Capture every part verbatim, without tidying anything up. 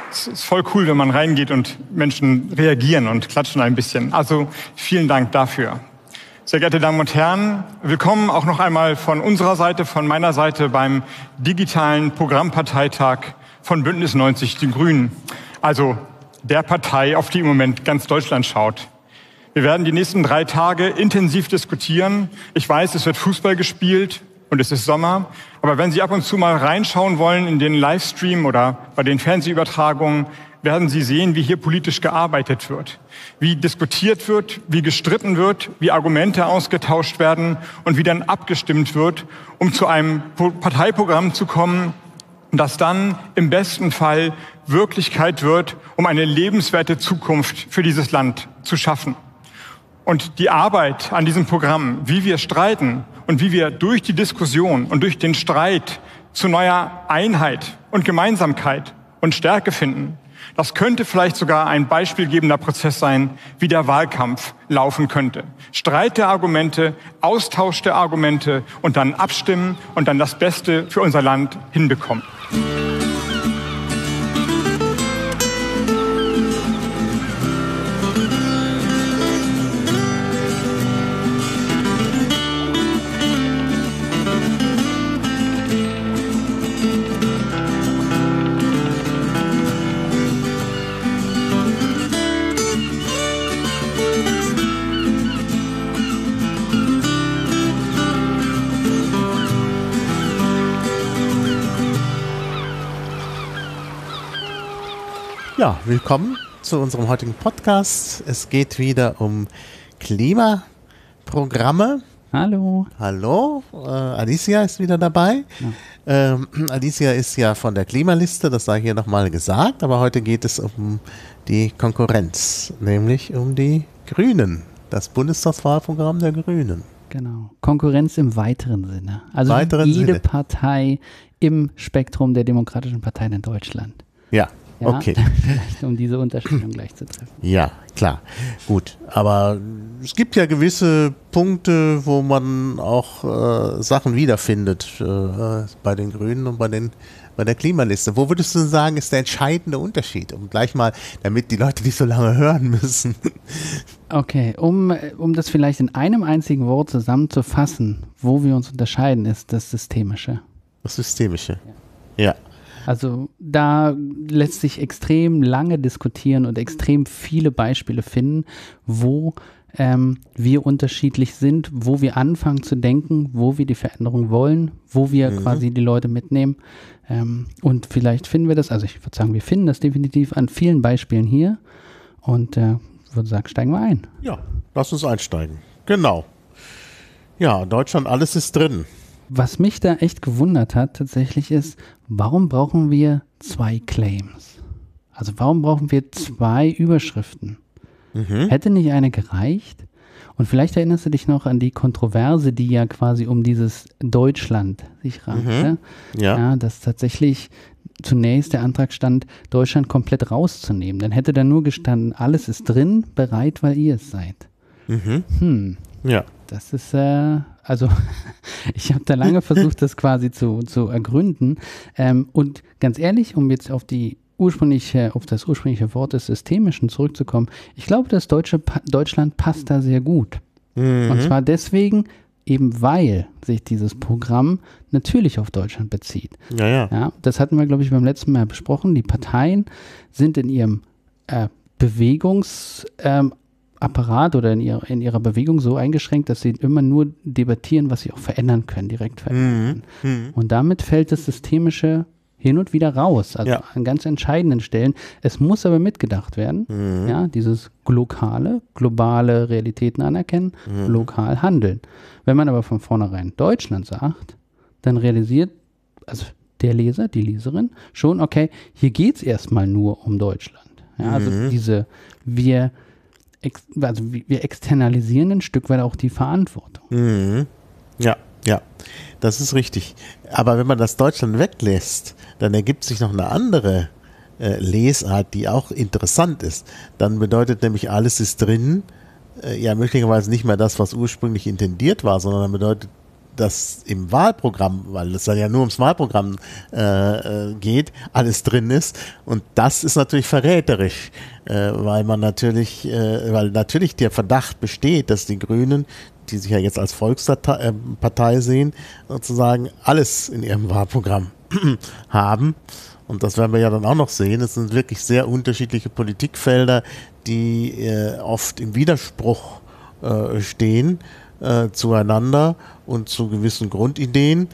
Es ist voll cool, wenn man reingeht und Menschen reagieren und klatschen ein bisschen. Also vielen Dank dafür. Sehr geehrte Damen und Herren, willkommen auch noch einmal von unserer Seite, von meiner Seite beim digitalen Programmparteitag von Bündnis neunzig Die Grünen. Also der Partei, auf die im Moment ganz Deutschland schaut. Wir werden die nächsten drei Tage intensiv diskutieren. Ich weiß, es wird Fußball gespielt und es ist Sommer. Aber wenn Sie ab und zu mal reinschauen wollen in den Livestream oder bei den Fernsehübertragungen, werden Sie sehen, wie hier politisch gearbeitet wird, wie diskutiert wird, wie gestritten wird, wie Argumente ausgetauscht werden und wie dann abgestimmt wird, um zu einem Parteiprogramm zu kommen, das dann im besten Fall Wirklichkeit wird, um eine lebenswerte Zukunft für dieses Land zu schaffen. Und die Arbeit an diesem Programm, wie wir streiten und wie wir durch die Diskussion und durch den Streit zu neuer Einheit und Gemeinsamkeit und Stärke finden, das könnte vielleicht sogar ein beispielgebender Prozess sein, wie der Wahlkampf laufen könnte. Streit der Argumente, Austausch der Argumente und dann abstimmen und dann das Beste für unser Land hinbekommen. Ja, willkommen zu unserem heutigen Podcast. Es geht wieder um Klimaprogramme. Hallo. Hallo, äh, Alicia ist wieder dabei. Ja. Ähm, Alicia ist ja von der Klimaliste, das sei hier nochmal gesagt, aber heute geht es um die Konkurrenz, nämlich um die Grünen, das Bundestagswahlprogramm der Grünen. Genau, Konkurrenz im weiteren Sinne. Also weiteren jede Sinne. Partei im Spektrum der demokratischen Parteien in Deutschland. Ja. Ja, okay. Vielleicht um diese Unterscheidung gleich zu treffen. Ja, klar. Gut. Aber es gibt ja gewisse Punkte, wo man auch äh, Sachen wiederfindet äh, bei den Grünen und bei, den, bei der Klimaliste. Wo würdest du sagen, ist der entscheidende Unterschied? Um gleich mal, damit die Leute nicht so lange hören müssen. Okay, um, um das vielleicht in einem einzigen Wort zusammenzufassen, wo wir uns unterscheiden, ist das Systemische. Das Systemische. Ja. ja. Also da lässt sich extrem lange diskutieren und extrem viele Beispiele finden, wo ähm, wir unterschiedlich sind, wo wir anfangen zu denken, wo wir die Veränderung wollen, wo wir mhm. quasi die Leute mitnehmen. Ähm, und vielleicht finden wir das, also ich würde sagen, wir finden das definitiv an vielen Beispielen hier. Und äh, würde sagen, steigen wir ein. Ja, lass uns einsteigen. Genau. Ja, Deutschland, alles ist drin. Was mich da echt gewundert hat tatsächlich ist, warum brauchen wir zwei Claims? Also warum brauchen wir zwei Überschriften? Mhm. Hätte nicht eine gereicht? Und vielleicht erinnerst du dich noch an die Kontroverse, die ja quasi um dieses Deutschland sich rankte. Mhm. Ja. Ja, dass tatsächlich zunächst der Antrag stand, Deutschland komplett rauszunehmen. Dann hätte da nur gestanden, alles ist drin, bereit, weil ihr es seid. Mhm. Hm. Ja. Das ist, äh, also ich habe da lange versucht, das quasi zu, zu ergründen. Ähm, und ganz ehrlich, um jetzt auf die ursprüngliche, auf das ursprüngliche Wort des Systemischen zurückzukommen, ich glaube, das deutsche pa- Deutschland passt da sehr gut. Mhm. Und zwar deswegen, eben weil sich dieses Programm natürlich auf Deutschland bezieht. Ja, ja. Ja, das hatten wir, glaube ich, beim letzten Mal besprochen. Die Parteien sind in ihrem äh, Bewegungs- ähm, Apparat oder in ihrer, in ihrer Bewegung so eingeschränkt, dass sie immer nur debattieren, was sie auch verändern können, direkt verändern können. Mhm. Und damit fällt das Systemische hin und wieder raus, also ja. an ganz entscheidenden Stellen. Es muss aber mitgedacht werden, mhm. ja, dieses lokale, globale Realitäten anerkennen, mhm. lokal handeln. Wenn man aber von vornherein Deutschland sagt, dann realisiert also der Leser, die Leserin schon, okay, hier geht es erstmal nur um Deutschland. Ja, also mhm. diese, wir Also wir externalisieren ein Stück weit auch die Verantwortung. Mhm. Ja, ja, das ist richtig. Aber wenn man das Deutschland weglässt, dann ergibt sich noch eine andere äh, Lesart, die auch interessant ist. Dann bedeutet nämlich, alles ist drin, äh, ja möglicherweise nicht mehr das, was ursprünglich intendiert war, sondern dann bedeutet dass im Wahlprogramm, weil es dann ja nur ums Wahlprogramm äh, geht, alles drin ist. Und das ist natürlich verräterisch, äh, weil man natürlich, äh, weil natürlich der Verdacht besteht, dass die Grünen, die sich ja jetzt als Volkspartei sehen, sozusagen alles in ihrem Wahlprogramm haben. Und das werden wir ja dann auch noch sehen. Es sind wirklich sehr unterschiedliche Politikfelder, die äh, oft im Widerspruch äh, stehen äh, zueinander und zu gewissen Grundideen.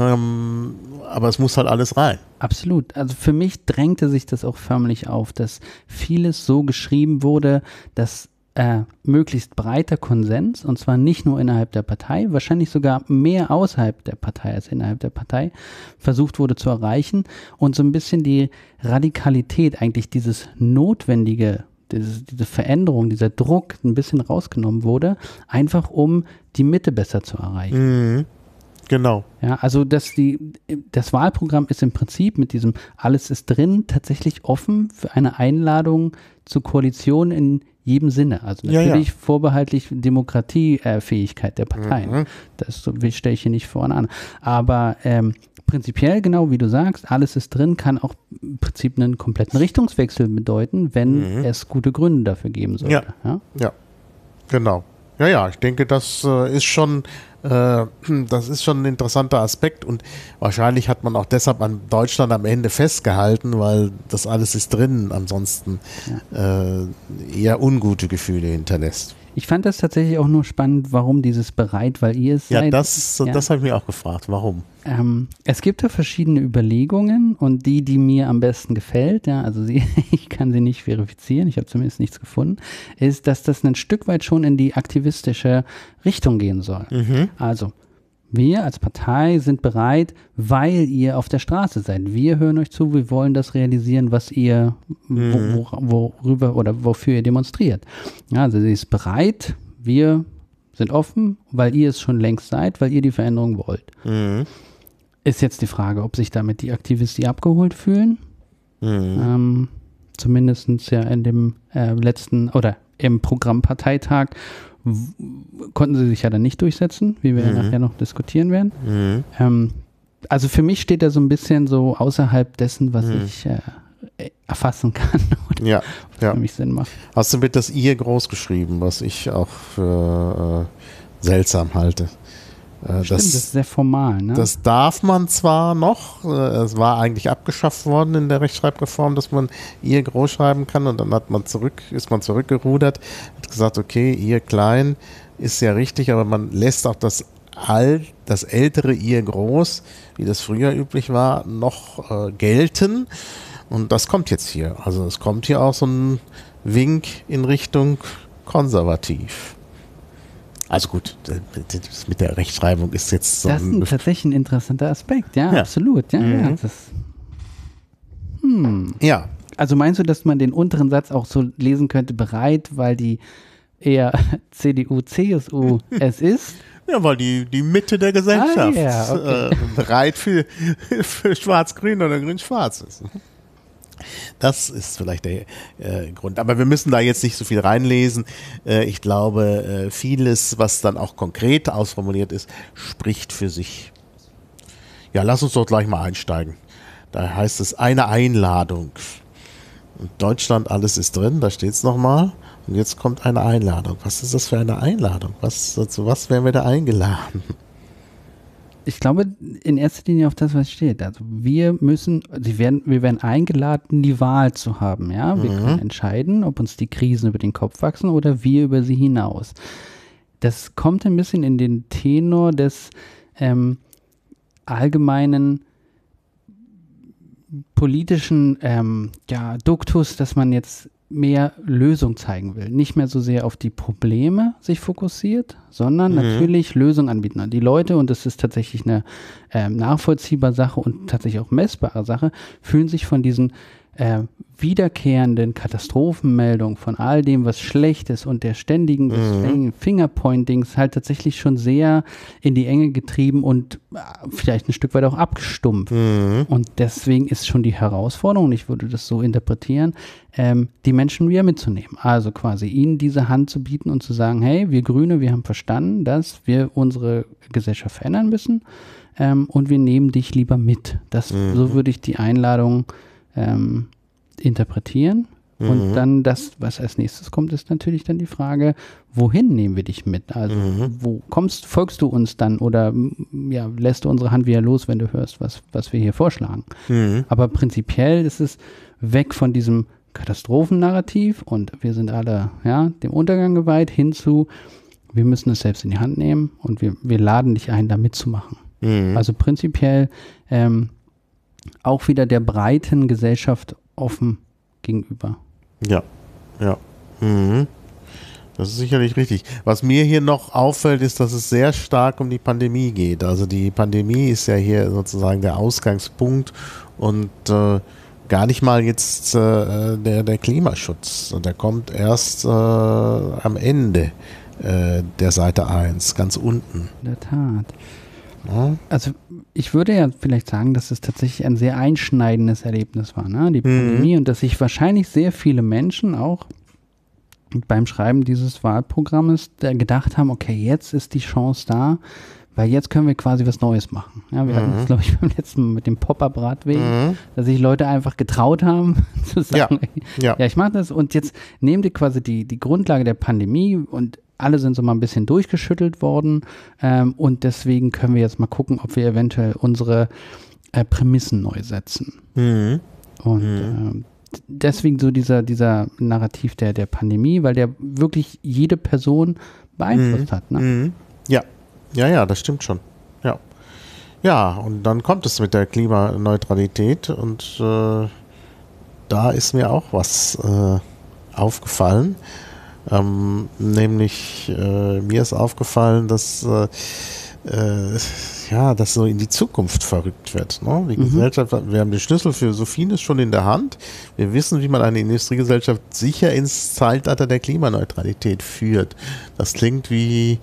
Ähm, aber es muss halt alles rein. Absolut. Also für mich drängte sich das auch förmlich auf, dass vieles so geschrieben wurde, dass äh, möglichst breiter Konsens, und zwar nicht nur innerhalb der Partei, wahrscheinlich sogar mehr außerhalb der Partei als innerhalb der Partei, versucht wurde zu erreichen und so ein bisschen die Radikalität, eigentlich dieses notwendige, dieses, diese Veränderung, dieser Druck ein bisschen rausgenommen wurde, einfach um die Mitte besser zu erreichen. Mhm. Genau. Ja, also dass die, das Wahlprogramm ist im Prinzip mit diesem Alles ist drin tatsächlich offen für eine Einladung zur Koalition in jedem Sinne. Also natürlich ja, ja. vorbehaltlich Demokratiefähigkeit der Parteien. Mhm. Das stelle ich hier nicht vorne an. Aber ähm, prinzipiell, genau wie du sagst, alles ist drin, kann auch im Prinzip einen kompletten Richtungswechsel bedeuten, wenn mhm. es gute Gründe dafür geben sollte. Ja, ja? ja. genau. Ja, ja, ich denke, das äh, ist schon äh, das ist schon ein interessanter Aspekt und wahrscheinlich hat man auch deshalb an Deutschland am Ende festgehalten, weil das alles ist drin, ansonsten ja. äh, eher ungute Gefühle hinterlässt. Ich fand das tatsächlich auch nur spannend, warum dieses bereit, weil ihr es ja, seid. Das, ja, das habe ich mir auch gefragt, warum? Ähm, es gibt da verschiedene Überlegungen und die, die mir am besten gefällt, ja, also sie, ich kann sie nicht verifizieren, ich habe zumindest nichts gefunden, ist, dass das ein Stück weit schon in die aktivistische Richtung gehen soll. Mhm. Also, wir als Partei sind bereit, weil ihr auf der Straße seid. Wir hören euch zu, wir wollen das realisieren, was ihr, mhm. wo, wo, worüber oder wofür ihr demonstriert. Ja, also sie ist bereit, wir sind offen, weil ihr es schon längst seid, weil ihr die Veränderung wollt. Mhm. Ist jetzt die Frage, ob sich damit die Aktivisten abgeholt fühlen. Mhm. Ähm, zumindest ja in dem äh, letzten oder im Programmparteitag konnten sie sich ja dann nicht durchsetzen, wie wir mhm. ja nachher noch diskutieren werden. Mhm. Ähm, also für mich steht er so ein bisschen so außerhalb dessen, was mhm. ich äh, erfassen kann oder ja, was ja. für mich Sinn macht. Hast du mit das ihr groß geschrieben, was ich auch für äh, seltsam halte. Äh, Stimmt, das, das ist sehr formal, ne? Das darf man zwar noch, äh, es war eigentlich abgeschafft worden in der Rechtschreibreform, dass man ihr groß schreiben kann und dann hat man zurück, ist man zurückgerudert, hat gesagt, okay, ihr klein ist ja richtig, aber man lässt auch das alt, das ältere ihr groß, wie das früher üblich war, noch äh, gelten und das kommt jetzt hier. Also es kommt hier auch so ein Wink in Richtung konservativ. Also gut, das mit der Rechtschreibung ist jetzt so. Das ist ein tatsächlich ein interessanter Aspekt, ja, ja. absolut. Ja, mhm. ja, das, hm. ja. Also meinst du, dass man den unteren Satz auch so lesen könnte, bereit, weil die eher C D U, C S U es ist? Ja, weil die, die Mitte der Gesellschaft ah, ja, okay. äh, bereit für, für Schwarz-Grün oder Grün-Schwarz ist. Das ist vielleicht der äh, Grund. Aber wir müssen da jetzt nicht so viel reinlesen. Äh, ich glaube, äh, vieles, was dann auch konkret ausformuliert ist, spricht für sich. Ja, lass uns doch gleich mal einsteigen. Da heißt es eine Einladung. Und Deutschland, alles ist drin, da steht es nochmal. Und jetzt kommt eine Einladung. Was ist das für eine Einladung? Was, zu was werden wir da eingeladen? Ich glaube in erster Linie auf das, was steht. Also wir müssen, sie werden, wir werden eingeladen, die Wahl zu haben. Ja, wir mhm. können entscheiden, ob uns die Krisen über den Kopf wachsen oder wir über sie hinaus. Das kommt ein bisschen in den Tenor des ähm, allgemeinen politischen ähm, ja, Duktus, dass man jetzt mehr Lösung zeigen will. Nicht mehr so sehr auf die Probleme sich fokussiert, sondern mhm. natürlich Lösungen anbieten. Und die Leute, und das ist tatsächlich eine ähm, nachvollziehbare Sache und tatsächlich auch messbare Sache, fühlen sich von diesen äh, wiederkehrenden Katastrophenmeldungen von all dem, was schlecht ist und der ständigen mhm. Fingerpointings halt tatsächlich schon sehr in die Enge getrieben und vielleicht ein Stück weit auch abgestumpft. Mhm. Und deswegen ist schon die Herausforderung, ich würde das so interpretieren, ähm, die Menschen wieder mitzunehmen. Also quasi ihnen diese Hand zu bieten und zu sagen, hey, wir Grüne, wir haben verstanden, dass wir unsere Gesellschaft verändern müssen ähm, und wir nehmen dich lieber mit. Das, mhm. So würde ich die Einladung ähm, interpretieren und mhm. dann das, was als nächstes kommt, ist natürlich dann die Frage, wohin nehmen wir dich mit? Also mhm. wo kommst, folgst du uns dann oder ja, lässt du unsere Hand wieder los, wenn du hörst, was, was wir hier vorschlagen? Mhm. Aber prinzipiell ist es weg von diesem Katastrophennarrativ und wir sind alle ja, dem Untergang geweiht, hin zu, wir müssen es selbst in die Hand nehmen und wir, wir laden dich ein, da mitzumachen. Mhm. Also prinzipiell ähm, auch wieder der breiten Gesellschaft offen gegenüber. Ja, ja. Mhm. Das ist sicherlich richtig. Was mir hier noch auffällt, ist, dass es sehr stark um die Pandemie geht. Also die Pandemie ist ja hier sozusagen der Ausgangspunkt und äh, gar nicht mal jetzt äh, der, der Klimaschutz. Und der kommt erst äh, am Ende äh, der Seite eins, ganz unten. In der Tat. Ja. Also ich würde ja vielleicht sagen, dass es tatsächlich ein sehr einschneidendes Erlebnis war, ne? Die Pandemie, mhm. und dass sich wahrscheinlich sehr viele Menschen auch beim Schreiben dieses Wahlprogrammes gedacht haben, okay, jetzt ist die Chance da, weil jetzt können wir quasi was Neues machen. Ja, wir mhm. hatten das, glaube ich, beim letzten Mal mit dem Pop-Up-Radweg, mhm. dass sich Leute einfach getraut haben, zu sagen, ja, ja. ja ich mache das und jetzt nehmt ihr quasi die, die Grundlage der Pandemie und alle sind so mal ein bisschen durchgeschüttelt worden ähm, und deswegen können wir jetzt mal gucken, ob wir eventuell unsere äh, Prämissen neu setzen. Mhm. Und mhm. äh, deswegen so dieser, dieser Narrativ der, der Pandemie, weil der wirklich jede Person beeinflusst mhm. hat. Ne? Mhm. Ja, ja, ja, das stimmt schon. Ja, ja, und dann kommt es mit der Klimaneutralität und äh, da ist mir auch was äh, aufgefallen. Ähm, nämlich äh, mir ist aufgefallen, dass äh, äh, ja, dass so in die Zukunft verrückt wird. Ne? Die mhm. Gesellschaft, wir haben den Schlüssel für so vieles schon in der Hand. Wir wissen, wie man eine Industriegesellschaft sicher ins Zeitalter der Klimaneutralität führt. Das klingt wie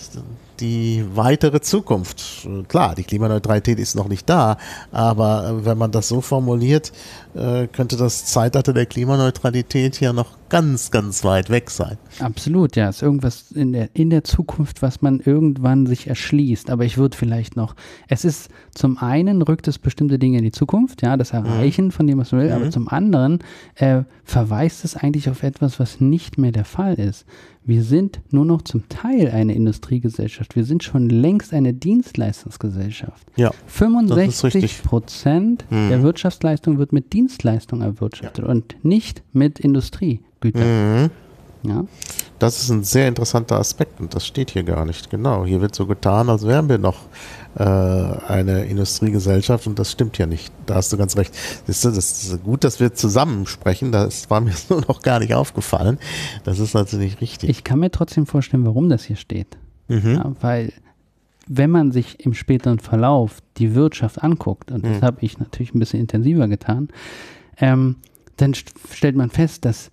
die weitere Zukunft. Klar, die Klimaneutralität ist noch nicht da, aber wenn man das so formuliert, könnte das Zeitalter der Klimaneutralität ja noch ganz, ganz weit weg sein. Absolut, ja. Es ist irgendwas in der, in der Zukunft, was man irgendwann sich erschließt. Aber ich würde vielleicht noch, es ist zum einen rückt es bestimmte Dinge in die Zukunft, ja, das Erreichen mhm. von dem, was man will, mhm. aber zum anderen äh, verweist es eigentlich auf etwas, was nicht mehr der Fall ist. Wir sind nur noch zum Teil eine Industriegesellschaft. Wir sind schon längst eine Dienstleistungsgesellschaft. Ja, fünfundsechzig Prozent mhm. der Wirtschaftsleistung wird mit Dienstleistung erwirtschaftet ja. und nicht mit Industriegütern. Mhm. Ja. Das ist ein sehr interessanter Aspekt und das steht hier gar nicht. Genau, hier wird so getan, als wären wir noch äh, eine Industriegesellschaft und das stimmt ja nicht. Da hast du ganz recht. Das ist, das ist gut, dass wir zusammen sprechen. Das war mir so noch gar nicht aufgefallen. Das ist natürlich richtig. Ich kann mir trotzdem vorstellen, warum das hier steht. Mhm. Ja, weil wenn man sich im späteren Verlauf die Wirtschaft anguckt, und das mhm. habe ich natürlich ein bisschen intensiver getan, ähm, dann st- stellt man fest, dass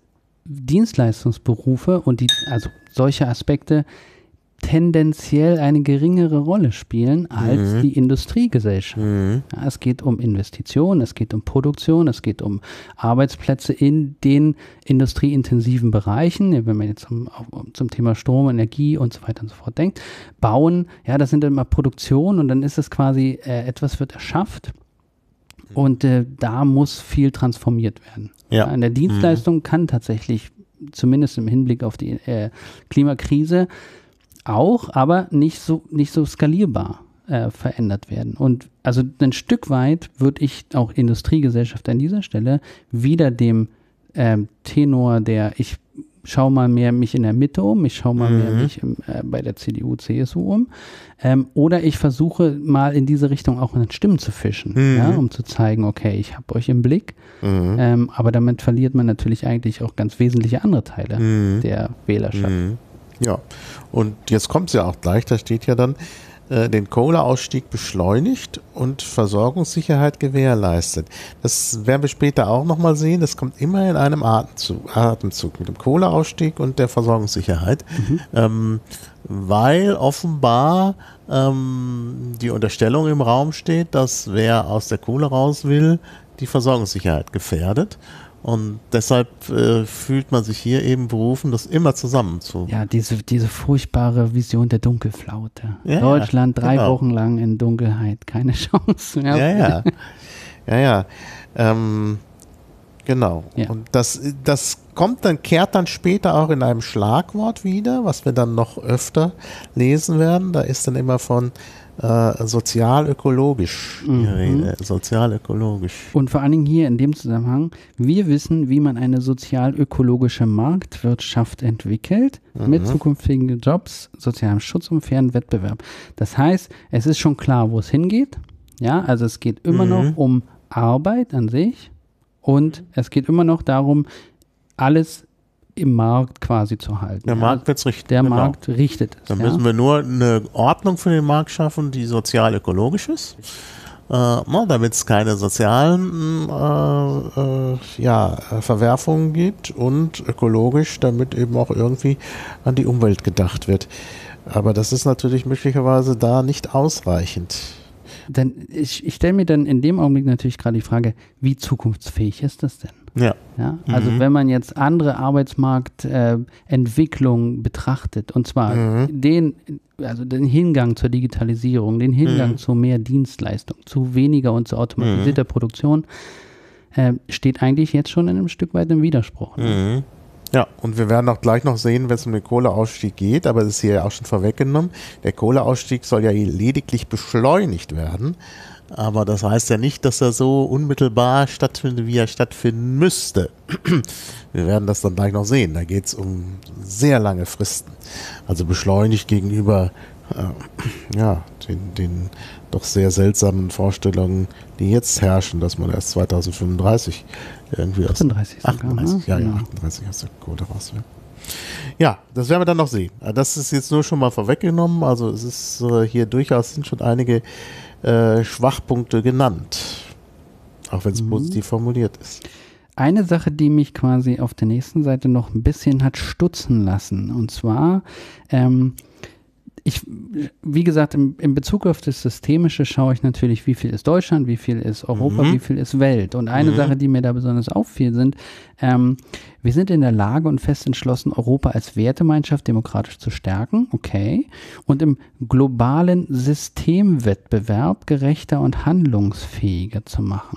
Dienstleistungsberufe und die, also solche Aspekte tendenziell eine geringere Rolle spielen als mhm. die Industriegesellschaft. Mhm. Ja, es geht um Investitionen, es geht um Produktion, es geht um Arbeitsplätze in den industrieintensiven Bereichen, wenn man jetzt zum, zum Thema Strom, Energie und so weiter und so fort denkt. Bauen, ja, das sind dann immer Produktion und dann ist es quasi, äh, etwas wird erschafft und äh, da muss viel transformiert werden. Ja. Ja, in der Dienstleistung mhm. kann tatsächlich, zumindest im Hinblick auf die äh, Klimakrise, auch, aber nicht so, nicht so skalierbar äh, verändert werden. Und also ein Stück weit würde ich auch Industriegesellschaft an dieser Stelle wieder dem ähm, Tenor der, ich schaue mal mehr mich in der Mitte um, ich schaue mal mhm. mehr mich im, äh, bei der C D U, C S U um, ähm, oder ich versuche mal in diese Richtung auch in Stimmen zu fischen, mhm. ja, um zu zeigen, okay, ich habe euch im Blick, mhm. ähm, aber damit verliert man natürlich eigentlich auch ganz wesentliche andere Teile mhm. der Wählerschaft. Mhm. Ja, und jetzt kommt es ja auch gleich, da steht ja dann, äh, den Kohleausstieg beschleunigt und Versorgungssicherheit gewährleistet. Das werden wir später auch nochmal sehen. Das kommt immer in einem Atemzug, Atemzug mit dem Kohleausstieg und der Versorgungssicherheit, mhm. ähm, weil offenbar ähm, die Unterstellung im Raum steht, dass wer aus der Kohle raus will, die Versorgungssicherheit gefährdet. Und deshalb äh, fühlt man sich hier eben berufen, das immer zusammen zu. Ja, diese, diese furchtbare Vision der Dunkelflaute. Ja, Deutschland drei genau. Wochen lang in Dunkelheit, keine Chance mehr. Ja, ja. Ja, ja. Ähm, genau. Ja. Und das, das kommt dann, kehrt dann später auch in einem Schlagwort wieder, was wir dann noch öfter lesen werden. Da ist dann immer von Äh, sozial-ökologisch. Mhm. Sozial-ökologisch. Und vor allen Dingen hier in dem Zusammenhang, wir wissen, wie man eine sozial-ökologische Marktwirtschaft entwickelt, mhm. mit zukünftigen Jobs, sozialem Schutz und fairen Wettbewerb. Das heißt, es ist schon klar, wo es hingeht. Ja, also es geht immer mhm. noch um Arbeit an sich und es geht immer noch darum, alles im Markt quasi zu halten. Der ja. Markt wird es richten. Der genau. Markt richtet es. Dann ja. müssen wir nur eine Ordnung für den Markt schaffen, die sozial-ökologisch ist, äh, damit es keine sozialen äh, äh, ja, Verwerfungen gibt und ökologisch, damit eben auch irgendwie an die Umwelt gedacht wird. Aber das ist natürlich möglicherweise da nicht ausreichend. Dann, ich ich stelle mir dann in dem Augenblick natürlich gerade die Frage, wie zukunftsfähig ist das denn? Ja. Ja, also mhm. wenn man jetzt andere Arbeitsmarktentwicklungen äh, betrachtet, und zwar mhm. den, also den Hingang zur Digitalisierung, den Hingang mhm. zu mehr Dienstleistung, zu weniger und zu automatisierter mhm. Produktion, äh, steht eigentlich jetzt schon in einem Stück weit im Widerspruch. Ne? Mhm. Ja, und wir werden auch gleich noch sehen, wenn es um den Kohleausstieg geht, aber das ist hier ja auch schon vorweggenommen. Der Kohleausstieg soll ja lediglich beschleunigt werden. Aber das heißt ja nicht, dass er so unmittelbar stattfindet, wie er stattfinden müsste. Wir werden das dann gleich noch sehen. Da geht es um sehr lange Fristen. Also beschleunigt gegenüber äh, ja, den, den doch sehr seltsamen Vorstellungen, die jetzt herrschen, dass man erst zweitausendfünfunddreißig irgendwie aus achtunddreißig sogar, achtunddreißig, ja, ja, achtunddreißig aus der Kohle raus will. Ja, das werden wir dann noch sehen. Das ist jetzt nur schon mal vorweggenommen. Also es ist äh, hier durchaus sind schon einige Äh, Schwachpunkte genannt, auch wenn es mhm. positiv formuliert ist. Eine Sache, die mich quasi auf der nächsten Seite noch ein bisschen hat stutzen lassen, und zwar, ähm, ich, wie gesagt, im, in Bezug auf das Systemische schaue ich natürlich, wie viel ist Deutschland, wie viel ist Europa, mhm. wie viel ist Welt. Und eine mhm. Sache, die mir da besonders auffiel, sind, ähm, wir sind in der Lage und fest entschlossen, Europa als Wertgemeinschaft demokratisch zu stärken, okay, und im globalen Systemwettbewerb gerechter und handlungsfähiger zu machen.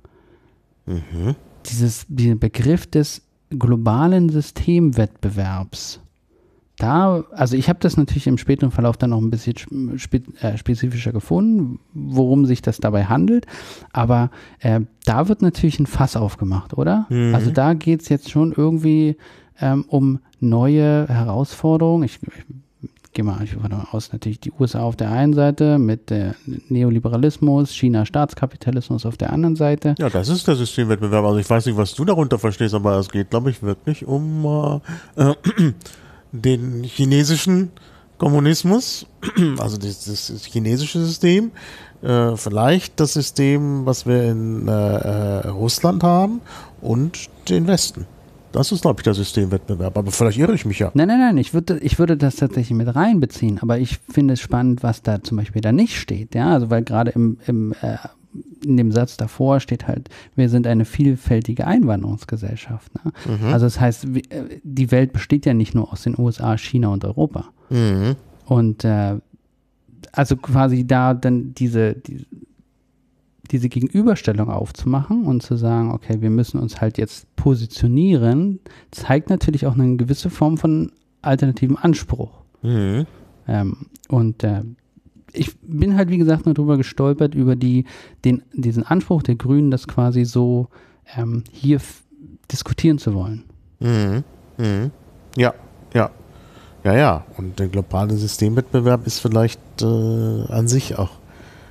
Mhm. Dieses, dieser Begriff des globalen Systemwettbewerbs, da, also ich habe das natürlich im späteren Verlauf dann noch ein bisschen spe äh, spezifischer gefunden, worum sich das dabei handelt, aber äh, da wird natürlich ein Fass aufgemacht, oder? Mhm. Also da geht es jetzt schon irgendwie ähm, um neue Herausforderungen. Ich, ich gehe mal, ich gehe mal aus, natürlich die U S A auf der einen Seite mit äh, Neoliberalismus, China Staatskapitalismus auf der anderen Seite. Ja, das ist der Systemwettbewerb. Also ich weiß nicht, was du darunter verstehst, aber es geht, glaube ich, wirklich um äh, äh, den chinesischen Kommunismus, also das, das chinesische System, äh, vielleicht das System, was wir in äh, Russland haben und den Westen. Das ist, glaube ich, der Systemwettbewerb, aber vielleicht irre ich mich ja. Nein, nein, nein, ich würde, ich würde das tatsächlich mit reinbeziehen, aber ich finde es spannend, was da zum Beispiel da nicht steht, ja, also weil gerade im, im äh, in dem Satz davor steht halt, wir sind eine vielfältige Einwanderungsgesellschaft. Ne? Mhm. Also das heißt, die Welt besteht ja nicht nur aus den U S A, China und Europa. Mhm. Und äh, also quasi da dann diese, die, diese Gegenüberstellung aufzumachen und zu sagen, okay, wir müssen uns halt jetzt positionieren, zeigt natürlich auch eine gewisse Form von alternativen Anspruch. Mhm. Ähm, und äh, ich bin halt, wie gesagt, nur drüber gestolpert, über die, den, diesen Anspruch der Grünen, das quasi so ähm, hier diskutieren zu wollen. Mhm. Mhm. Ja, ja. Ja, ja. Und der globale Systemwettbewerb ist vielleicht äh, an sich auch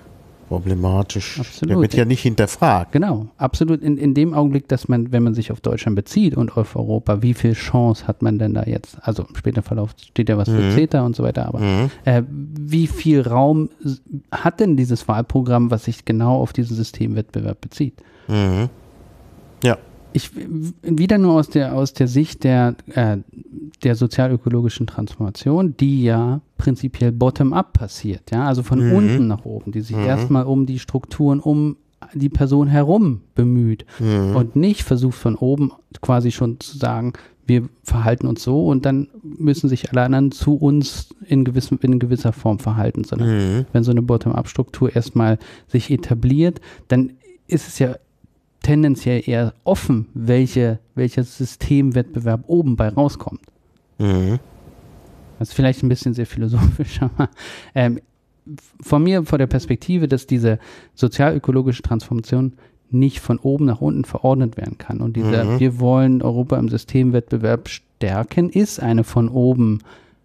problematisch. Absolut. Der wird ja nicht hinterfragt. Genau, absolut. In, in dem Augenblick, dass man, wenn man sich auf Deutschland bezieht und auf Europa, wie viel Chance hat man denn da jetzt? Also im späteren Verlauf steht ja was für Mhm. CETA und so weiter, aber Mhm. äh, wie viel Raum s- hat denn dieses Wahlprogramm, was sich genau auf diesen Systemwettbewerb bezieht? Mhm. Ja. Ich w- wieder nur aus der aus der Sicht der äh, der sozialökologischen Transformation, die ja prinzipiell bottom-up passiert, ja, also von Mhm. unten nach oben, die sich Mhm. erstmal um die Strukturen, um die Person herum bemüht Mhm. und nicht versucht von oben quasi schon zu sagen, wir verhalten uns so und dann müssen sich alle anderen zu uns in, gewissem, in gewisser Form verhalten, sondern Mhm. wenn so eine Bottom-up-Struktur erstmal sich etabliert, dann ist es ja tendenziell eher offen, welche, welcher Systemwettbewerb oben bei rauskommt. Mhm. Das ist vielleicht ein bisschen sehr philosophisch, aber ähm, von mir, vor der Perspektive, dass diese sozialökologische Transformation nicht von oben nach unten verordnet werden kann. Und diese, Mhm. wir wollen Europa im Systemwettbewerb stärken, ist eine von oben,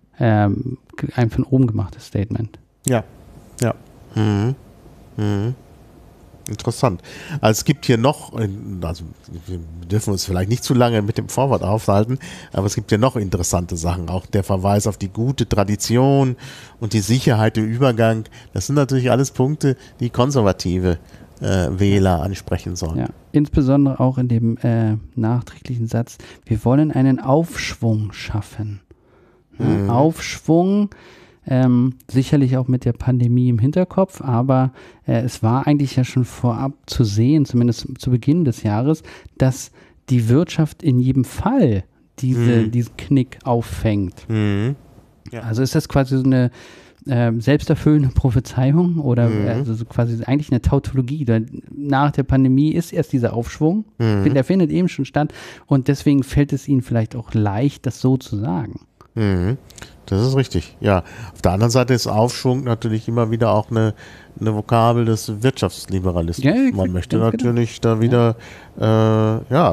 ähm, ein von oben gemachtes Statement. Ja. Ja. Mhm. Mhm. Interessant. Also es gibt hier noch, also wir dürfen uns vielleicht nicht zu lange mit dem Vorwort aufhalten, aber es gibt hier noch interessante Sachen. Auch der Verweis auf die gute Tradition und die Sicherheit im Übergang. Das sind natürlich alles Punkte, die konservative äh, Wähler ansprechen sollen. Ja, insbesondere auch in dem äh, nachträglichen Satz, wir wollen einen Aufschwung schaffen. Ja, Mhm. Aufschwung, ähm, sicherlich auch mit der Pandemie im Hinterkopf, aber äh, es war eigentlich ja schon vorab zu sehen, zumindest zu Beginn des Jahres, dass die Wirtschaft in jedem Fall diese, Mhm. diesen Knick auffängt. Mhm. Ja. Also ist das quasi so eine ähm, selbsterfüllende Prophezeiung oder Mhm. äh, also so quasi eigentlich eine Tautologie. Da, nach der Pandemie ist erst dieser Aufschwung, Mhm. der findet eben schon statt und deswegen fällt es ihnen vielleicht auch leicht, das so zu sagen. Mhm. Das ist richtig, ja. Auf der anderen Seite ist Aufschwung natürlich immer wieder auch eine, eine Vokabel des Wirtschaftsliberalismus. Ja, ja, Man möchte ganz natürlich da wieder äh, ja,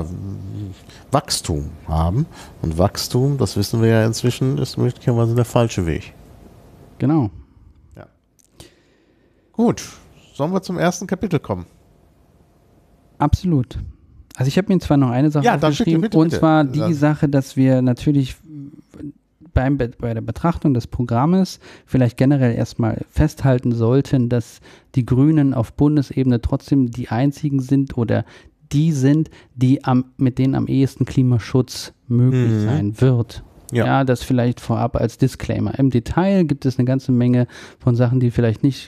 Wachstum haben. Und Wachstum, das wissen wir ja inzwischen, ist möglicherweise der falsche Weg. Genau. Gut, sollen wir zum ersten Kapitel kommen? Absolut. Also ich habe mir zwar noch eine Sache Ja, dann aufgeschrieben, bitte, bitte, und bitte. zwar die Dann- Sache, dass wir natürlich beim, Be- bei der Betrachtung des Programmes vielleicht generell erstmal festhalten sollten, dass die Grünen auf Bundesebene trotzdem die einzigen sind oder die sind, die am, mit denen am ehesten Klimaschutz möglich Mhm. sein wird. Ja. Ja, das vielleicht vorab als Disclaimer. Im Detail gibt es eine ganze Menge von Sachen, die vielleicht nicht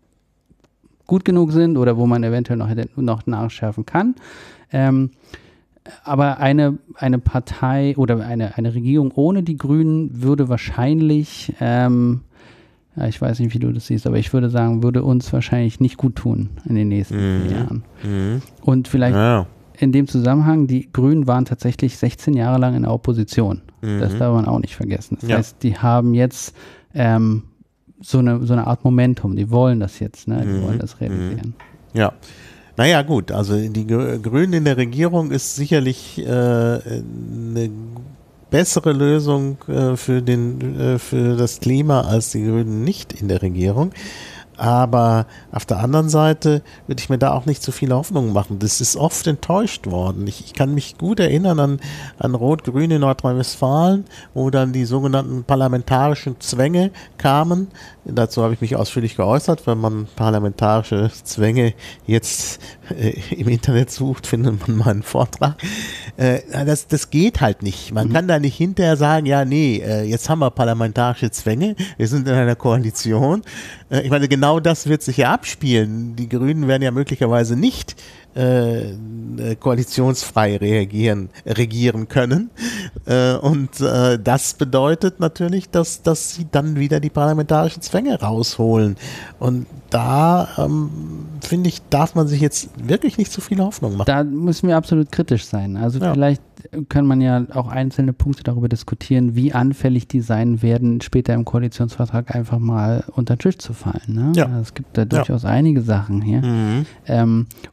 gut genug sind oder wo man eventuell noch, hätte, noch nachschärfen kann. Ähm, aber eine, eine Partei oder eine, eine Regierung ohne die Grünen würde wahrscheinlich, ähm, ja, ich weiß nicht, wie du das siehst, aber ich würde sagen, würde uns wahrscheinlich nicht gut tun in den nächsten Mhm. Jahren. Mhm. Und vielleicht Ja. in dem Zusammenhang, die Grünen waren tatsächlich sechzehn Jahre lang in der Opposition. Mhm. Das darf man auch nicht vergessen. Das Ja. heißt, die haben jetzt ähm, so, eine, so eine Art Momentum. Die wollen das jetzt, ne? Die Mhm. wollen das realisieren. Ja. Naja, gut, also die Gr- Grünen in der Regierung ist sicherlich äh, eine bessere Lösung äh, für, den, äh, für das Klima als die Grünen nicht in der Regierung. Aber auf der anderen Seite würde ich mir da auch nicht so viele Hoffnungen machen. Das ist oft enttäuscht worden. Ich, ich kann mich gut erinnern an, an Rot-Grün in Nordrhein-Westfalen, wo dann die sogenannten parlamentarischen Zwänge kamen. Dazu habe ich mich ausführlich geäußert. Wenn man parlamentarische Zwänge jetzt äh, im Internet sucht, findet man meinen Vortrag. Äh, das, das geht halt nicht. Man kann da nicht hinterher sagen, ja, nee, äh, jetzt haben wir parlamentarische Zwänge, wir sind in einer Koalition. Äh, ich meine, genau das wird sich ja abspielen. Die Grünen werden ja möglicherweise nicht äh, koalitionsfrei reagieren, regieren können. Äh, und äh, das bedeutet natürlich, dass, dass sie dann wieder die parlamentarischen Zwänge rausholen. Und da, ähm, finde ich, darf man sich jetzt wirklich nicht zu viele Hoffnung machen. Da müssen wir absolut kritisch sein. Also Ja. vielleicht kann man ja auch einzelne Punkte darüber diskutieren, wie anfällig die sein werden, später im Koalitionsvertrag einfach mal unter den Tisch zu fallen. Ne? Ja. Es gibt da durchaus einige Sachen hier. Mhm. Ähm, und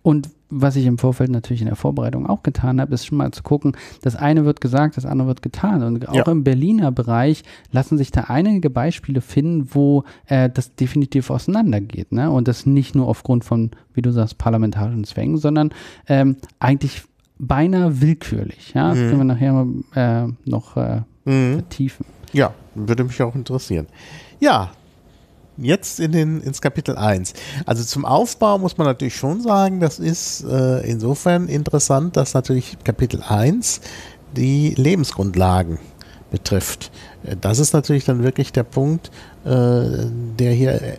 was ich im Vorfeld natürlich in der Vorbereitung auch getan habe, ist schon mal zu gucken, das eine wird gesagt, das andere wird getan. Und auch ja. im Berliner Bereich lassen sich da einige Beispiele finden, wo äh, das definitiv auseinandergeht. Ne? Und das nicht nur aufgrund von, wie du sagst, parlamentarischen Zwängen, sondern ähm, eigentlich beinahe willkürlich. Ja? Das mhm. können wir nachher äh, noch äh, mhm. vertiefen. Ja, würde mich auch interessieren. Ja, jetzt in den, ins Kapitel eins. Also zum Aufbau muss man natürlich schon sagen, das ist äh, insofern interessant, dass natürlich Kapitel eins die Lebensgrundlagen betrifft. Das ist natürlich dann wirklich der Punkt, äh, der hier äh,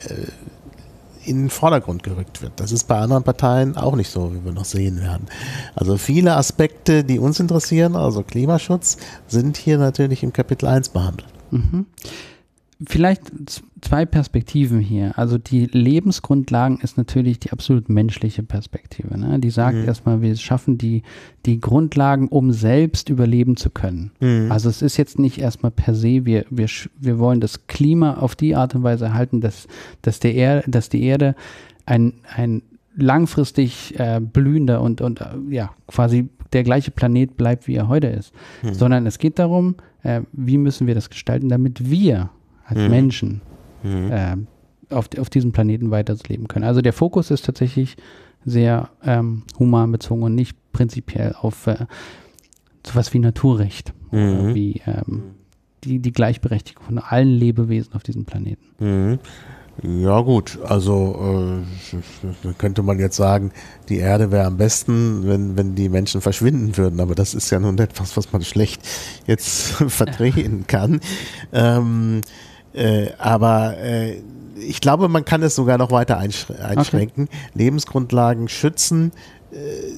in den Vordergrund gerückt wird. Das ist bei anderen Parteien auch nicht so, wie wir noch sehen werden. Also viele Aspekte, die uns interessieren, also Klimaschutz, sind hier natürlich im Kapitel eins behandelt. Mhm. Vielleicht zwei Perspektiven hier. Also die Lebensgrundlagen ist natürlich die absolut menschliche Perspektive. Ne? Die sagt mhm. erstmal, wir schaffen die, die Grundlagen, um selbst überleben zu können. Mhm. Also es ist jetzt nicht erstmal per se, wir, wir, wir wollen das Klima auf die Art und Weise erhalten, dass, dass, der Erde, dass die Erde ein, ein langfristig äh, blühender und, und äh, ja, quasi der gleiche Planet bleibt, wie er heute ist. Mhm. Sondern es geht darum, äh, wie müssen wir das gestalten, damit wir als mhm. Menschen mhm. Äh, auf, auf diesem Planeten weiterleben können. Also der Fokus ist tatsächlich sehr ähm, human bezogen und nicht prinzipiell auf äh, sowas wie Naturrecht mhm. oder wie ähm, die, die Gleichberechtigung von allen Lebewesen auf diesem Planeten. Mhm. Ja gut, also äh, könnte man jetzt sagen, die Erde wäre am besten, wenn, wenn die Menschen verschwinden würden, aber das ist ja nun etwas, was man schlecht jetzt verdrehen kann. Ähm, äh, aber äh, ich glaube, man kann es sogar noch weiter einschrä- einschränken. Okay. Lebensgrundlagen schützen, äh,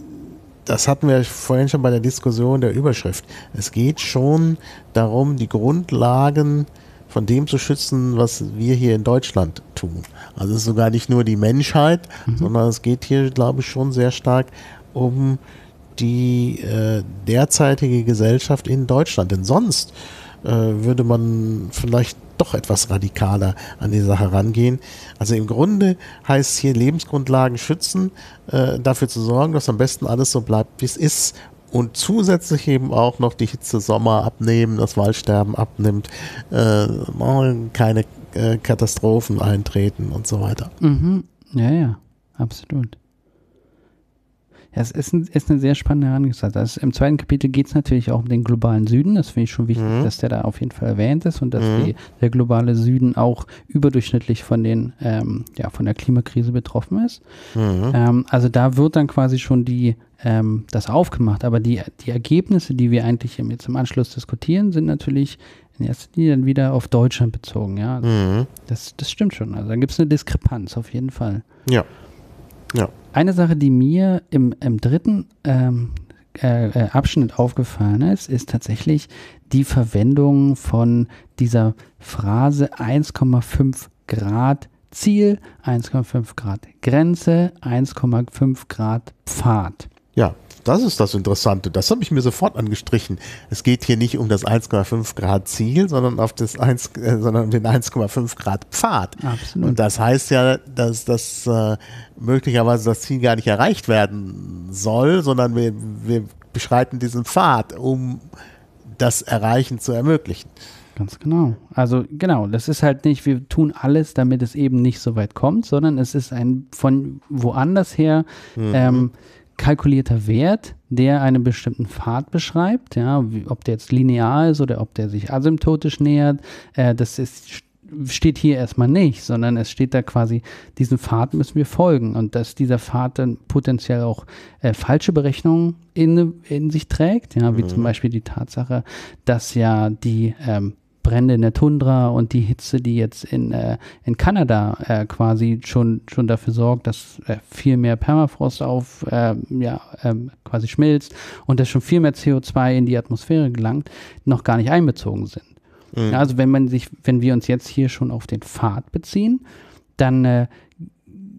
das hatten wir vorhin schon bei der Diskussion der Überschrift. Es geht schon darum, die Grundlagen von dem zu schützen, was wir hier in Deutschland tun. Also es ist sogar nicht nur die Menschheit, mhm. sondern es geht hier, glaube ich, schon sehr stark um die äh, derzeitige Gesellschaft in Deutschland. Denn sonst äh, würde man vielleicht doch etwas radikaler an die Sache rangehen. Also im Grunde heißt es hier Lebensgrundlagen schützen, äh, dafür zu sorgen, dass am besten alles so bleibt, wie es ist. Und zusätzlich eben auch noch die Hitze Sommer abnehmen, das Waldsterben abnimmt, äh, keine äh, Katastrophen eintreten und so weiter. Mhm. Ja, ja, absolut. Ja, es ist, ein, ist eine sehr spannende Herangehensweise. Also im zweiten Kapitel geht es natürlich auch um den globalen Süden. Das finde ich schon wichtig, mhm. dass der da auf jeden Fall erwähnt ist und dass mhm. die, der globale Süden auch überdurchschnittlich von den ähm, ja, von der Klimakrise betroffen ist. Mhm. Ähm, also da wird dann quasi schon die ähm, das aufgemacht. Aber die, die Ergebnisse, die wir eigentlich jetzt im Anschluss diskutieren, sind natürlich in erster Linie dann wieder auf Deutschland bezogen. Ja, also mhm. das, das stimmt schon. Also da gibt es eine Diskrepanz auf jeden Fall. Ja. Ja. Eine Sache, die mir im, im dritten ähm, äh, Abschnitt aufgefallen ist, ist tatsächlich die Verwendung von dieser Phrase eins Komma fünf Grad Ziel, eins Komma fünf Grad Grenze, eins Komma fünf Grad Pfad. Ja, das ist das Interessante. Das habe ich mir sofort angestrichen. Es geht hier nicht um das eins Komma fünf Grad Ziel, sondern auf das eins, äh, sondern um den eins Komma fünf Grad Pfad. Absolut. Und das heißt ja, dass das äh, möglicherweise das Ziel gar nicht erreicht werden soll, sondern wir, wir beschreiten diesen Pfad, um das Erreichen zu ermöglichen. Ganz genau. Also genau, das ist halt nicht, wir tun alles, damit es eben nicht so weit kommt, sondern es ist ein von woanders her mhm. ähm, kalkulierter Wert, der einen bestimmten Pfad beschreibt, ja, wie, ob der jetzt linear ist oder ob der sich asymptotisch nähert, äh, das ist, steht hier erstmal nicht, sondern es steht da quasi, diesen Pfad müssen wir folgen und dass dieser Pfad dann potenziell auch äh, falsche Berechnungen in, in sich trägt, ja, wie mhm. zum Beispiel die Tatsache, dass ja die ähm, Brände in der Tundra und die Hitze, die jetzt in, äh, in Kanada äh, quasi schon, schon dafür sorgt, dass äh, viel mehr Permafrost auf, äh, ja, ähm, quasi schmilzt und dass schon viel mehr C O zwei in die Atmosphäre gelangt, noch gar nicht einbezogen sind. Mhm. Ja, also wenn man sich, wenn wir uns jetzt hier schon auf den Pfad beziehen, dann äh,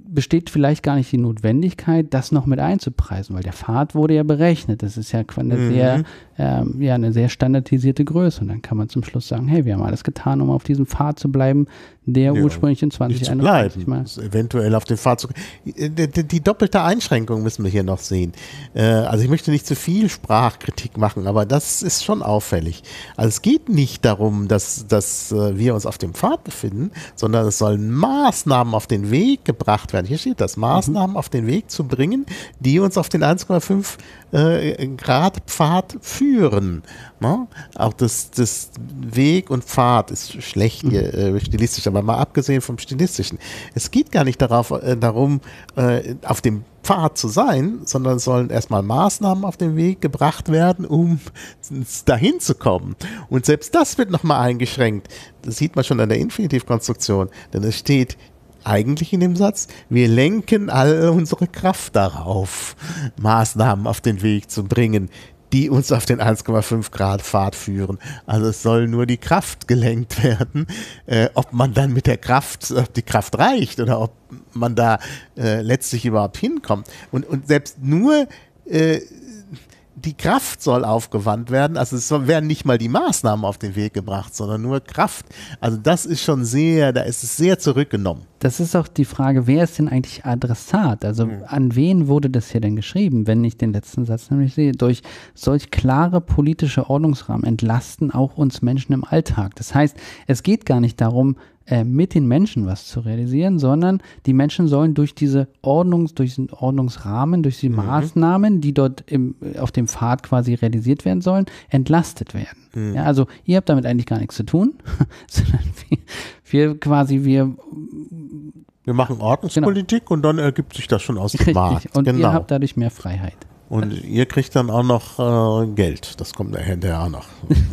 besteht vielleicht gar nicht die Notwendigkeit, das noch mit einzupreisen, weil der Pfad wurde ja berechnet. Das ist ja eine, mhm. sehr, ähm, ja, eine sehr standardisierte Größe. Und dann kann man zum Schluss sagen, hey, wir haben alles getan, um auf diesem Pfad zu bleiben, der ja, ursprünglich in zwanzig einundzwanzig mal. Eventuell auf dem Pfad zu die, die, die doppelte Einschränkung müssen wir hier noch sehen. Äh, also ich möchte nicht zu viel Sprachkritik machen, aber das ist schon auffällig. Also es geht nicht darum, dass, dass äh, wir uns auf dem Pfad befinden, sondern es sollen Maßnahmen auf den Weg gebracht werden. Hier steht das, Maßnahmen mhm. auf den Weg zu bringen, die uns auf den eins Komma fünf äh, Grad Pfad führen. Ne? Auch das, das Weg und Pfad ist schlecht hier äh, stilistisch, aber mal abgesehen vom Stilistischen. Es geht gar nicht darauf, äh, darum, äh, auf dem Pfad zu sein, sondern es sollen erstmal Maßnahmen auf den Weg gebracht werden, um dahin zu kommen. Und selbst das wird nochmal eingeschränkt. Das sieht man schon an der Infinitivkonstruktion, denn es steht eigentlich in dem Satz, wir lenken all unsere Kraft darauf, Maßnahmen auf den Weg zu bringen, die uns auf den eins Komma fünf Grad Pfad führen. Also es soll nur die Kraft gelenkt werden. Äh, ob man dann mit der Kraft, ob die Kraft reicht oder ob man da äh, letztlich überhaupt hinkommt. Und, und selbst nur äh, die Kraft soll aufgewandt werden. Also es werden nicht mal die Maßnahmen auf den Weg gebracht, sondern nur Kraft. Also das ist schon sehr, da ist es sehr zurückgenommen. Das ist auch die Frage, wer ist denn eigentlich Adressat? Also mhm. an wen wurde das hier denn geschrieben, wenn ich den letzten Satz nämlich sehe? Durch solch klare politische Ordnungsrahmen entlasten auch uns Menschen im Alltag. Das heißt, es geht gar nicht darum, äh, mit den Menschen was zu realisieren, sondern die Menschen sollen durch diese Ordnungs, durch diesen Ordnungsrahmen, durch die mhm. Maßnahmen, die dort im, auf dem Pfad quasi realisiert werden sollen, entlastet werden. Mhm. Ja, also ihr habt damit eigentlich gar nichts zu tun, sondern wir, wir quasi, wir Wir machen Ordnungspolitik genau. und dann ergibt sich das schon aus dem Markt. Und genau. ihr habt dadurch mehr Freiheit. Und ihr kriegt dann auch noch äh, Geld. Das kommt hinterher auch noch.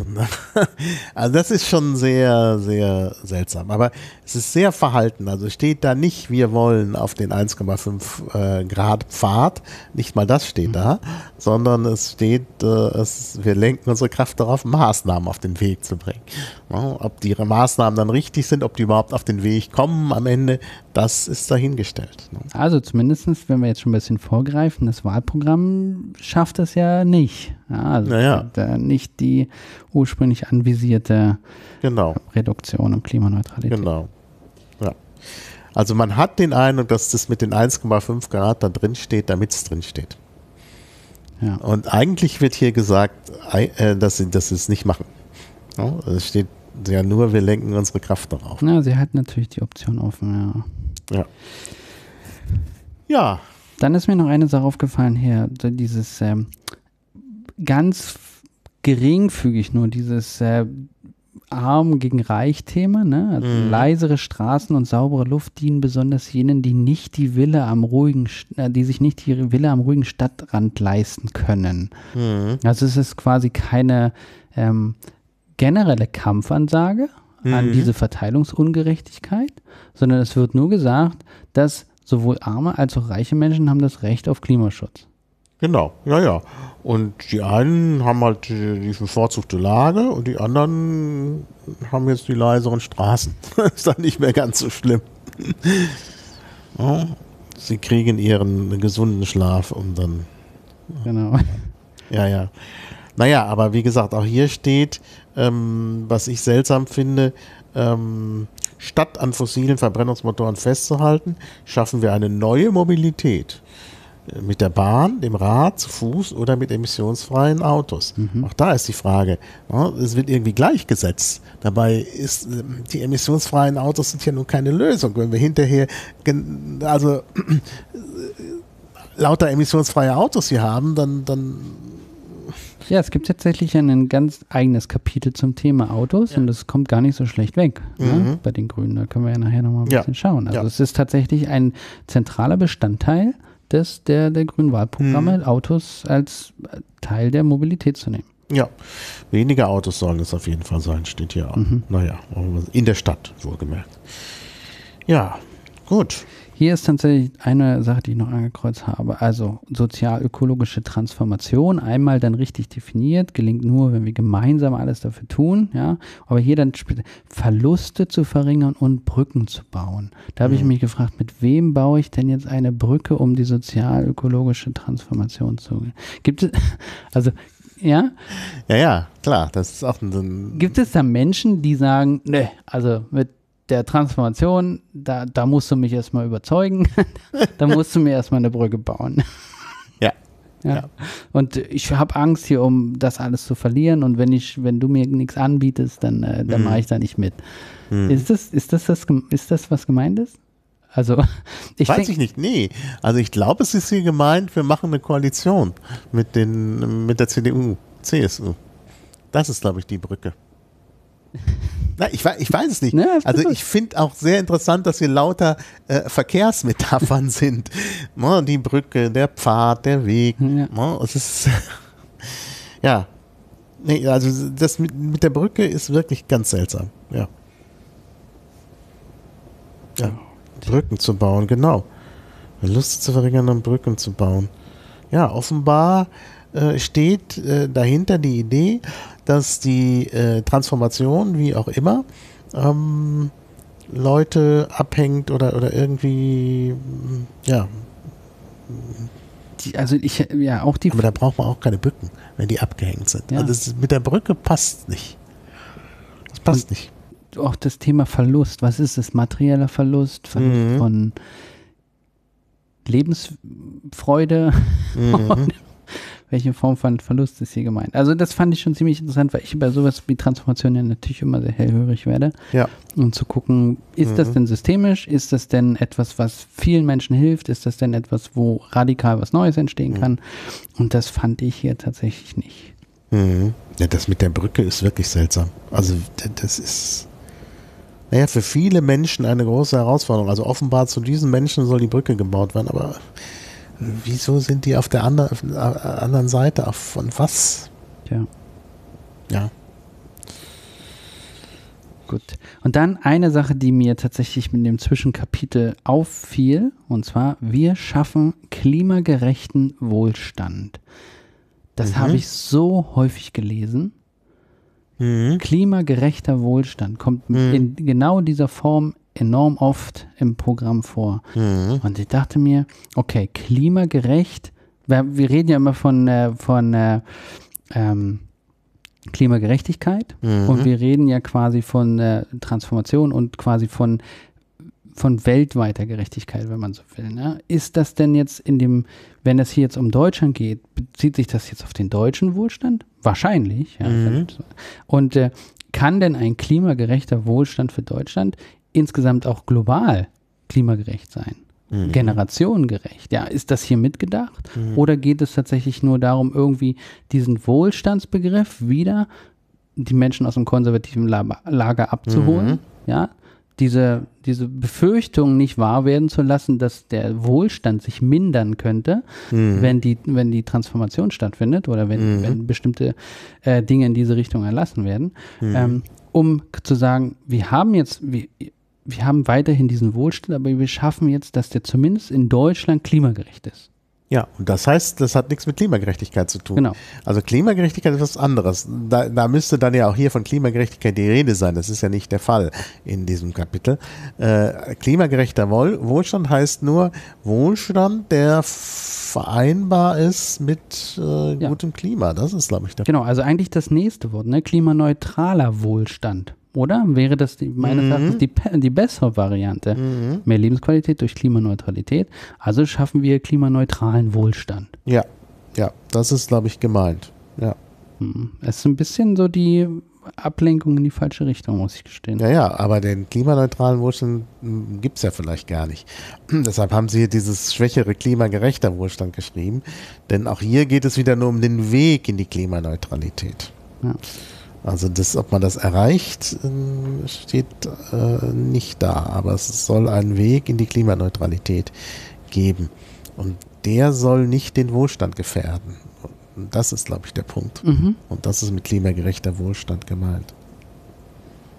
Also das ist schon sehr, sehr seltsam. Aber es ist sehr verhalten. Also steht da nicht, wir wollen auf den eins Komma fünf äh, Grad Pfad. Nicht mal das steht mhm. da. Sondern es steht, äh, es, wir lenken unsere Kraft darauf, Maßnahmen auf den Weg zu bringen. Ja, ob die Maßnahmen dann richtig sind, ob die überhaupt auf den Weg kommen am Ende, das ist dahingestellt. Also zumindest, wenn wir jetzt schon ein bisschen vorgreifen, das Wahlprogramm schafft es ja nicht. Ja, also naja. da nicht die ursprünglich anvisierte genau. Reduktion und Klimaneutralität. Genau. Ja. Also man hat den Eindruck, dass das mit den eins Komma fünf Grad da drin steht, damit es drin steht. Ja. Und eigentlich wird hier gesagt, dass sie, dass sie es nicht machen. Ja, es steht ja nur, wir lenken unsere Kraft darauf. Ja, sie hat natürlich die Option offen, ja. Ja. Ja. Dann ist mir noch eine Sache aufgefallen hier, dieses ähm, ganz geringfügig nur, dieses äh, Arm gegen Reich Thema, ne? Also mhm. leisere Straßen und saubere Luft dienen besonders jenen, die nicht die Villa am ruhigen, äh, die sich nicht die Villa am ruhigen Stadtrand leisten können. Mhm. Also es ist quasi keine ähm, generelle Kampfansage mhm. an diese Verteilungsungerechtigkeit, sondern es wird nur gesagt, dass sowohl arme als auch reiche Menschen haben das Recht auf Klimaschutz. Genau, ja, ja. Und die einen haben halt die, die bevorzugte Lage und die anderen haben jetzt die leiseren Straßen. Ist dann nicht mehr ganz so schlimm. Ja, sie kriegen ihren gesunden Schlaf und dann... Genau. Ja, ja. Naja, aber wie gesagt, auch hier steht, ähm, was ich seltsam finde, ähm, statt an fossilen Verbrennungsmotoren festzuhalten, schaffen wir eine neue Mobilität. Mit der Bahn, dem Rad, zu Fuß oder mit emissionsfreien Autos. Mhm. Auch da ist die Frage, ja, es wird irgendwie gleichgesetzt. Dabei ist, die emissionsfreien Autos sind ja nun keine Lösung. Wenn wir hinterher, also lauter emissionsfreie Autos hier haben, dann, dann ja, es gibt tatsächlich ein ganz eigenes Kapitel zum Thema Autos ja. und das kommt gar nicht so schlecht weg mhm. ne, bei den Grünen. Da können wir ja nachher nochmal ein ja. bisschen schauen. Also ja. es ist tatsächlich ein zentraler Bestandteil des, der, der grünen Wahlprogramme, mhm. Autos als Teil der Mobilität zu nehmen. Ja, weniger Autos sollen es auf jeden Fall sein, steht hier. Mhm. Naja, in der Stadt wohlgemerkt. Ja, Gut. Hier ist tatsächlich eine Sache, die ich noch angekreuzt habe. Also sozial-ökologische Transformation, einmal dann richtig definiert, gelingt nur, wenn wir gemeinsam alles dafür tun. Ja? Aber hier dann Verluste zu verringern und Brücken zu bauen. Da habe mhm. ich mich gefragt, mit wem baue ich denn jetzt eine Brücke, um die sozial-ökologische Transformation zu... Gibt es... Also... Ja? Ja, ja, klar. Das ist auch ein... Gibt es da Menschen, die sagen, ne, also mit der Transformation, da, da musst du mich erstmal überzeugen, da musst du mir erstmal eine Brücke bauen. Ja. Ja. ja. Und ich habe Angst hier, um das alles zu verlieren, und wenn ich, wenn du mir nichts anbietest, dann, äh, dann mhm. mache ich da nicht mit. Mhm. Ist das, ist das, das, ist das was gemeint ist? Also, ich Weiß denk, ich nicht, nee. Also ich glaube, es ist hier gemeint, wir machen eine Koalition mit, den, mit der C D U, C S U. Das ist, glaube ich, die Brücke. Na, ich, ich weiß es nicht. Ja, also ich finde auch sehr interessant, dass hier lauter äh, Verkehrsmetaphern sind. No, die Brücke, der Pfad, der Weg. Ja, no, es ist ja. Nee, also das mit, mit der Brücke ist wirklich ganz seltsam. Ja. Ja. Brücken zu bauen, genau. Lust zu verringern und Brücken zu bauen. Ja, offenbar äh, steht äh, dahinter die Idee, dass die äh, Transformation, wie auch immer, ähm, Leute abhängt oder, oder irgendwie, ja. Die, also ich, ja, auch die... Aber da braucht man auch keine Brücken, wenn die abgehängt sind. Ja. Also das, mit der Brücke passt nicht. Das passt Und nicht. Auch das Thema Verlust. Was ist das? Materieller Verlust, Verlust mhm. von Lebensfreude? Mhm. Welche Form von Verlust ist hier gemeint? Also das fand ich schon ziemlich interessant, weil ich bei sowas wie Transformation ja natürlich immer sehr hellhörig werde. Ja. Um zu gucken, ist mhm. das denn systemisch? Ist das denn etwas, was vielen Menschen hilft? Ist das denn etwas, wo radikal was Neues entstehen mhm. kann? Und das fand ich hier tatsächlich nicht. Mhm. Ja, das mit der Brücke ist wirklich seltsam. Also das ist, naja, für viele Menschen eine große Herausforderung. Also offenbar zu diesen Menschen soll die Brücke gebaut werden, aber wieso sind die auf der andre, auf der anderen Seite? Auf von was? Ja. Ja. Gut. Und dann eine Sache, die mir tatsächlich mit dem Zwischenkapitel auffiel, und zwar, wir schaffen klimagerechten Wohlstand. Das mhm. habe ich so häufig gelesen. Mhm. Klimagerechter Wohlstand kommt mhm. in genau dieser Form enorm oft im Programm vor. Mhm. Und ich dachte mir, okay, klimagerecht, wir, wir reden ja immer von, äh, von äh, ähm, Klimagerechtigkeit mhm. und wir reden ja quasi von äh, Transformation und quasi von, von weltweiter Gerechtigkeit, wenn man so will. Ne? Ist das denn jetzt in dem, wenn es hier jetzt um Deutschland geht, bezieht sich das jetzt auf den deutschen Wohlstand? Wahrscheinlich. Ja. Mhm. Und äh, kann denn ein klimagerechter Wohlstand für Deutschland insgesamt auch global klimagerecht sein? Mhm. Generationengerecht. Ja, ist das hier mitgedacht? Mhm. Oder geht es tatsächlich nur darum, irgendwie diesen Wohlstandsbegriff wieder die Menschen aus dem konservativen Lager abzuholen? Mhm. Ja, diese, diese Befürchtung nicht wahr werden zu lassen, dass der Wohlstand sich mindern könnte, mhm. wenn die, wenn die Transformation stattfindet oder wenn, mhm. wenn bestimmte äh, Dinge in diese Richtung erlassen werden, mhm. ähm, um zu sagen, wir haben jetzt, wir, wir haben weiterhin diesen Wohlstand, aber wir schaffen jetzt, dass der zumindest in Deutschland klimagerecht ist. Ja, und das heißt, das hat nichts mit Klimagerechtigkeit zu tun. Genau. Also Klimagerechtigkeit ist was anderes. Da, da müsste dann ja auch hier von Klimagerechtigkeit die Rede sein. Das ist ja nicht der Fall in diesem Kapitel. Äh, klimagerechter Wohl, Wohlstand heißt nur Wohlstand, der vereinbar ist mit äh, ja. gutem Klima. Das ist, glaube ich, der Genau, also eigentlich das nächste Wort, ne? Klimaneutraler Wohlstand. Oder? Wäre das die, meines mhm. Erachtens die, die bessere Variante? Mhm. Mehr Lebensqualität durch Klimaneutralität. Also schaffen wir klimaneutralen Wohlstand. Ja, ja, das ist, glaube ich, gemeint. Ja. Es ist ein bisschen so die Ablenkung in die falsche Richtung, muss ich gestehen. Ja, ja, aber den klimaneutralen Wohlstand gibt es ja vielleicht gar nicht. Deshalb haben sie hier dieses schwächere klimagerechter Wohlstand geschrieben. Denn auch hier geht es wieder nur um den Weg in die Klimaneutralität. Ja. Also das, ob man das erreicht, steht äh, nicht da, aber es soll einen Weg in die Klimaneutralität geben und der soll nicht den Wohlstand gefährden. Und das ist, glaube ich, der Punkt. Mhm. Und das ist mit klimagerechter Wohlstand gemeint.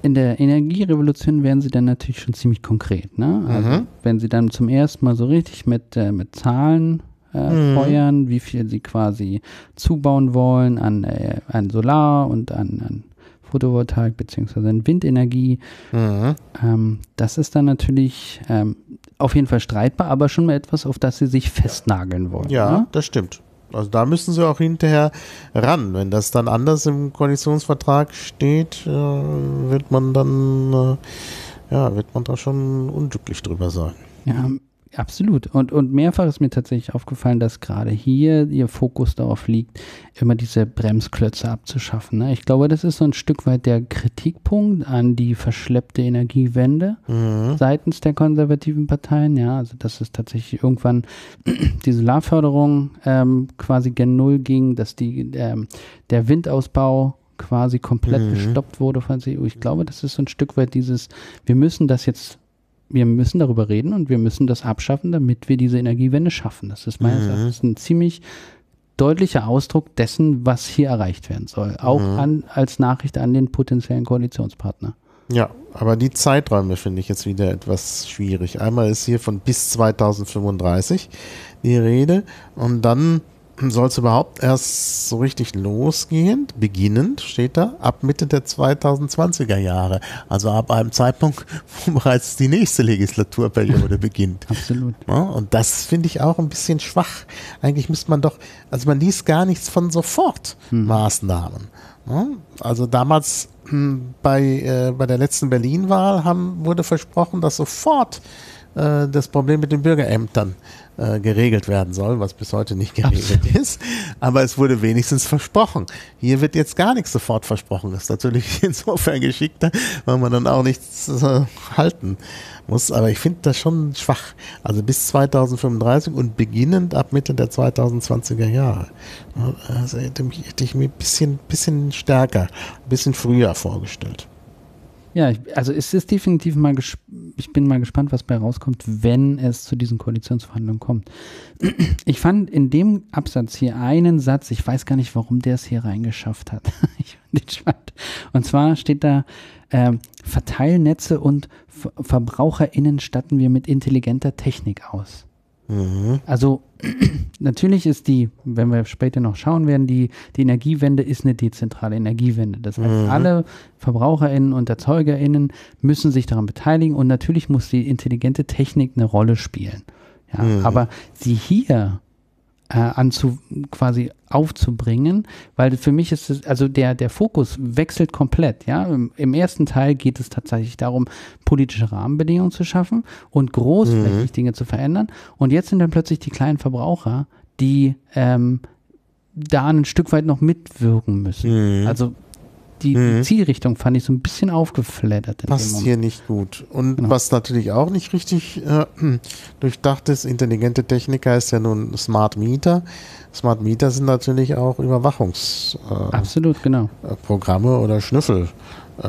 in der Energierevolution werden sie dann natürlich schon ziemlich konkret. Ne? Also Mhm. wenn sie dann zum ersten Mal so richtig mit, äh, mit Zahlen äh, Mhm. feuern, wie viel sie quasi zubauen wollen an, äh, an Solar und an, an Photovoltaik beziehungsweise an Windenergie. Mhm. Ähm, das ist dann natürlich ähm, auf jeden Fall streitbar, aber schon mal etwas, auf das sie sich festnageln wollen. Ja, Ne? das stimmt. Also da müssen sie auch hinterher ran. Wenn das dann anders im Koalitionsvertrag steht, äh, wird man dann, äh, ja, wird man da schon unglücklich drüber sein. Ja, absolut. Und, und mehrfach ist mir tatsächlich aufgefallen, dass gerade hier ihr Fokus darauf liegt, immer diese Bremsklötze abzuschaffen. Ne? Ich glaube, das ist so ein Stück weit der Kritikpunkt an die verschleppte Energiewende Mhm. seitens der konservativen Parteien. Ja, also dass es tatsächlich irgendwann die Solarförderung ähm, quasi gen Null ging, dass die, ähm, der Windausbau quasi komplett Mhm. gestoppt wurde von C E U. Ich glaube, das ist so ein Stück weit dieses, wir müssen das jetzt wir müssen darüber reden und wir müssen das abschaffen, damit wir diese Energiewende schaffen. Das ist meines Mhm. Erachtens ein ziemlich deutlicher Ausdruck dessen, was hier erreicht werden soll. Auch Mhm. an, als Nachricht an den potenziellen Koalitionspartner. Ja, aber die Zeiträume finde ich jetzt wieder etwas schwierig. Einmal ist hier von bis zweitausendfünfunddreißig die Rede und dann soll es überhaupt erst so richtig losgehen, beginnend steht da, ab Mitte der zweitausendzwanziger Jahre. Also ab einem Zeitpunkt, wo bereits die nächste Legislaturperiode beginnt. Absolut. Ja, und das finde ich auch ein bisschen schwach. Eigentlich müsste man doch, also man liest gar nichts von Sofortmaßnahmen. Ja, also damals hm, bei, äh, bei der letzten Berlin-Wahl haben, wurde versprochen, dass sofort äh, das Problem mit den Bürgerämtern äh, geregelt werden soll, was bis heute nicht geregelt Absolut. ist. Aber es wurde wenigstens versprochen. Hier wird jetzt gar nichts sofort versprochen. Das ist natürlich insofern geschickter, weil man dann auch nichts äh, halten muss. Aber ich finde das schon schwach. Also bis zweitausendfünfunddreißig und beginnend ab Mitte der zweitausendzwanziger Jahre. Also hätte, mich, hätte ich mir ein bisschen, bisschen stärker, ein bisschen früher vorgestellt. Ja, ich, also es ist definitiv mal, ges- ich bin mal gespannt, was bei rauskommt, wenn es zu diesen Koalitionsverhandlungen kommt. Ich fand in dem Absatz hier einen Satz, ich weiß gar nicht, warum der es hier reingeschafft hat. Ich fand den spannend. Und zwar steht da, ähm, Verteilnetze und Ver- VerbraucherInnen statten wir mit intelligenter Technik aus. Mhm. Also natürlich ist die, wenn wir später noch schauen werden, die, die Energiewende ist eine dezentrale Energiewende. Das heißt, Mhm. alle VerbraucherInnen und ErzeugerInnen müssen sich daran beteiligen und natürlich muss die intelligente Technik eine Rolle spielen. Ja, Mhm. aber sie hier äh, anzu, quasi aufzubringen, weil für mich ist es, also der, der Fokus wechselt komplett, ja. Im, Im ersten Teil geht es tatsächlich darum, politische Rahmenbedingungen zu schaffen und großflächig Mhm. Dinge zu verändern. Und jetzt sind dann plötzlich die kleinen Verbraucher, die ähm, da ein Stück weit noch mitwirken müssen. Mhm. Also die, Mhm. die Zielrichtung fand ich so ein bisschen aufgeflattert. in dem Passt Moment. hier nicht gut. Und Genau. was natürlich auch nicht richtig äh, durchdacht ist, intelligente Technik heißt ja nun Smart Meter. Smart Meter sind natürlich auch Überwachungsprogramme äh, Absolut, genau. Programme oder Schnüffel äh,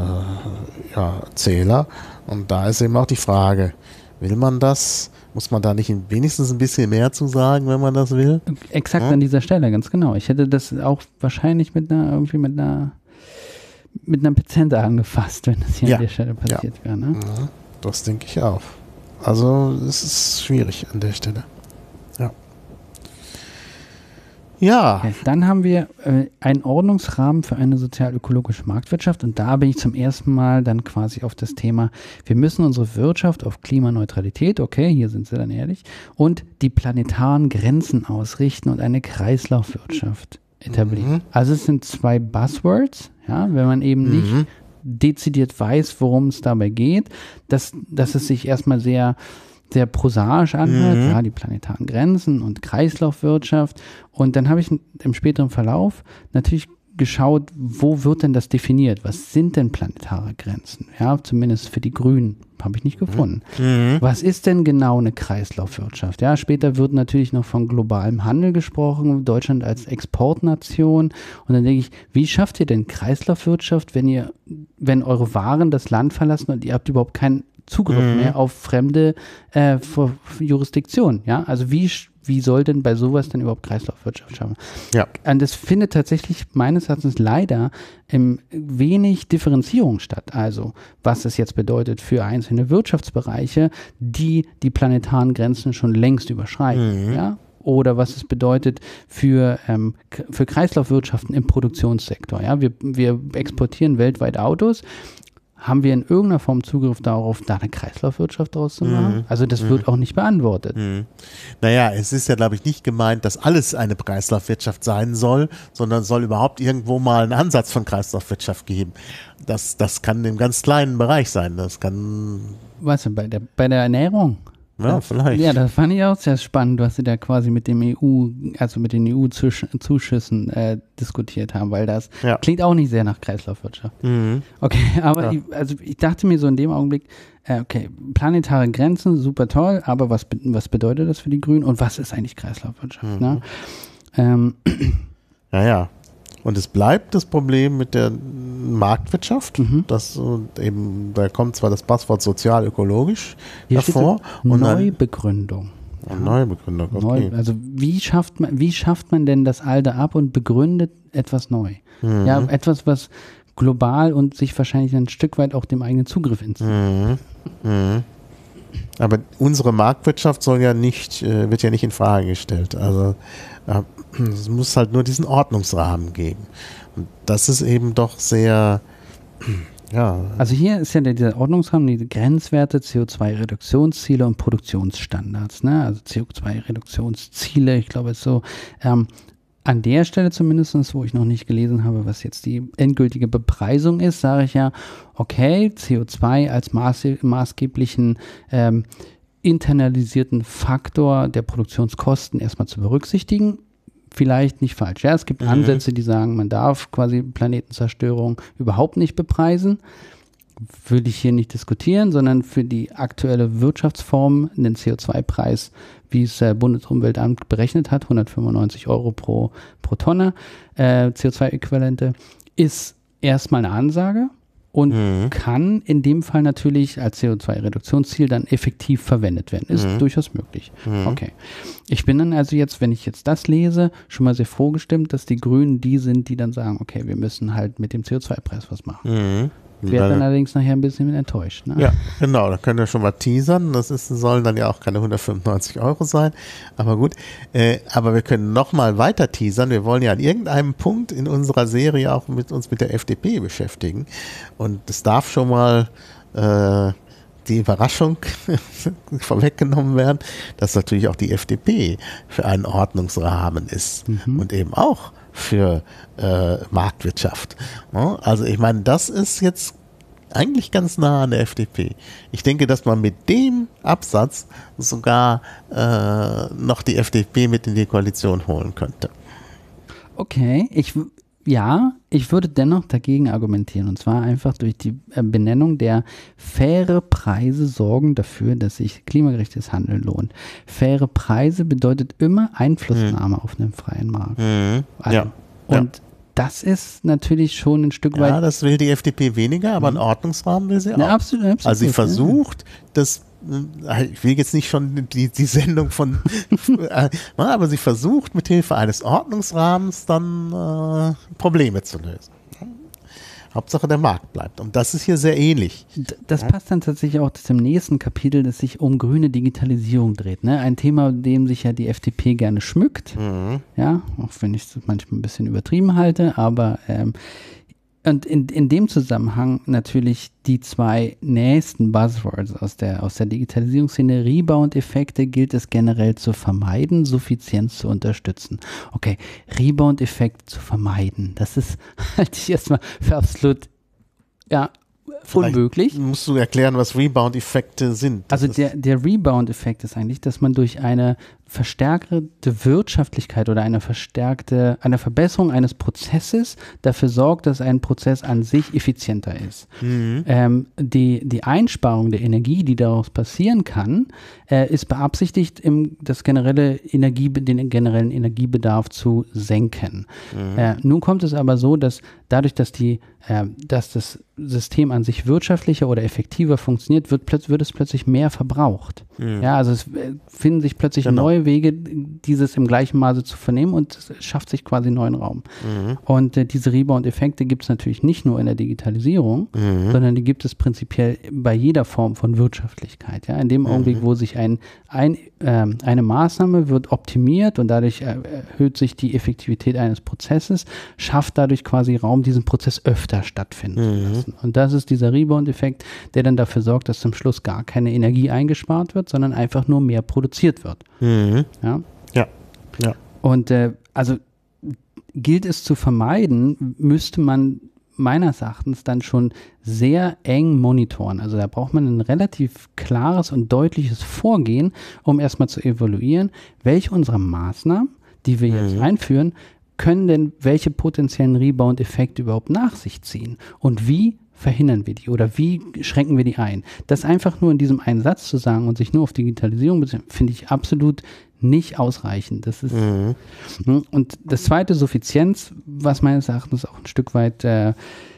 ja, Zähler. Und da ist eben auch die Frage, will man das? Muss man da nicht wenigstens ein bisschen mehr zu sagen, wenn man das will? Exakt Ja. an dieser Stelle, ganz genau. Ich hätte das auch wahrscheinlich mit einer, irgendwie mit einer, mit einer Pizente angefasst, wenn das hier Ja. an der Stelle passiert wäre. Ne? Ja, das denke ich auch. Also es ist schwierig an der Stelle. Ja. Ja. Okay, dann haben wir äh, einen Ordnungsrahmen für eine sozial-ökologische Marktwirtschaft und da bin ich zum ersten Mal dann quasi auf das Thema, wir müssen unsere Wirtschaft auf Klimaneutralität, okay, hier sind sie dann ehrlich, und die planetaren Grenzen ausrichten und eine Kreislaufwirtschaft etablieren. Mhm. Also es sind zwei Buzzwords, ja, wenn man eben nicht Mhm. dezidiert weiß, worum es dabei geht, dass, dass es sich erstmal sehr sehr prosaisch anhört, Mhm. ja, die planetaren Grenzen und Kreislaufwirtschaft. Und dann habe ich im späteren Verlauf natürlich geschaut, wo wird denn das definiert? Was sind denn planetare Grenzen? Ja, zumindest für die Grünen habe ich nicht gefunden. Mhm. Was ist denn genau eine Kreislaufwirtschaft? Ja, später wird natürlich noch von globalem Handel gesprochen, Deutschland als Exportnation. Und dann denke ich, wie schafft ihr denn Kreislaufwirtschaft, wenn ihr, wenn eure Waren das Land verlassen und ihr habt überhaupt keinen Zugriff Mhm. mehr auf fremde äh, Jurisdiktionen? Ja, also wie, sch- wie soll denn bei sowas denn überhaupt Kreislaufwirtschaft schaffen? Ja. Und das findet tatsächlich meines Erachtens leider im wenig Differenzierung statt. Also, was es jetzt bedeutet für einzelne Wirtschaftsbereiche, die die planetaren Grenzen schon längst überschreiten. Mhm. Ja? Oder was es bedeutet für, ähm, für Kreislaufwirtschaften im Produktionssektor. Ja? Wir, wir exportieren weltweit Autos. Haben wir in irgendeiner Form Zugriff darauf, da eine Kreislaufwirtschaft draus zu machen? Mhm. Also das mhm. wird auch nicht beantwortet. Mhm. Naja, es ist ja, glaube ich, nicht gemeint, dass alles eine Kreislaufwirtschaft sein soll, sondern es soll überhaupt irgendwo mal einen Ansatz von Kreislaufwirtschaft geben. Das, das kann im ganz kleinen Bereich sein. Das kann... Was denn, bei der, bei der Ernährung? Ja, vielleicht. Ja, das fand ich auch sehr spannend, was sie da quasi mit dem E U, also mit den E U-Zuschüssen äh, diskutiert haben, weil das ja. klingt auch nicht sehr nach Kreislaufwirtschaft. Mhm. Okay, aber ja. ich, also ich dachte mir so in dem Augenblick, äh, okay, planetare Grenzen, super toll, aber was, was bedeutet das für die Grünen und was ist eigentlich Kreislaufwirtschaft? Mhm. Ne? Ähm. Ja, ja. Und es bleibt das Problem mit der Marktwirtschaft, mhm. das eben, da kommt zwar das Passwort sozial-ökologisch davor. Und Neubegründung. Dann, ja. Neubegründung, okay. Neu, also wie schafft man, wie schafft man denn das Alte ab und begründet etwas neu? Mhm. Ja, etwas, was global und sich wahrscheinlich ein Stück weit auch dem eigenen Zugriff entzieht. Mhm. Mhm. Aber unsere Marktwirtschaft soll ja nicht, äh, wird ja nicht in Frage gestellt. Also äh, es muss halt nur diesen Ordnungsrahmen geben. Und das ist eben doch sehr, ja. Also hier ist ja der, dieser Ordnungsrahmen, die Grenzwerte, C O zwei Reduktionsziele und Produktionsstandards. Ne? Also C O zwei Reduktionsziele, ich glaube, es ist so. Ähm, An der Stelle zumindest, wo ich noch nicht gelesen habe, was jetzt die endgültige Bepreisung ist, sage ich ja, okay, C O zwei als maß, maßgeblichen ähm, internalisierten Faktor der Produktionskosten erstmal zu berücksichtigen. Vielleicht nicht falsch. Ja, es gibt mhm. Ansätze, die sagen, man darf quasi Planetenzerstörung überhaupt nicht bepreisen. Würde ich hier nicht diskutieren, sondern für die aktuelle Wirtschaftsform den C O zwei Preis, wie es das Bundesumweltamt berechnet hat, hundertfünfundneunzig Euro pro, pro Tonne äh, C O zwei Äquivalente, ist erstmal eine Ansage und mhm. kann in dem Fall natürlich als C O zwei Reduktionsziel dann effektiv verwendet werden. Ist mhm. durchaus möglich. Mhm. Okay. Ich bin dann also jetzt, wenn ich jetzt das lese, schon mal sehr froh gestimmt, dass die Grünen die sind, die dann sagen, okay, wir müssen halt mit dem C O zwei Preis was machen. Mhm. Ich werde dann allerdings nachher ein bisschen enttäuscht. Ne? Ja, genau, da können wir schon mal teasern. Das ist, sollen dann ja auch keine hundertfünfundneunzig Euro sein. Aber gut, äh, aber wir können noch mal weiter teasern. Wir wollen ja an irgendeinem Punkt in unserer Serie auch mit uns mit der F D P beschäftigen. Und es darf schon mal äh, die Überraschung vorweggenommen werden, dass natürlich auch die F D P für einen Ordnungsrahmen ist mhm. und eben auch für äh, Marktwirtschaft. Ja, also ich meine, das ist jetzt eigentlich ganz nah an der F D P. Ich denke, dass man mit dem Absatz sogar äh, noch die F D P mit in die Koalition holen könnte. Okay, ich ja, ich würde dennoch dagegen argumentieren, und zwar einfach durch die Benennung der faire Preise sorgen dafür, dass sich klimagerechtes Handeln lohnt. Faire Preise bedeutet immer Einflussnahme mhm. auf einen freien Markt. Mhm. Also, ja. Und ja. das ist natürlich schon ein Stück weit... Ja, das will die F D P weniger, aber einen Ordnungsrahmen will sie auch. Ja, absolut, absolut, also sie versucht, ja. das... Ich will jetzt nicht schon die, die Sendung von, aber sie versucht mit Hilfe eines Ordnungsrahmens dann äh, Probleme zu lösen. Hauptsache der Markt bleibt. Und das ist hier sehr ähnlich. Das passt dann tatsächlich auch zum nächsten Kapitel, das sich um grüne Digitalisierung dreht. Ne? Ein Thema, dem sich ja die F D P gerne schmückt. Mhm. Ja, auch wenn ich es manchmal ein bisschen übertrieben halte, aber ähm, und in, in dem Zusammenhang natürlich die zwei nächsten Buzzwords aus der, aus der Digitalisierungsszene. Rebound-Effekte gilt es generell zu vermeiden, Suffizienz zu unterstützen. Okay, Rebound-Effekt zu vermeiden, das ist halte ich erstmal für absolut, ja, Vielleicht unmöglich. Musst du erklären, was Rebound-Effekte sind. Das also der, der Rebound-Effekt ist eigentlich, dass man durch eine verstärkte Wirtschaftlichkeit oder eine verstärkte, eine Verbesserung eines Prozesses dafür sorgt, dass ein Prozess an sich effizienter ist. Mhm. Ähm, die, die Einsparung der Energie, die daraus passieren kann, äh, ist beabsichtigt, im, das generelle Energie, den generellen Energiebedarf zu senken. Mhm. Äh, nun kommt es aber so, dass dadurch, dass die, äh, dass das System an sich wirtschaftlicher oder effektiver funktioniert, wird, plötz- wird es plötzlich mehr verbraucht. Mhm. Ja, also es äh, finden sich plötzlich genau. neue neue Wege, dieses im gleichen Maße zu vernehmen und es schafft sich quasi neuen Raum. Mhm. Und äh, diese Rebound-Effekte gibt es natürlich nicht nur in der Digitalisierung, mhm. sondern die gibt es prinzipiell bei jeder Form von Wirtschaftlichkeit. Ja? In dem mhm. Augenblick, wo sich ein, ein, äh, eine Maßnahme wird optimiert und dadurch äh, erhöht sich die Effektivität eines Prozesses, schafft dadurch quasi Raum, diesen Prozess öfter stattfinden mhm. zu lassen. Und das ist dieser Rebound-Effekt, der dann dafür sorgt, dass zum Schluss gar keine Energie eingespart wird, sondern einfach nur mehr produziert wird. Mhm. Ja? Ja. ja. Und äh, also gilt es zu vermeiden, müsste man meines Erachtens dann schon sehr eng monitoren. Also da braucht man ein relativ klares und deutliches Vorgehen, um erstmal zu evaluieren, welche unserer Maßnahmen, die wir jetzt mhm. einführen, können denn welche potenziellen Rebound-Effekte überhaupt nach sich ziehen und wie verhindern wir die oder wie schränken wir die ein? Das einfach nur in diesem einen Satz zu sagen und sich nur auf Digitalisierung beziehen, finde ich absolut nicht ausreichend. Das ist mhm. Und das zweite, Suffizienz, was meines Erachtens auch ein Stück weit äh,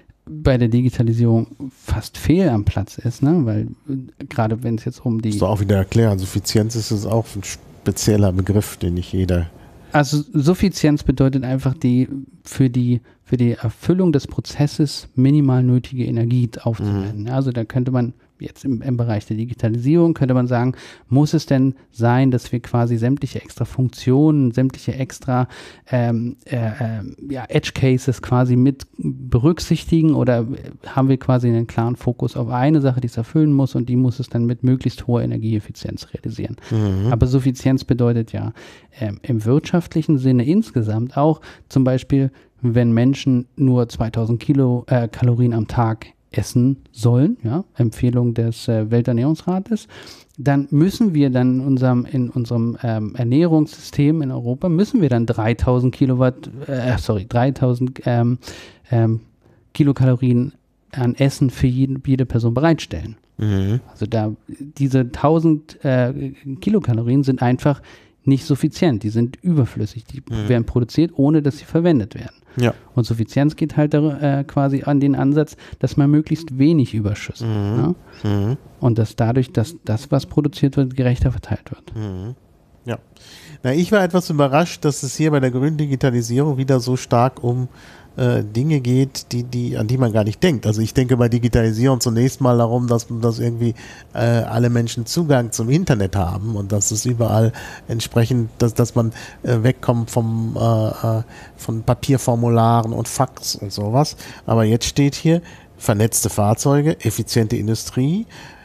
bei der Digitalisierung fast fehl am Platz ist, ne? Weil äh, gerade wenn es jetzt um die... Das musst du auch wieder erklären, Suffizienz ist es auch ein spezieller Begriff, den nicht jeder... Also Suffizienz bedeutet einfach die für die für die Erfüllung des Prozesses minimal nötige Energie aufzuwenden. Mhm. Also da könnte man jetzt im, im Bereich der Digitalisierung könnte man sagen, muss es denn sein, dass wir quasi sämtliche extra Funktionen, sämtliche extra ähm, äh, äh, ja, Edge Cases quasi mit berücksichtigen oder haben wir quasi einen klaren Fokus auf eine Sache, die es erfüllen muss und die muss es dann mit möglichst hoher Energieeffizienz realisieren. Mhm. Aber Suffizienz bedeutet ja ähm, im wirtschaftlichen Sinne insgesamt auch zum Beispiel, wenn Menschen nur zweitausend Kilo, äh, Kalorien am Tag essen sollen, ja, Empfehlung des äh, Welternährungsrates, dann müssen wir dann in unserem, in unserem ähm, Ernährungssystem in Europa, müssen wir dann dreitausend Kilowatt, äh, sorry, dreitausend ähm, ähm, Kilokalorien an Essen für jeden, jede Person bereitstellen. Mhm. Also da, diese tausend äh, Kilokalorien sind einfach nicht suffizient, die sind überflüssig, die mhm. werden produziert, ohne dass sie verwendet werden. Ja. Und Suffizienz geht halt äh, quasi an den Ansatz, dass man möglichst wenig Überschüsse mhm. hat. Ja? Mhm. Und dass dadurch, dass das, was produziert wird, gerechter verteilt wird. Mhm. Ja. Na, ich war etwas überrascht, dass es hier bei der grünen Digitalisierung wieder so stark um äh, Dinge geht, die, die, an die man gar nicht denkt. Also ich denke bei Digitalisierung zunächst mal darum, dass, dass irgendwie äh, alle Menschen Zugang zum Internet haben und dass es überall entsprechend, dass, dass man äh, wegkommt vom, äh, von Papierformularen und Fax und sowas. Aber jetzt steht hier vernetzte Fahrzeuge, effiziente Industrie,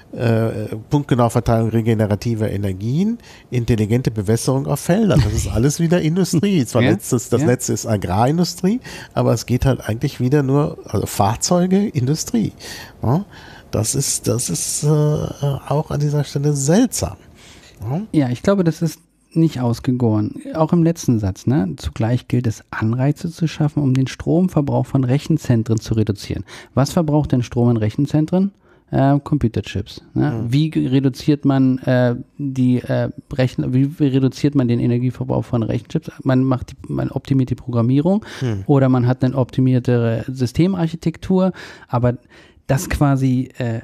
Äh, punktgenaue Verteilung regenerativer Energien, intelligente Bewässerung auf Feldern. Das ist alles wieder Industrie. Zwar ja, letztes, das ja. letzte ist Agrarindustrie, aber es geht halt eigentlich wieder nur, also Fahrzeuge, Industrie. Ja, das ist, das ist äh, auch an dieser Stelle seltsam. Ja, ja, ich glaube, das ist nicht ausgegoren. Auch im letzten Satz, ne? Zugleich gilt es, Anreize zu schaffen, um den Stromverbrauch von Rechenzentren zu reduzieren. Was verbraucht denn Strom in Rechenzentren? Äh, Computerchips. Ne? Mhm. Wie reduziert man äh, die äh, Rechner, wie reduziert man den Energieverbrauch von Rechenchips? Man macht, die, man optimiert die Programmierung mhm. oder man hat eine optimierte Systemarchitektur, aber das quasi äh,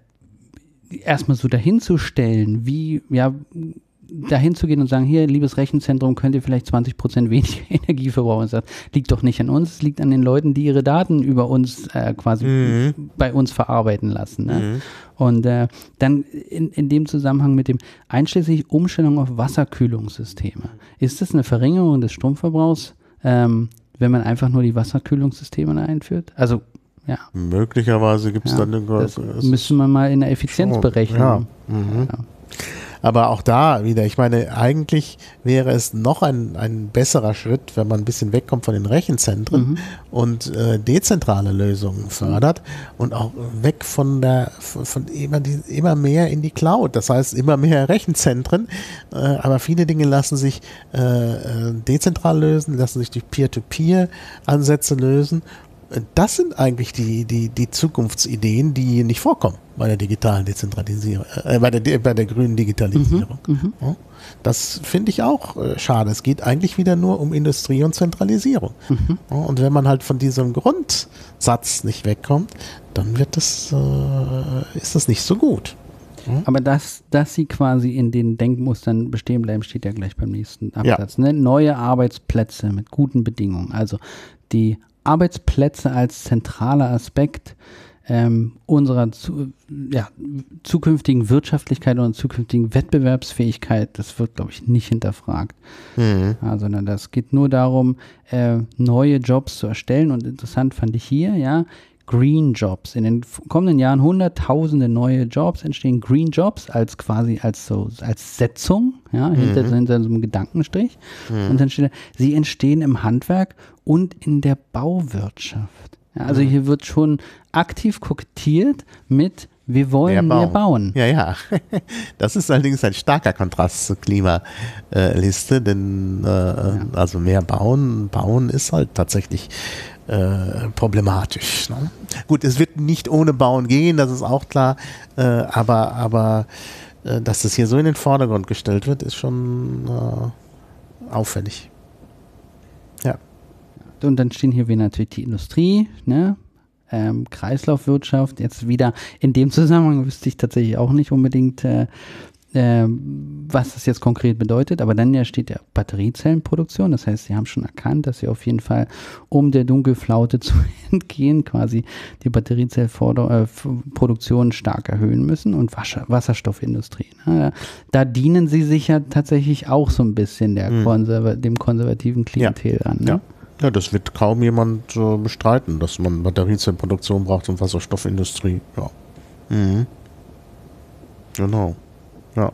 erstmal so dahinzustellen, wie, ja, dahin zu gehen und sagen, hier, liebes Rechenzentrum, könnt ihr vielleicht zwanzig Prozent weniger Energie verbrauchen. Das liegt doch nicht an uns, es liegt an den Leuten, die ihre Daten über uns äh, quasi mhm. bei uns verarbeiten lassen. Ne? Mhm. Und äh, dann in, in dem Zusammenhang mit dem einschließlich Umstellung auf Wasserkühlungssysteme. Ist das eine Verringerung des Stromverbrauchs, ähm, wenn man einfach nur die Wasserkühlungssysteme einführt? Also ja. Möglicherweise gibt es ja, dann eine Das müsste man mal in der Effizienzberechnung. Ja. Mhm. Ja. Aber auch da wieder, ich meine, eigentlich wäre es noch ein, ein besserer Schritt, wenn man ein bisschen wegkommt von den Rechenzentren mhm. und äh, dezentrale Lösungen fördert und auch weg von der, von, von immer, die, immer mehr in die Cloud. Das heißt, immer mehr Rechenzentren, äh, aber viele Dinge lassen sich äh, dezentral lösen, lassen sich durch Peer-to-Peer-Ansätze lösen. Das sind eigentlich die, die, die Zukunftsideen, die nicht vorkommen bei der digitalen Dezentralisierung, äh, bei der, bei der grünen Digitalisierung. Mhm, ja, das finde ich auch äh, schade. Es geht eigentlich wieder nur um Industrie und Zentralisierung. Mhm. Ja, und wenn man halt von diesem Grundsatz nicht wegkommt, dann wird das, äh, ist das nicht so gut. Hm? Aber dass, dass sie quasi in den Denkmustern bestehen bleiben, steht ja gleich beim nächsten Absatz. Ja. Ne? Neue Arbeitsplätze mit guten Bedingungen. Also die Arbeitsplätze als zentraler Aspekt ähm, unserer zu, ja, zukünftigen Wirtschaftlichkeit und zukünftigen Wettbewerbsfähigkeit, das wird, glaube ich, nicht hinterfragt. Mhm. Ja, sondern das geht nur darum, äh, neue Jobs zu erstellen. Und interessant fand ich hier, ja, Green Jobs. In den kommenden Jahren hunderttausende neue Jobs entstehen. Green Jobs als quasi als so als Setzung, ja, hinter, Mhm. hinter so einem Gedankenstrich. Mhm. Und dann steht da, sie entstehen im Handwerk und in der Bauwirtschaft. Ja, also Mhm. hier wird schon aktiv kokettiert mit wir wollen mehr bauen. Ja, ja. Das ist allerdings ein starker Kontrast zur Klimaliste, denn äh, Ja. also mehr bauen, bauen ist halt tatsächlich äh, problematisch. Ne? Gut, es wird nicht ohne Bauen gehen, das ist auch klar, äh, aber, aber äh, dass das hier so in den Vordergrund gestellt wird, ist schon äh, auffällig. Ja. Und dann stehen hier wieder natürlich die Industrie, ne? Ähm, Kreislaufwirtschaft. Jetzt wieder in dem Zusammenhang wüsste ich tatsächlich auch nicht unbedingt, äh, äh, was das jetzt konkret bedeutet. Aber dann ja steht ja Batteriezellenproduktion. Das heißt, sie haben schon erkannt, dass sie auf jeden Fall, um der Dunkelflaute zu entgehen, quasi die Batteriezellproduktion äh, stark erhöhen müssen. Und Wasser, Wasserstoffindustrie. Ne? Da dienen sie sich ja tatsächlich auch so ein bisschen der Mhm. Konserva- dem konservativen Klientel an. Ne? Ja. Ja, das wird kaum jemand äh, bestreiten, dass man Batteriezellenproduktion braucht und Wasserstoffindustrie. Ja. Mhm. Genau. Ja.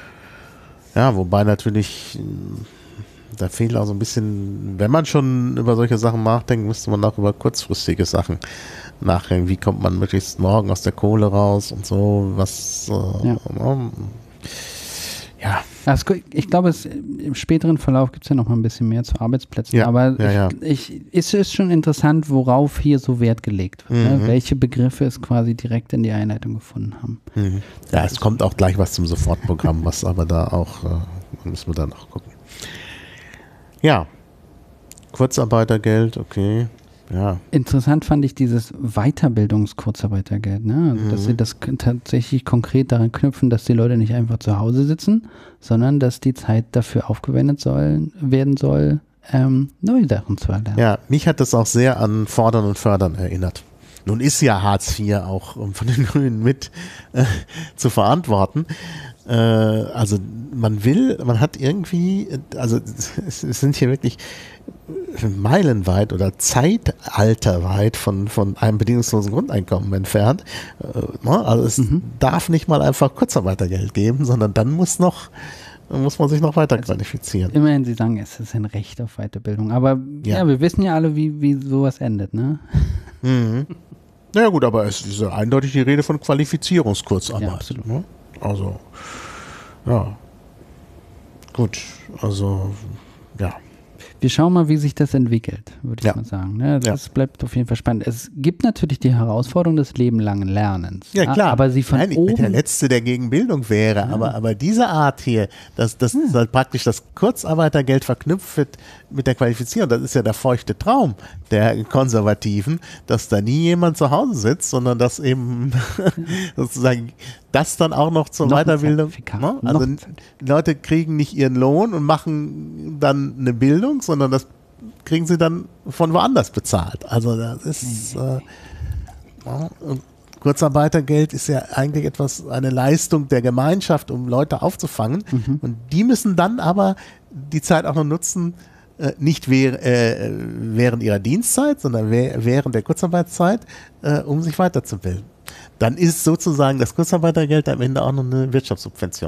Ja, wobei natürlich mh, da fehlt auch so ein bisschen, wenn man schon über solche Sachen nachdenkt, müsste man auch über kurzfristige Sachen nachdenken. Wie kommt man möglichst morgen aus der Kohle raus und so, was äh, Ja. ähm, ja. Das, ich glaube, es, im späteren Verlauf gibt es ja noch mal ein bisschen mehr zu Arbeitsplätzen, Ja, aber ja, ja. Ich, ich, es ist schon interessant, worauf hier so Wert gelegt wird. Mhm. Ne? Welche Begriffe es quasi direkt in die Einleitung gefunden haben. Mhm. Ja, es kommt auch gleich was zum Sofortprogramm, was aber da auch, äh, müssen wir da noch gucken. Ja, Kurzarbeitergeld, okay, ja. Interessant fand ich dieses Weiterbildungskurzarbeitergeld, ne? Also, Mhm. dass sie das k- tatsächlich konkret daran knüpfen, dass die Leute nicht einfach zu Hause sitzen, sondern dass die Zeit dafür aufgewendet sollen, werden soll, ähm, neue Sachen zu erlernen. Ja, mich hat das auch sehr an Fordern und Fördern erinnert. Nun ist ja Hartz vier auch um von den Grünen mit äh, zu verantworten. Äh, also man will, man hat irgendwie, also es, es sind hier wirklich meilenweit oder zeitalterweit von, von einem bedingungslosen Grundeinkommen entfernt. Äh, ne? Also es Mhm. darf nicht mal einfach Kurzarbeitergeld geben, sondern dann muss noch, muss man sich noch weiter Also qualifizieren. Immerhin, sie sagen, es ist ein Recht auf Weiterbildung. Aber ja, Ja. wir wissen ja alle, wie, wie sowas endet, ne? Mhm. Naja gut, aber es ist ja eindeutig die Rede von Qualifizierungskurzarbeit. Ja, absolut. Ne? Also, ja. Gut, also, ja. Wir schauen mal, wie sich das entwickelt, würde ich Ja. mal sagen. Ne? Das Ja. bleibt auf jeden Fall spannend. Es gibt natürlich die Herausforderung des lebenlangen Lernens. Ja, klar. Aber sie von Nein, ich bin der oben... Letzte, der gegen Bildung wäre, aber, aber diese Art hier, dass, dass halt praktisch das Kurzarbeitergeld verknüpft wird mit der Qualifizierung, das ist ja der feuchte Traum der Konservativen, dass da nie jemand zu Hause sitzt, sondern dass eben sozusagen das dann auch noch zur Noch ein Weiterbildung, Zertifikat. ne? Noch Also ein die Leute kriegen nicht ihren Lohn und machen dann eine Bildung, sondern das kriegen sie dann von woanders bezahlt. Also das ist äh, ja, und Kurzarbeitergeld ist ja eigentlich etwas, eine Leistung der Gemeinschaft, um Leute aufzufangen. Mhm. Und die müssen dann aber die Zeit auch noch nutzen, äh, nicht währ, äh, während ihrer Dienstzeit, sondern wäh während der Kurzarbeitszeit, äh, um sich weiterzubilden. Dann ist sozusagen das Kurzarbeitergeld am Ende auch noch eine Wirtschaftssubvention.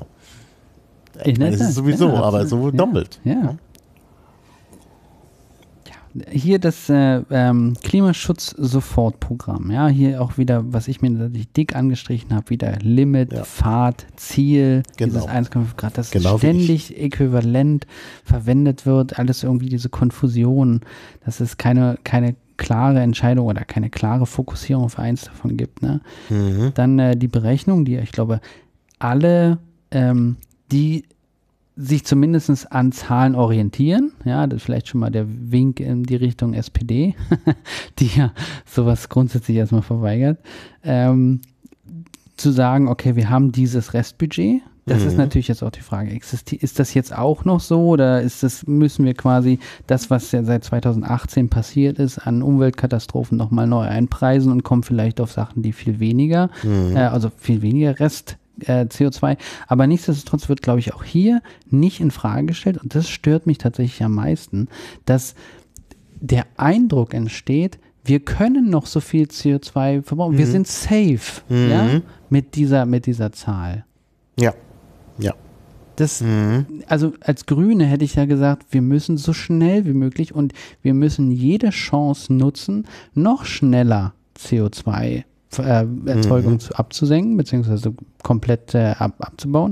In der Das ist Tat, sowieso, ja, aber absolut. so doppelt. Ja. ja. Hier das äh, ähm, Klimaschutz-Sofortprogramm. Ja, hier auch wieder, was ich mir natürlich dick angestrichen habe, wieder Limit, Ja. Pfad, Ziel, Genau. dieses eins Komma fünf Grad, das Genau wie ständig äquivalent verwendet wird, alles irgendwie diese Konfusion, dass es keine, keine klare Entscheidung oder keine klare Fokussierung auf eins davon gibt. Ne? Mhm. Dann äh, die Berechnung, die ich glaube, alle, ähm, die sich zumindest an Zahlen orientieren, ja, das ist vielleicht schon mal der Wink in die Richtung S P D, die ja sowas grundsätzlich erstmal verweigert, ähm, zu sagen, okay, wir haben dieses Restbudget. Das mhm. ist natürlich jetzt auch die Frage, existi- ist das jetzt auch noch so oder ist das, müssen wir quasi das, was ja seit zweitausendachtzehn passiert ist, an Umweltkatastrophen nochmal neu einpreisen und kommen vielleicht auf Sachen, die viel weniger, mhm. äh, also viel weniger Rest äh, C O zwei, aber nichtsdestotrotz wird, glaube ich, auch hier nicht in Frage gestellt und das stört mich tatsächlich am meisten, dass der Eindruck entsteht, wir können noch so viel C O zwei verbrauchen, mhm. wir sind safe, mhm. ja, mit dieser, mit dieser Zahl. Ja, ja. Das, mhm. also als Grüne hätte ich ja gesagt, wir müssen so schnell wie möglich und wir müssen jede Chance nutzen, noch schneller C O zwei Erzeugung mhm. abzusenken, beziehungsweise komplett äh, ab, abzubauen.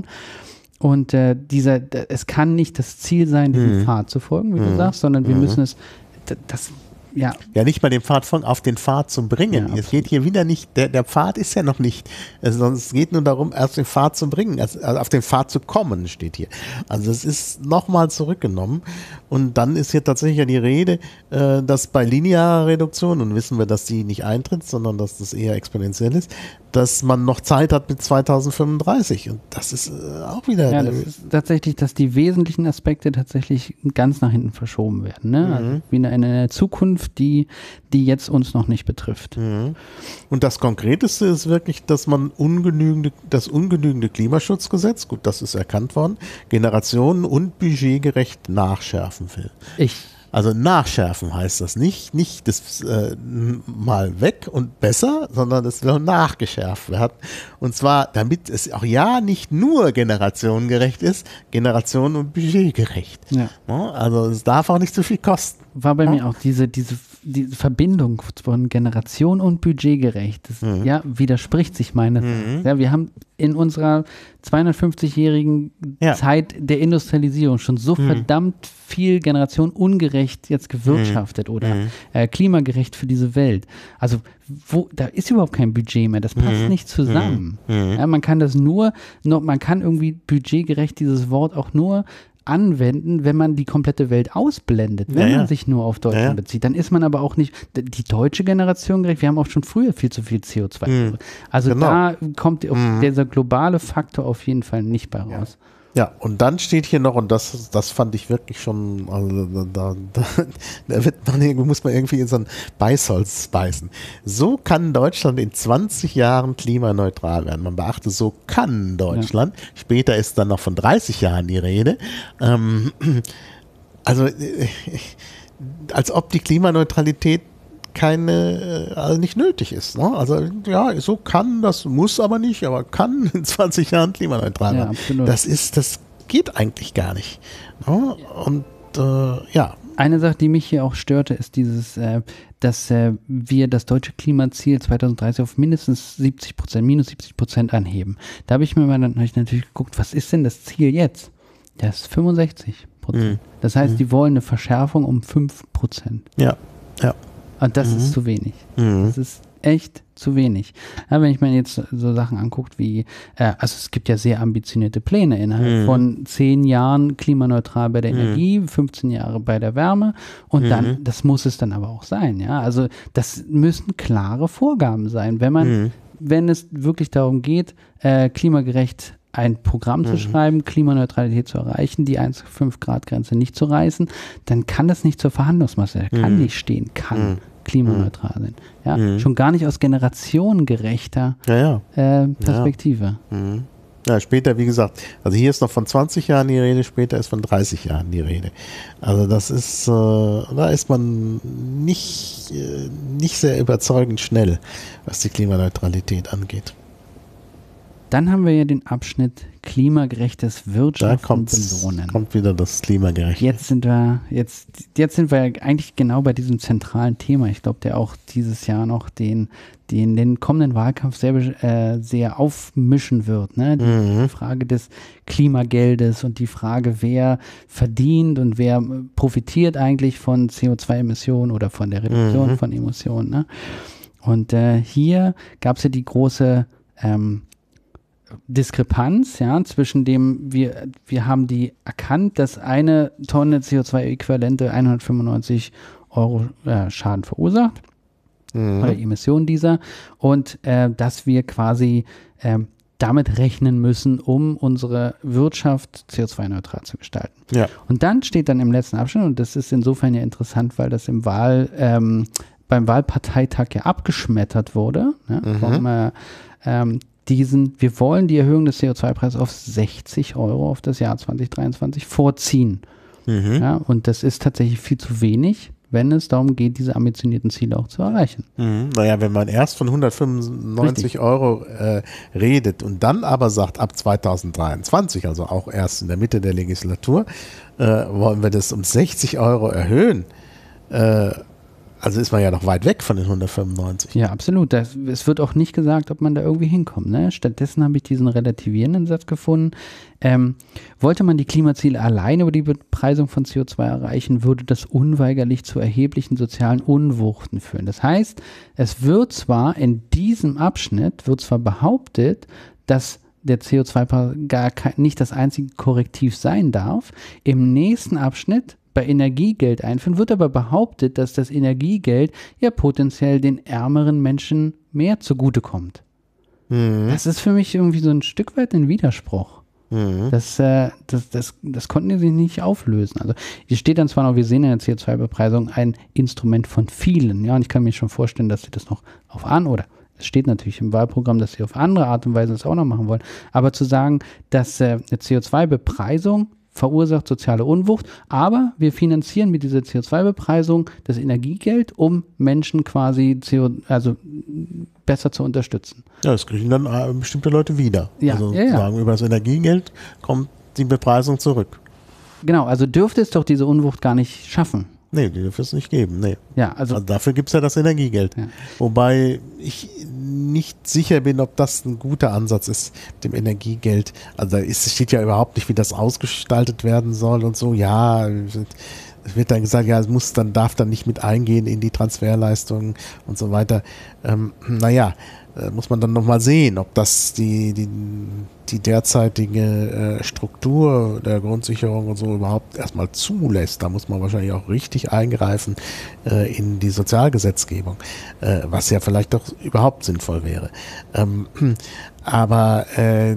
Und äh, dieser, es kann nicht das Ziel sein, diesem mhm. Pfad zu folgen, wie mhm. du sagst, sondern wir mhm. müssen es, das, ja. Ja, nicht mal den Pfad von auf den Pfad zu bringen. Ja, es geht hier wieder nicht, der, der Pfad ist ja noch nicht, also, sondern es geht nur darum, erst den Pfad zu bringen, also, also auf den Pfad zu kommen, steht hier. Also es ist nochmal zurückgenommen und dann ist hier tatsächlich ja die Rede, äh, dass bei linearer Reduktion, und wissen wir, dass die nicht eintritt, sondern dass das eher exponentiell ist, dass man noch Zeit hat bis zweitausendfünfunddreißig und das ist äh, auch wieder... Ja, das ist tatsächlich, dass die wesentlichen Aspekte tatsächlich ganz nach hinten verschoben werden, ne? Mhm. Also wie eine, eine Zukunft, die, die jetzt uns noch nicht betrifft. Mhm. Und das Konkreteste ist wirklich, dass man ungenügende, das ungenügende Klimaschutzgesetz, gut, das ist erkannt worden, generationen- und budgetgerecht nachschärfen will. Ich Also nachschärfen heißt das nicht, nicht das äh, mal weg und besser, sondern es wird nachgeschärft werden. Und zwar, damit es auch ja nicht nur generationengerecht ist, generationen- und budgetgerecht. Ja. Ja, also es darf auch nicht zu viel kosten. War bei ja. mir auch diese, diese, diese Verbindung von Generation und budgetgerecht. Das mhm. ja, widerspricht sich meines Erachtens. Mhm. Ja, wir haben in unserer zweihundertfünfzigjährigen ja. Zeit der Industrialisierung schon so mhm. verdammt viel Generation ungerecht jetzt gewirtschaftet mhm. oder mhm. Äh, klimagerecht für diese Welt. Also wo, da ist überhaupt kein Budget mehr, das passt mhm. nicht zusammen. Mhm. Ja, man kann das nur, noch, man kann irgendwie budgetgerecht dieses Wort auch nur anwenden, wenn man die komplette Welt ausblendet, wenn ja, ja. man sich nur auf Deutschland ja, ja. bezieht. Dann ist man aber auch nicht die deutsche Generation gerecht. Wir haben auch schon früher viel zu viel C O zwei. Mhm. Also genau. da kommt mhm. dieser globale Faktor auf jeden Fall nicht bei raus. Ja. Ja, und dann steht hier noch, und das, das fand ich wirklich schon, also da, da, da wird man, muss man irgendwie in so ein Beißholz beißen. So kann Deutschland in zwanzig Jahren klimaneutral werden. Man beachte, so kann Deutschland. Ja. Später ist dann noch von dreißig Jahren die Rede. Ähm, also, äh, als ob die Klimaneutralität keine, also nicht nötig ist. Ne? Also ja, so kann, das muss aber nicht, aber kann in zwanzig Jahren klimaneutral werden. Ja, absolut. Das ist, das geht eigentlich gar nicht. Ne? Und äh, ja. Eine Sache, die mich hier auch störte, ist dieses, äh, dass äh, wir das deutsche Klimaziel zweitausenddreißig auf mindestens siebzig Prozent, minus siebzig Prozent anheben. Da habe ich mir mal dann hab ich natürlich geguckt, was ist denn das Ziel jetzt? Das ist fünfundsechzig Prozent. Mhm. Das heißt, mhm. die wollen eine Verschärfung um fünf Prozent. Ja, ja. Und das mhm. ist zu wenig. Mhm. Das ist echt zu wenig. Ja, wenn ich mir jetzt so Sachen anguckt wie, äh, also es gibt ja sehr ambitionierte Pläne innerhalb mhm. von zehn Jahren klimaneutral bei der mhm. Energie, fünfzehn Jahre bei der Wärme und mhm. dann, das muss es dann aber auch sein. Ja, also das müssen klare Vorgaben sein, wenn man, mhm. wenn es wirklich darum geht, äh, klimagerecht ein Programm mhm. zu schreiben, Klimaneutralität zu erreichen, die eins Komma fünf Grad Grenze nicht zu reißen, dann kann das nicht zur Verhandlungsmasse, da kann mhm. nicht stehen, kann mhm. klimaneutral sein. Ja? Mhm. Schon gar nicht aus generationengerechter ja, ja. Äh, Perspektive. Ja. Mhm. Ja, später, wie gesagt, also hier ist noch von zwanzig Jahren die Rede, später ist von dreißig Jahren die Rede. Also das ist, äh, da ist man nicht, äh, nicht sehr überzeugend schnell, was die Klimaneutralität angeht. Dann haben wir ja den Abschnitt klimagerechtes Wirtschaften da belohnen. Kommt wieder das Klimagerechte. Jetzt sind wir, jetzt, jetzt sind wir eigentlich genau bei diesem zentralen Thema. Ich glaube, der auch dieses Jahr noch den, den, den kommenden Wahlkampf sehr, äh, sehr aufmischen wird. Ne? Die mhm. Frage des Klimageldes und die Frage, wer verdient und wer profitiert eigentlich von C O zwei Emissionen oder von der Reduktion mhm. von Emissionen. Ne? Und äh, hier gab es ja die große ähm, Diskrepanz, ja, zwischen dem, wir, wir haben die erkannt, dass eine Tonne C O zwei Äquivalente hundertfünfundneunzig Euro äh, Schaden verursacht. mhm. oder Emissionen dieser und äh, dass wir quasi äh, damit rechnen müssen, um unsere Wirtschaft C O zwei neutral zu gestalten. Ja. Und dann steht dann im letzten Abschnitt, und das ist insofern ja interessant, weil das im Wahl, ähm, beim Wahlparteitag ja abgeschmettert wurde, ne, mhm. vom, äh, ähm, diesen, wir wollen die Erhöhung des C O zwei Preises auf sechzig Euro auf das Jahr zwanzig dreiundzwanzig vorziehen. Mhm. Ja, und das ist tatsächlich viel zu wenig, wenn es darum geht, diese ambitionierten Ziele auch zu erreichen. Mhm. Naja, wenn man erst von hundertfünfundneunzig Richtig. Euro äh, redet und dann aber sagt, ab zwanzig dreiundzwanzig, also auch erst in der Mitte der Legislatur, äh, wollen wir das um sechzig Euro erhöhen, äh, also ist man ja noch weit weg von den hundertfünfundneunzig. Ja, absolut. Das, es wird auch nicht gesagt, ob man da irgendwie hinkommt. Ne? Stattdessen habe ich diesen relativierenden Satz gefunden. Ähm, wollte man die Klimaziele allein über die Bepreisung von C O zwei erreichen, würde das unweigerlich zu erheblichen sozialen Unwuchten führen. Das heißt, es wird zwar in diesem Abschnitt, wird zwar behauptet, dass der C O zwei Preis gar kein, nicht das einzige Korrektiv sein darf. Im nächsten Abschnitt bei Energiegeld einführen, wird aber behauptet, dass das Energiegeld ja potenziell den ärmeren Menschen mehr zugutekommt. Mhm. Das ist für mich irgendwie so ein Stück weit ein Widerspruch. Mhm. Das, äh, das, das, das konnten die sich nicht auflösen. Also hier steht dann zwar noch, wir sehen in der C O zwei Bepreisung ein Instrument von vielen, ja, und ich kann mir schon vorstellen, dass sie das noch auf an oder es steht natürlich im Wahlprogramm, dass sie auf andere Art und Weise das auch noch machen wollen, aber zu sagen, dass äh, eine C O zwei Bepreisung verursacht soziale Unwucht, aber wir finanzieren mit dieser C O zwei Bepreisung das Energiegeld, um Menschen quasi C O, also besser zu unterstützen. Ja, das kriegen dann äh, bestimmte Leute wieder. Ja, also ja, ja. sagen, über das Energiegeld kommt die Bepreisung zurück. Genau, also dürfte es doch diese Unwucht gar nicht schaffen. Nee, die dürfte es nicht geben. Nee. Ja, also, also dafür gibt es ja das Energiegeld. Ja. Wobei ich nicht sicher bin, ob das ein guter Ansatz ist mit dem Energiegeld. Also da ist, steht ja überhaupt nicht, wie das ausgestaltet werden soll und so. Ja, es wird dann gesagt, ja, es muss dann, darf dann nicht mit eingehen in die Transferleistungen und so weiter. Ähm, naja, äh, muss man dann nochmal sehen, ob das die, die, die derzeitige äh, Struktur der Grundsicherung und so überhaupt erstmal zulässt. Da muss man wahrscheinlich auch richtig eingreifen äh, in die Sozialgesetzgebung, äh, was ja vielleicht doch überhaupt sinnvoll wäre. Ähm, aber äh,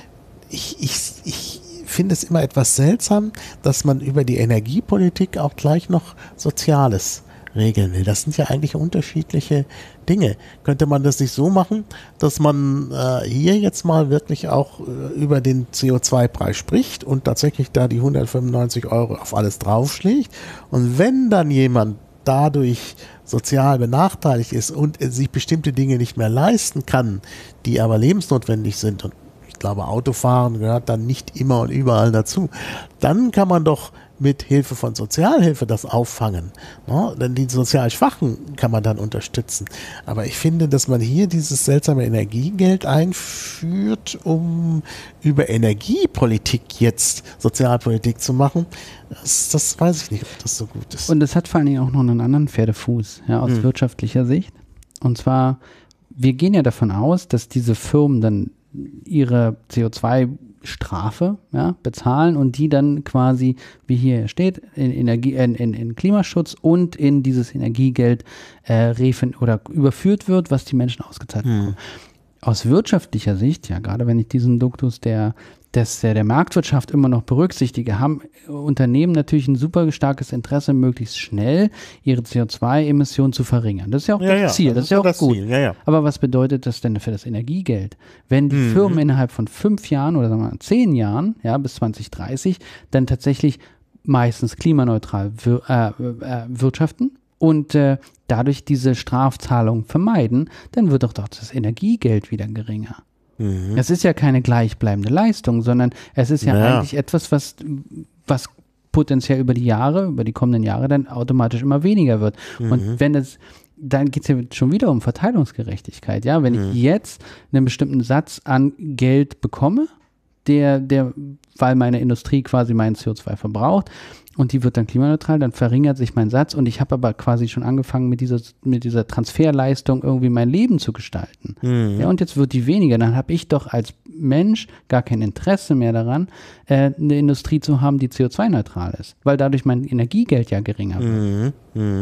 ich, ich, ich finde es immer etwas seltsam, dass man über die Energiepolitik auch gleich noch Soziales regeln will. Das sind ja eigentlich unterschiedliche Dinge. Könnte man das nicht so machen, dass man äh, hier jetzt mal wirklich auch äh, über den C O zwei Preis spricht und tatsächlich da die hundertfünfundneunzig Euro auf alles draufschlägt, und wenn dann jemand dadurch sozial benachteiligt ist und äh, sich bestimmte Dinge nicht mehr leisten kann, die aber lebensnotwendig sind, und ich glaube, Autofahren gehört dann nicht immer und überall dazu, dann kann man doch mit Hilfe von Sozialhilfe das auffangen. Ne? Denn die sozial Schwachen kann man dann unterstützen. Aber ich finde, dass man hier dieses seltsame Energiegeld einführt, um über Energiepolitik jetzt Sozialpolitik zu machen, das, das weiß ich nicht, ob das so gut ist. Und es hat vor allen Dingen auch noch einen anderen Pferdefuß, ja, aus hm. wirtschaftlicher Sicht. Und zwar, wir gehen ja davon aus, dass diese Firmen dann ihre C O zwei Strafe ja, bezahlen und die dann quasi, wie hier steht, in, Energie, in, in, in Klimaschutz und in dieses Energiegeld äh, refen oder überführt wird, was die Menschen ausgezahlt bekommen. Hm. Aus wirtschaftlicher Sicht, ja, gerade wenn ich diesen Duktus der, des, der, der Marktwirtschaft immer noch berücksichtige, haben Unternehmen natürlich ein super starkes Interesse, möglichst schnell ihre C O zwei Emissionen zu verringern. Das ist ja auch ja, das ja, Ziel, das, das ist ja auch das gut. Ziel, ja, ja. Aber was bedeutet das denn für das Energiegeld? Wenn die mhm. Firmen innerhalb von fünf Jahren oder sagen wir mal zehn Jahren, ja, bis zwanzig dreißig, dann tatsächlich meistens klimaneutral wir, äh, äh, wirtschaften und äh, dadurch diese Strafzahlungen vermeiden, dann wird doch doch das Energiegeld wieder geringer. Mhm. Es ist ja keine gleichbleibende Leistung, sondern es ist ja, ja eigentlich etwas, was, was potenziell über die Jahre, über die kommenden Jahre dann automatisch immer weniger wird. Mhm. Und wenn es, dann geht es ja schon wieder um Verteilungsgerechtigkeit. Ja, wenn mhm. ich jetzt einen bestimmten Satz an Geld bekomme, der, der, weil meine Industrie quasi meinen C O zwei verbraucht, und die wird dann klimaneutral, dann verringert sich mein Satz, und ich habe aber quasi schon angefangen, mit dieser, mit dieser Transferleistung irgendwie mein Leben zu gestalten. Mhm. Ja, und jetzt wird die weniger. Dann habe ich doch als Mensch gar kein Interesse mehr daran, äh, eine Industrie zu haben, die C O zwei neutral ist, weil dadurch mein Energiegeld ja geringer wird. Mhm. Mhm.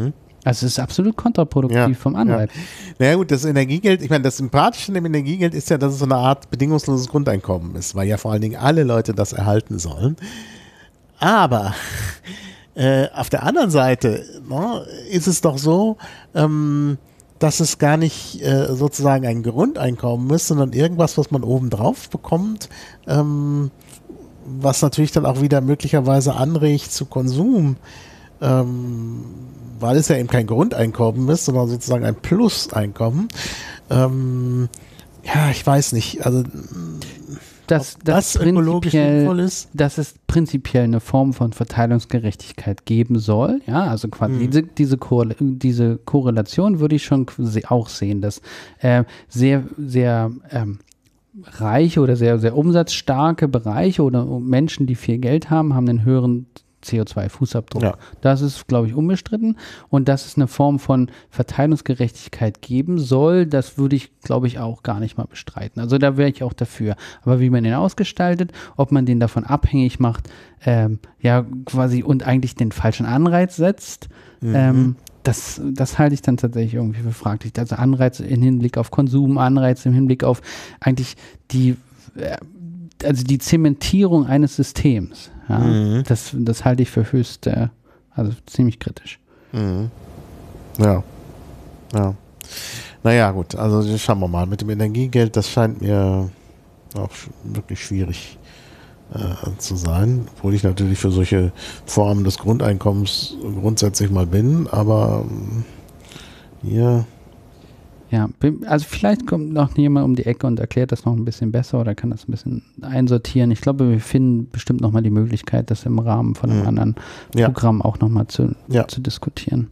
Also es ist absolut kontraproduktiv Ja, vom Anreiz. Ja. Naja gut, das Energiegeld, ich meine, das Sympathische an dem Energiegeld ist ja, dass es so eine Art bedingungsloses Grundeinkommen ist, weil ja vor allen Dingen alle Leute das erhalten sollen. Aber äh, auf der anderen Seite ne, ist es doch so, ähm, dass es gar nicht äh, sozusagen ein Grundeinkommen ist, sondern irgendwas, was man obendrauf bekommt, ähm, was natürlich dann auch wieder möglicherweise anregt zu Konsum, ähm, weil es ja eben kein Grundeinkommen ist, sondern sozusagen ein Plus-Einkommen. Ähm, ja, ich weiß nicht, also Dass ob das das ökologisch sinnvoll prinzipiell, ist. dass es prinzipiell eine Form von Verteilungsgerechtigkeit geben soll. Ja, also quasi Mhm. diese, diese, Korrel diese Korrelation würde ich schon quasi auch sehen, dass äh, sehr, sehr ähm, reiche oder sehr, sehr umsatzstarke Bereiche oder Menschen, die viel Geld haben, haben einen höheren C O zwei Fußabdruck. Ja. Das ist, glaube ich, unbestritten. Und dass es eine Form von Verteilungsgerechtigkeit geben soll, das würde ich, glaube ich, auch gar nicht mal bestreiten. Also da wäre ich auch dafür. Aber wie man den ausgestaltet, ob man den davon abhängig macht, ähm, ja, quasi und eigentlich den falschen Anreiz setzt, Mhm. ähm, das, das halte ich dann tatsächlich irgendwie für fraglich. Also Anreiz im Hinblick auf Konsum, Anreiz im Hinblick auf eigentlich die, äh, also die Zementierung eines Systems. Ja, Mhm. das, das halte ich für höchst, äh, also ziemlich kritisch. Mhm. Ja. Ja. Naja, gut, also schauen wir mal. Mit dem Energiegeld, das scheint mir auch sch- wirklich schwierig äh, zu sein, obwohl ich natürlich für solche Formen des Grundeinkommens grundsätzlich mal bin, aber ähm, hier, Ja, bin- also vielleicht kommt noch jemand um die Ecke und erklärt das noch ein bisschen besser oder kann das ein bisschen einsortieren. Ich glaube, wir finden bestimmt nochmal die Möglichkeit, das im Rahmen von einem Mhm. anderen Ja. Programm auch nochmal zu, Ja. zu diskutieren.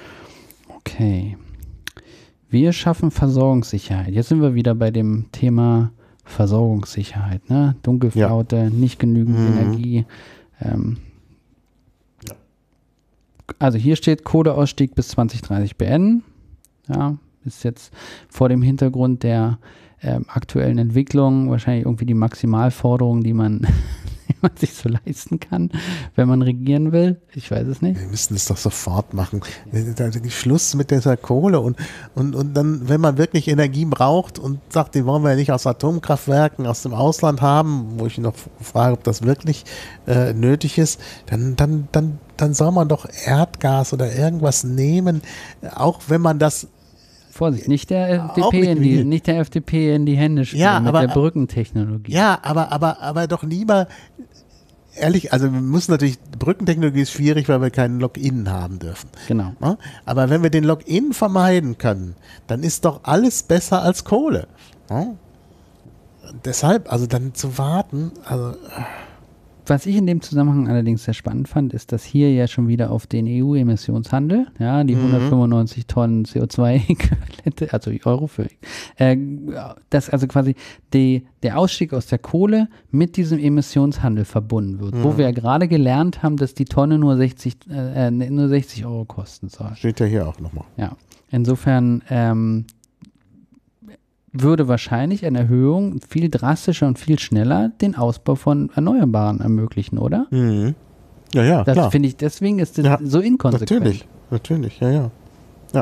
Okay. Wir schaffen Versorgungssicherheit. Jetzt sind wir wieder bei dem Thema Versorgungssicherheit. Ne? Dunkelflaute, nicht genügend Mhm. Energie. Ähm, Also hier steht Kohleausstieg bis zwanzig dreißig beenden. Ja, ist jetzt vor dem Hintergrund der ähm, aktuellen Entwicklung wahrscheinlich irgendwie die Maximalforderung, die man, die man sich so leisten kann, wenn man regieren will. Ich weiß es nicht. wir müssen es doch sofort machen. Schluss mit dieser Kohle und, und, und dann, wenn man wirklich Energie braucht und sagt, die wollen wir ja nicht aus Atomkraftwerken aus dem Ausland haben, wo ich noch frage, ob das wirklich äh, nötig ist, dann, dann, dann, dann soll man doch Erdgas oder irgendwas nehmen, auch wenn man das Vorsicht, nicht der Auch FDP nicht in die, will. nicht der F D P in die Hände spielen Ja, mit aber- der Brückentechnologie. Ja, aber, aber, aber doch lieber, ehrlich, also wir müssen natürlich, Brückentechnologie ist schwierig, weil wir keinen Login haben dürfen. Genau. Ne? Aber wenn wir den Login vermeiden können, dann ist doch alles besser als Kohle. Ne? Deshalb, also dann zu warten, also Was ich in dem Zusammenhang allerdings sehr spannend fand, ist, dass hier ja schon wieder auf den E U-Emissionshandel, ja, die hundertfünfundneunzig Tonnen C O zwei Äquivalente, also Euro für, äh, dass also quasi die, der Ausstieg aus der Kohle mit diesem Emissionshandel verbunden wird, wo wir ja gerade gelernt haben, dass die Tonne nur sechzig, äh, nur sechzig Euro kosten soll. steht ja hier auch nochmal. Ja, insofern ähm, würde wahrscheinlich eine Erhöhung viel drastischer und viel schneller den Ausbau von Erneuerbaren ermöglichen, oder? Mhm. Ja, ja, Das klar. finde ich, deswegen ist das Ja, so inkonsequent. Natürlich, natürlich, ja, ja. Ja.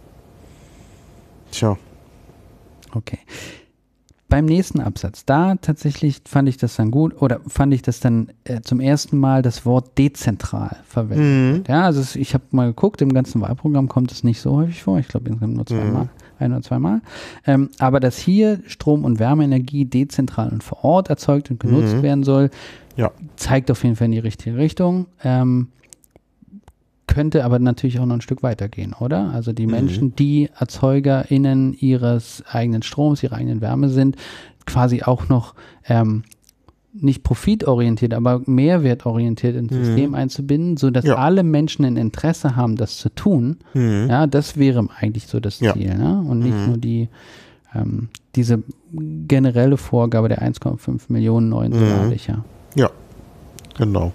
Tja. Okay. Beim nächsten Absatz, da tatsächlich fand ich das dann gut, oder fand ich das dann äh, zum ersten Mal das Wort dezentral verwendet. Mhm. wird. Ja, also es, ich habe mal geguckt, im ganzen Wahlprogramm kommt es nicht so häufig vor. Ich glaube insgesamt nur zweimal, Mhm. ein oder zweimal. Ähm, aber dass hier Strom- und Wärmeenergie dezentral und vor Ort erzeugt und genutzt Mhm. werden soll, Ja. zeigt auf jeden Fall in die richtige Richtung. Ähm, könnte aber natürlich auch noch ein Stück weitergehen, oder? Also die Mhm. Menschen, die ErzeugerInnen ihres eigenen Stroms, ihrer eigenen Wärme sind, quasi auch noch ähm, nicht profitorientiert, aber mehrwertorientiert ins Mhm. System einzubinden, sodass Ja. alle Menschen ein Interesse haben, das zu tun. Mhm. Ja, das wäre eigentlich so das Ja. Ziel, ne? Und nicht Mhm. nur die ähm, diese generelle Vorgabe der eins Komma fünf Millionen neuen Mhm. Solardächer. Ja, genau.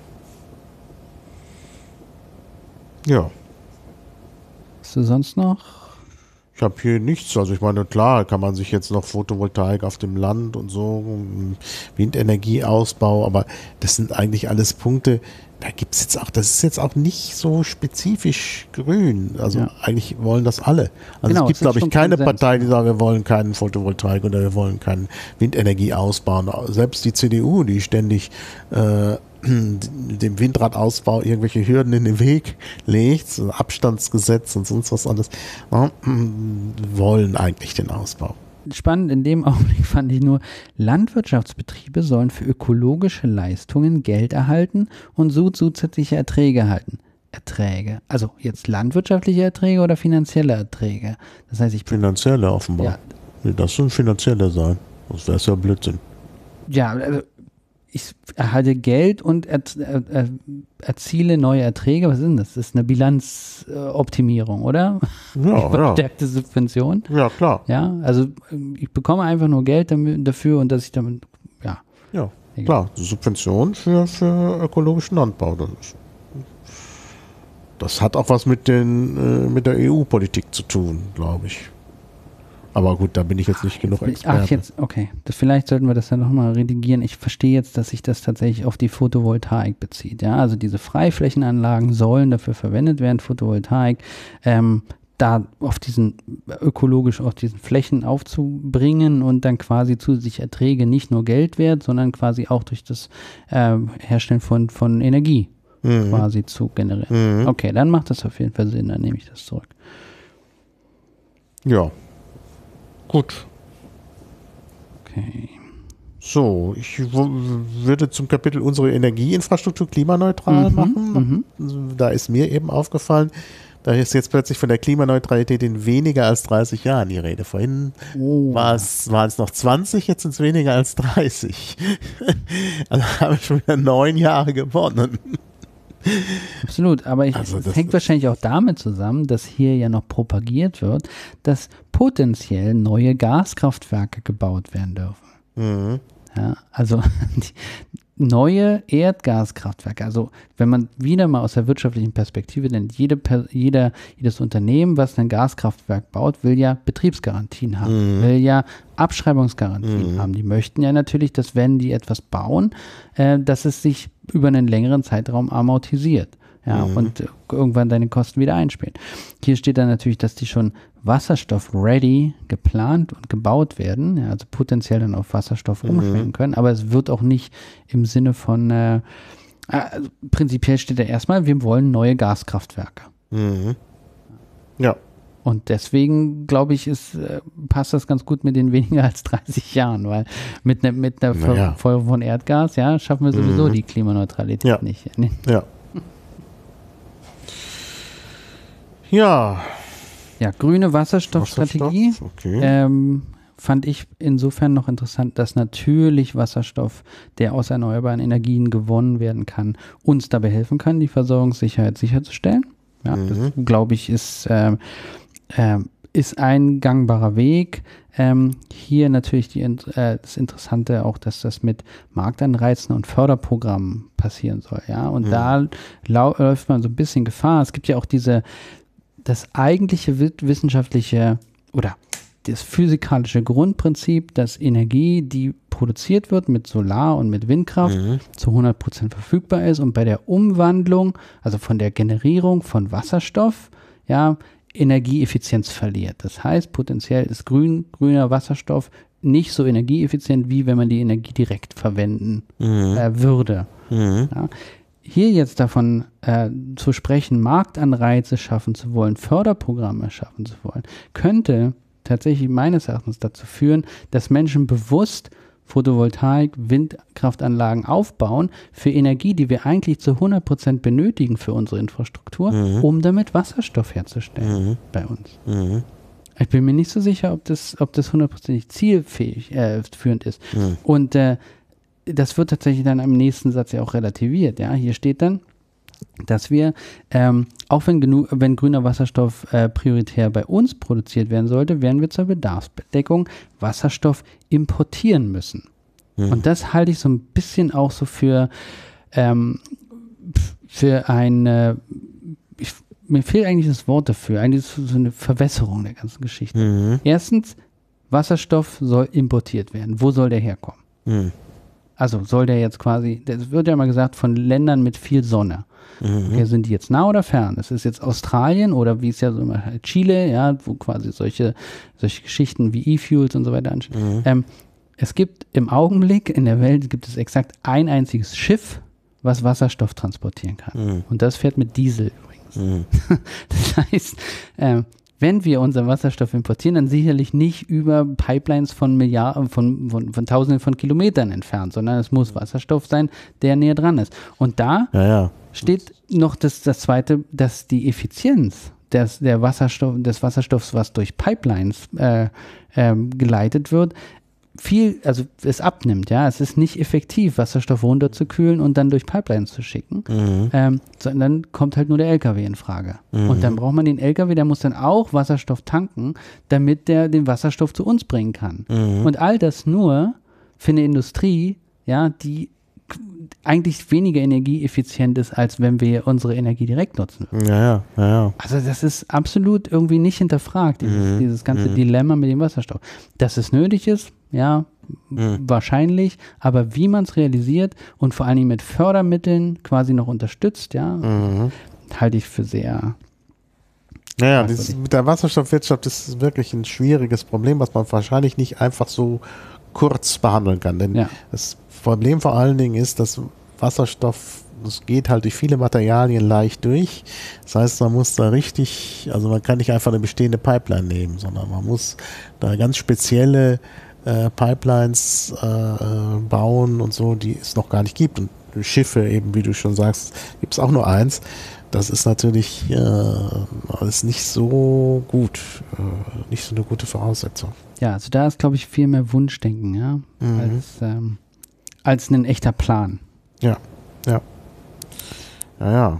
Ja. Hast du sonst noch? Ich habe hier nichts. Also ich meine, klar, kann man sich jetzt noch Photovoltaik auf dem Land und so, Windenergieausbau, aber das sind eigentlich alles Punkte, da gibt es jetzt auch, das ist jetzt auch nicht so spezifisch grün. Also ja. eigentlich wollen das alle. Also genau, es gibt, glaube ich, keine Konsens. Partei, die sagt, wir wollen keinen Photovoltaik oder wir wollen keinen Windenergie ausbauen. Selbst die C D U, die ständig äh, dem Windradausbau irgendwelche Hürden in den Weg legt, so Abstandsgesetz und sonst was anderes, ja, wollen eigentlich den Ausbau. Spannend in dem Augenblick fand ich nur, Landwirtschaftsbetriebe sollen für ökologische Leistungen Geld erhalten und so zusätzliche Erträge erhalten. Erträge, also jetzt landwirtschaftliche Erträge oder finanzielle Erträge? Das heißt, ich finanzielle offenbar. Ja. Das soll finanzielle sein. Das wäre ja Blödsinn. Ja, also ich erhalte Geld und er, er, erziele neue Erträge. Was ist denn das? Das ist eine Bilanzoptimierung, oder? Ja, verstärkte ja. Subvention. Ja, klar. Ja, also ich bekomme einfach nur Geld dafür und dass ich damit, ja. Ja, egal. Klar. Subvention für, für ökologischen Landbau. Das, ist, das hat auch was mit, den, mit der E U-Politik zu tun, glaube ich. Aber gut, da bin ich jetzt nicht ach, genug jetzt Experte. Ach, jetzt, okay. Das, vielleicht sollten wir das dann nochmal redigieren. Ich verstehe jetzt, dass sich das tatsächlich auf die Photovoltaik bezieht. Ja, also diese Freiflächenanlagen sollen dafür verwendet werden, Photovoltaik, ähm, da auf diesen, ökologisch auf diesen Flächen aufzubringen und dann quasi zusätzlich Erträge nicht nur Geld wert, sondern quasi auch durch das äh, Herstellen von, von Energie mhm. quasi zu generieren. Mhm. Okay, dann macht das auf jeden Fall Sinn, dann nehme ich das zurück. Ja. Gut. Okay. So, ich würde zum Kapitel unsere Energieinfrastruktur klimaneutral mhm, machen. Mhm. Da ist mir eben aufgefallen, da ist jetzt plötzlich von der Klimaneutralität in weniger als dreißig Jahren die Rede. Vorhin oh. war es, waren es noch zwanzig, jetzt sind es weniger als dreißig. Also habe ich schon wieder neun Jahre gewonnen. Absolut, aber ich, also das hängt wahrscheinlich auch damit zusammen, dass hier ja noch propagiert wird, dass potenziell neue Gaskraftwerke gebaut werden dürfen. Mhm. Ja, also die neue Erdgaskraftwerke, also wenn man wieder mal aus der wirtschaftlichen Perspektive denkt, jede, jeder, jedes Unternehmen, was ein Gaskraftwerk baut, will ja Betriebsgarantien haben, mhm. will ja Abschreibungsgarantien mhm. haben. Die möchten ja natürlich, dass wenn die etwas bauen, äh, dass es sich über einen längeren Zeitraum amortisiert. Ja, mhm. und äh, irgendwann deine Kosten wieder einspielen. Hier steht dann natürlich, dass die schon Wasserstoff-ready geplant und gebaut werden, ja, also potenziell dann auf Wasserstoff mhm. umschwenken können, aber es wird auch nicht im Sinne von, äh, also prinzipiell steht da erstmal, wir wollen neue Gaskraftwerke. Mhm. Ja. Und deswegen, glaube ich, ist, äh, passt das ganz gut mit den weniger als dreißig Jahren, weil mit, ne, mit einer naja. Verfeuerung von Erdgas, ja, schaffen wir sowieso mhm. die Klimaneutralität ja. nicht. Ja. Ja. Ja, grüne Wasserstoffstrategie Wasserstoff, okay. ähm, fand ich insofern noch interessant, dass natürlich Wasserstoff, der aus erneuerbaren Energien gewonnen werden kann, uns dabei helfen kann, die Versorgungssicherheit sicherzustellen. Ja, mhm. das glaube ich ist, äh, äh, ist ein gangbarer Weg. Ähm, hier natürlich die, äh, das Interessante auch, dass das mit Marktanreizen und Förderprogrammen passieren soll. Ja, und mhm. da lau- läuft man so ein bisschen Gefahr. Es gibt ja auch diese das eigentliche wissenschaftliche oder das physikalische Grundprinzip, dass Energie, die produziert wird mit Solar- und mit Windkraft, mhm. zu hundert Prozent verfügbar ist und bei der Umwandlung, also von der Generierung von Wasserstoff, ja, Energieeffizienz verliert. Das heißt, potenziell ist grün, grüner Wasserstoff nicht so energieeffizient, wie wenn man die Energie direkt verwenden mhm. äh, würde. Mhm. Ja. Hier jetzt davon äh, zu sprechen, Marktanreize schaffen zu wollen, Förderprogramme schaffen zu wollen, könnte tatsächlich meines Erachtens dazu führen, dass Menschen bewusst Photovoltaik, Windkraftanlagen aufbauen für Energie, die wir eigentlich zu hundert Prozent benötigen für unsere Infrastruktur, mhm. um damit Wasserstoff herzustellen mhm. bei uns. Mhm. Ich bin mir nicht so sicher, ob das, ob das hundertprozentig zielfähig äh, führend ist. Mhm. Und äh, das wird tatsächlich dann im nächsten Satz ja auch relativiert. Ja? Hier steht dann, dass wir, ähm, auch wenn, genug, wenn grüner Wasserstoff äh, prioritär bei uns produziert werden sollte, werden wir zur Bedarfsdeckung Wasserstoff importieren müssen. Mhm. Und das halte ich so ein bisschen auch so für, ähm, für eine, ich, mir fehlt eigentlich das Wort dafür, eigentlich so so eine Verwässerung der ganzen Geschichte. Mhm. Erstens, Wasserstoff soll importiert werden. Wo soll der herkommen? Mhm. Also soll der jetzt quasi, das wird ja mal gesagt von Ländern mit viel Sonne. Mhm. Okay, sind die jetzt nah oder fern? Das ist jetzt Australien oder wie es ja so immer Chile, ja, wo quasi solche, solche Geschichten wie E-Fuels und so weiter anstehen. Mhm. Ähm, es gibt im Augenblick in der Welt gibt es exakt ein einziges Schiff, was Wasserstoff transportieren kann. Mhm. Und das fährt mit Diesel übrigens. Mhm. Das heißt, ähm, wenn wir unseren Wasserstoff importieren, dann sicherlich nicht über Pipelines von Milliarden, von, von, von Tausenden von Kilometern entfernt, sondern es muss Wasserstoff sein, der näher dran ist. Und da Ja, ja. steht noch das, das Zweite, dass die Effizienz des, der Wasserstoff, des Wasserstoffs, was durch Pipelines äh, ähm, geleitet wird, viel, also es abnimmt, ja. Es ist nicht effektiv, Wasserstoff runterzukühlen und dann durch Pipelines zu schicken, Mhm. ähm, sondern dann kommt halt nur der L K W in Frage. Mhm. Und dann braucht man den L K W, der muss dann auch Wasserstoff tanken, damit der den Wasserstoff zu uns bringen kann. Mhm. Und all das nur für eine Industrie, ja, die k- eigentlich weniger energieeffizient ist, als wenn wir unsere Energie direkt nutzen. Ja, ja, ja, ja. Also das ist absolut irgendwie nicht hinterfragt, dieses, Mhm. dieses ganze Mhm. Dilemma mit dem Wasserstoff. Dass es nötig ist, ja, Mhm. wahrscheinlich, aber wie man es realisiert und vor allen Dingen mit Fördermitteln quasi noch unterstützt, ja, Mhm. halte ich für sehr, Naja, Weiß dieses, ich. mit der Wasserstoffwirtschaft ist wirklich ein schwieriges Problem, was man wahrscheinlich nicht einfach so kurz behandeln kann. Denn ja, das Problem vor allen Dingen ist, dass Wasserstoff, das geht halt durch viele Materialien leicht durch. Das heißt, man muss da richtig, also man kann nicht einfach eine bestehende Pipeline nehmen, sondern man muss da ganz spezielle äh, Pipelines äh, äh, bauen und so, die es noch gar nicht gibt. Und Schiffe eben, wie du schon sagst, gibt es auch nur eins. Das ist natürlich äh, alles nicht so gut, äh, nicht so eine gute Voraussetzung. ja, also da ist, glaube ich, viel mehr Wunschdenken, ja, Mhm. als, ähm, als ein echter Plan. Ja, ja. Ja, ja.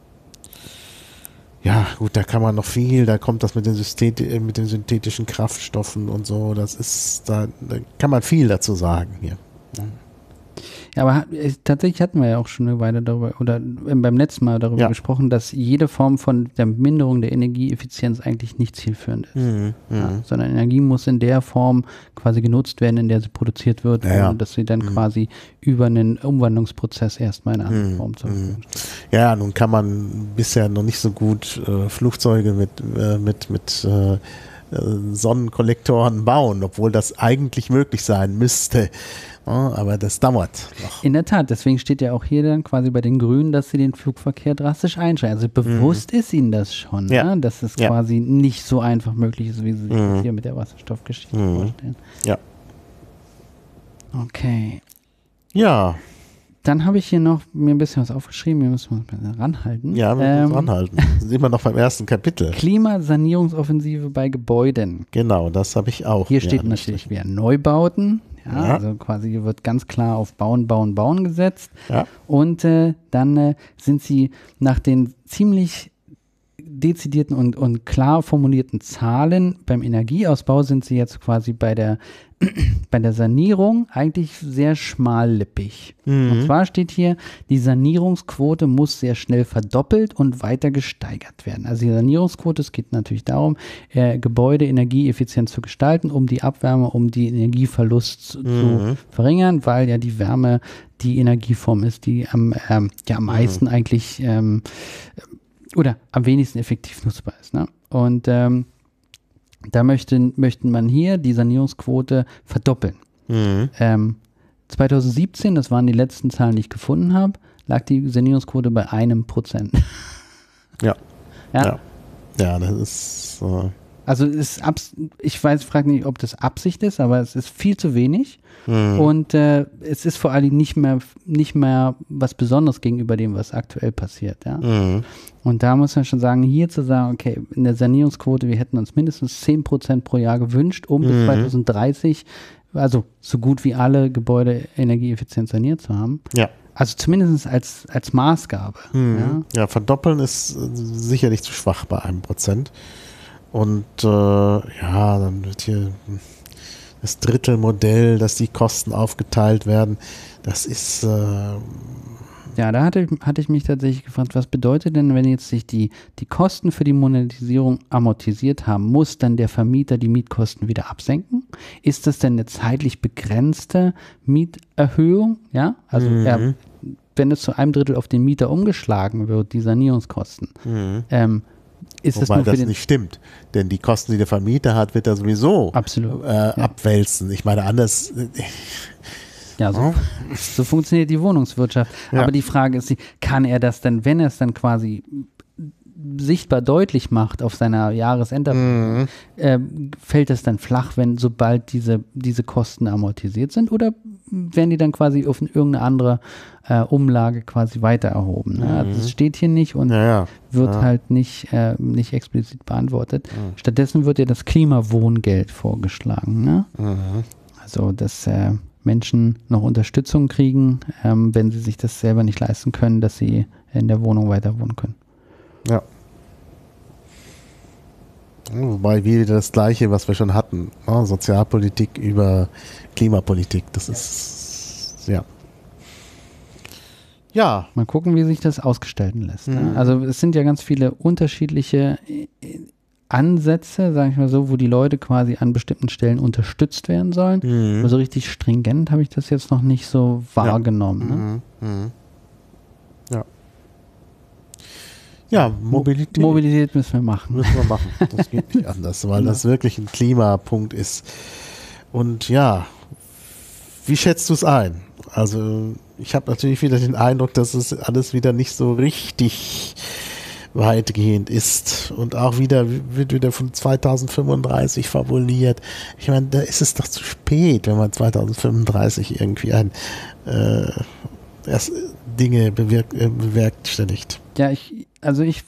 Ja, gut, da kann man noch viel, da kommt das mit den, Systet äh, mit den synthetischen Kraftstoffen und so, das ist, da, da kann man viel dazu sagen hier. Ja, aber hat- äh, tatsächlich hatten wir ja auch schon eine Weile darüber, oder äh, beim letzten Mal darüber Ja. gesprochen, dass jede Form von der Minderung der Energieeffizienz eigentlich nicht zielführend ist. Mhm, Ja, sondern Energie muss in der Form quasi genutzt werden, in der sie produziert wird, Ja, ja. ohne dass sie dann Mhm. quasi über einen Umwandlungsprozess erstmal in eine andere Mhm, Form zur mhm. Verfügung steht. Ja, nun kann man bisher noch nicht so gut äh, Flugzeuge mit, äh, mit, mit äh, äh, Sonnenkollektoren bauen, obwohl das eigentlich möglich sein müsste. Ja, aber das dauert noch. In der Tat, deswegen steht ja auch hier dann quasi bei den Grünen, dass sie den Flugverkehr drastisch einschränken. Also bewusst ist ihnen das schon, Ja. ne? Dass es Ja. quasi nicht so einfach möglich ist, wie sie sich Mhm. das hier mit der Wasserstoffgeschichte Mhm. vorstellen. Ja. Okay. Ja, Dann habe ich hier noch mir ein bisschen was aufgeschrieben, wir müssen uns ein bisschen ranhalten. ja, wir müssen uns Ähm, anhalten. Sind wir noch beim ersten Kapitel. Klimasanierungsoffensive bei Gebäuden. Genau, das habe ich auch. Hier Ja, steht nicht natürlich wieder Neubauten. Ja, Ja. Also quasi hier wird ganz klar auf Bauen, Bauen, Bauen gesetzt. Ja. Und äh, dann äh, sind sie nach den ziemlich dezidierten und, und klar formulierten Zahlen beim Energieausbau sind sie jetzt quasi bei der, bei der Sanierung eigentlich sehr schmallippig. Mhm. Und zwar steht hier, die Sanierungsquote muss sehr schnell verdoppelt und weiter gesteigert werden. Also die Sanierungsquote, es geht natürlich darum, äh, Gebäude energieeffizient zu gestalten, um die Abwärme, um die Energieverlust zu, Mhm. zu verringern, weil ja die Wärme die Energieform ist, die am, ähm, ja, am meisten eigentlich ähm, oder am wenigsten effektiv nutzbar ist. Ne? Und ähm, da möchten, möchten man hier die Sanierungsquote verdoppeln. Mhm. Ähm, zwanzig siebzehn, das waren die letzten Zahlen, die ich gefunden habe, lag die Sanierungsquote bei einem Prozent. Ja. Ja. Ja. Ja, das ist. Äh, Also es ist abs ich weiß, frage nicht, ob das Absicht ist, aber es ist viel zu wenig. mhm. Und äh, es ist vor allem nicht mehr, nicht mehr was Besonderes gegenüber dem, was aktuell passiert. Ja? Mhm. Und da muss man schon sagen, hier zu sagen, okay, in der Sanierungsquote, wir hätten uns mindestens zehn Prozent pro Jahr gewünscht, um bis Mhm. zwanzig dreißig, also so gut wie alle Gebäude energieeffizient saniert zu haben. Ja. Also zumindest als, als Maßgabe. Mhm. Ja? Ja, verdoppeln ist äh, sicherlich zu schwach bei einem Prozent. Und äh, ja, dann wird hier das Drittelmodell, dass die Kosten aufgeteilt werden. Das ist, äh, Ja, da hatte, hatte ich mich tatsächlich gefragt, was bedeutet denn, wenn jetzt sich die, die Kosten für die Monetisierung amortisiert haben, muss dann der Vermieter die Mietkosten wieder absenken? Ist das denn eine zeitlich begrenzte Mieterhöhung? Ja, also Mhm. er, wenn es zu einem Drittel auf den Mieter umgeschlagen wird, die Sanierungskosten, Mhm. ähm, ist das Wobei nur für das den... nicht stimmt, denn die Kosten, die der Vermieter hat, wird er sowieso Absolut. äh, Ja. abwälzen. Ich meine, anders... Ja, so, so funktioniert die Wohnungswirtschaft. Ja. Aber die Frage ist, kann er das denn, wenn er es dann quasi sichtbar deutlich macht auf seiner Jahresendabrechnung, Mhm. äh, fällt es dann flach, wenn sobald diese, diese Kosten amortisiert sind, oder werden die dann quasi auf irgendeine andere äh, Umlage quasi weiter erhoben? Ne? Also das steht hier nicht und Ja, ja. wird Ja. halt nicht, äh, nicht explizit beantwortet. Stattdessen wird ja das Klimawohngeld vorgeschlagen. Ne? Mhm. Also, dass äh, Menschen noch Unterstützung kriegen, ähm, wenn sie sich das selber nicht leisten können, dass sie in der Wohnung weiter wohnen können. Ja. Wobei wieder das Gleiche, was wir schon hatten. Ne? Sozialpolitik über Klimapolitik. Das ist, ja. Ja. Mal gucken, wie sich das ausgestalten lässt. Ne? Mhm. Also es sind ja ganz viele unterschiedliche äh, Ansätze, sage ich mal so, wo die Leute quasi an bestimmten Stellen unterstützt werden sollen. Mhm. Aber so richtig stringent habe ich das jetzt noch nicht so wahrgenommen. Ne? Mhm. Mhm. Ja. Ja, Mobilität. Mobilität müssen wir machen. Müssen wir machen. Das geht nicht anders, weil das wirklich ein Klimapunkt ist. Und ja, wie schätzt du es ein? Also ich habe natürlich wieder den Eindruck, dass es alles wieder nicht so richtig weitgehend ist. Und auch wieder wird wieder von zweitausendfünfunddreißig fabuliert. Ich meine, da ist es doch zu spät, wenn man zweitausendfünfunddreißig irgendwie ein äh, erst Dinge bewirk äh, bewerkstelligt. Ja, ich, also ich,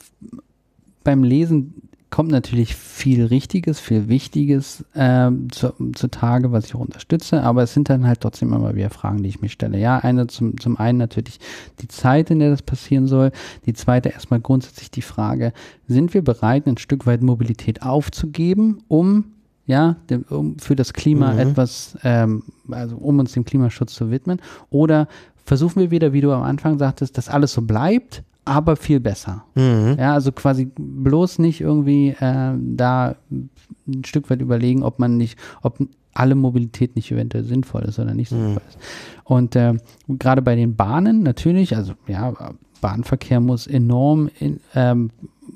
beim Lesen kommt natürlich viel Richtiges, viel Wichtiges ähm, zu, zutage, was ich auch unterstütze, aber es sind dann halt trotzdem immer wieder Fragen, die ich mir stelle. Ja, eine zum, zum einen natürlich die Zeit, in der das passieren soll. Die zweite erstmal grundsätzlich die Frage, sind wir bereit, ein Stück weit Mobilität aufzugeben, um ja, dem, um für das Klima Mhm. etwas, ähm, also um uns dem Klimaschutz zu widmen, oder versuchen wir wieder, wie du am Anfang sagtest, dass alles so bleibt, aber viel besser. Mhm. Ja, also quasi bloß nicht irgendwie äh, da ein Stück weit überlegen, ob man nicht, ob alle Mobilität nicht eventuell sinnvoll ist oder nicht sinnvoll ist. Und äh, gerade bei den Bahnen natürlich, also ja, Bahnverkehr muss enorm in, ähm,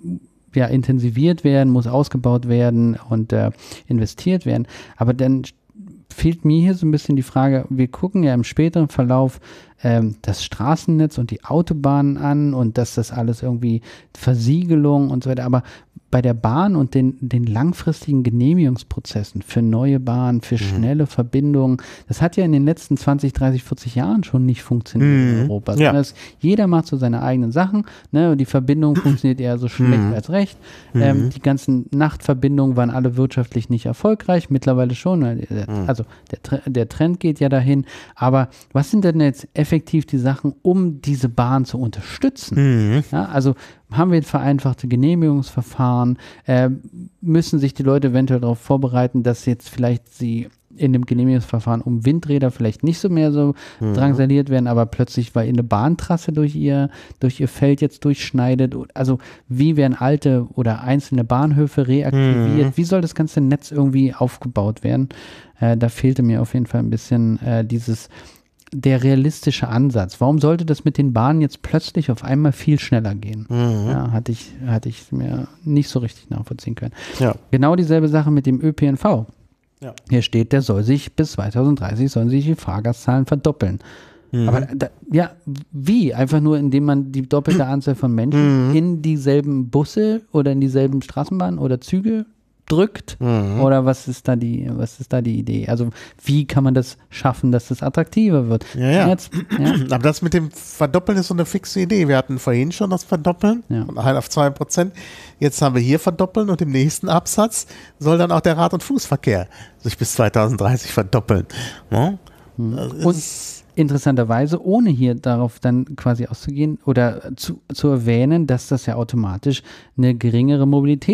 ja, intensiviert werden, muss ausgebaut werden und äh, investiert werden. Aber dann fehlt mir hier so ein bisschen die Frage, wir gucken ja im späteren Verlauf ähm, das Straßennetz und die Autobahnen an und dass das alles irgendwie Versiegelung und so weiter, aber bei der Bahn und den, den langfristigen Genehmigungsprozessen für neue Bahnen, für schnelle Verbindungen, das hat ja in den letzten zwanzig, dreißig, vierzig Jahren schon nicht funktioniert Mhm. in Europa. Ja. Das, jeder macht so seine eigenen Sachen, ne, und die Verbindung funktioniert eher so schlecht Mhm. als recht. Ähm, die ganzen Nachtverbindungen waren alle wirtschaftlich nicht erfolgreich, mittlerweile schon. weil der- Also der, Tre- der Trend geht ja dahin. Aber was sind denn jetzt effektiv die Sachen, um diese Bahn zu unterstützen? Mhm. Ja, also haben wir vereinfachte Genehmigungsverfahren? Äh, müssen sich die Leute eventuell darauf vorbereiten, dass jetzt vielleicht sie in dem Genehmigungsverfahren um Windräder vielleicht nicht so mehr so Mhm. drangsaliert werden, aber plötzlich, weil eine Bahntrasse durch ihr, durch ihr Feld jetzt durchschneidet? Also wie werden alte oder einzelne Bahnhöfe reaktiviert? Mhm. Wie soll das ganze Netz irgendwie aufgebaut werden? Äh, da fehlte mir auf jeden Fall ein bisschen äh, dieses der realistische Ansatz. Warum sollte das mit den Bahnen jetzt plötzlich auf einmal viel schneller gehen? Mhm. Ja, hatte ich, hatte ich mir nicht so richtig nachvollziehen können. Ja. Genau dieselbe Sache mit dem Ö P N V. Ja. Hier steht, der soll sich bis zweitausenddreißig sollen sich die Fahrgastzahlen verdoppeln. Mhm. Aber da, ja, wie? Einfach nur, indem man die doppelte Anzahl von Menschen Mhm. in dieselben Busse oder in dieselben Straßenbahnen oder Züge drückt? Mhm. Oder was ist da die, was ist da die Idee? Also wie kann man das schaffen, dass das attraktiver wird? Ja, ja. Jetzt, ja. Aber das mit dem Verdoppeln ist so eine fixe Idee. Wir hatten vorhin schon das Verdoppeln Ja. von ein auf zwei Prozent. Jetzt haben wir hier Verdoppeln und im nächsten Absatz soll dann auch der Rad- und Fußverkehr sich bis zweitausenddreißig verdoppeln. Ne? Das Und ist- interessanterweise, ohne hier darauf dann quasi auszugehen oder zu, zu erwähnen, dass das ja automatisch eine geringere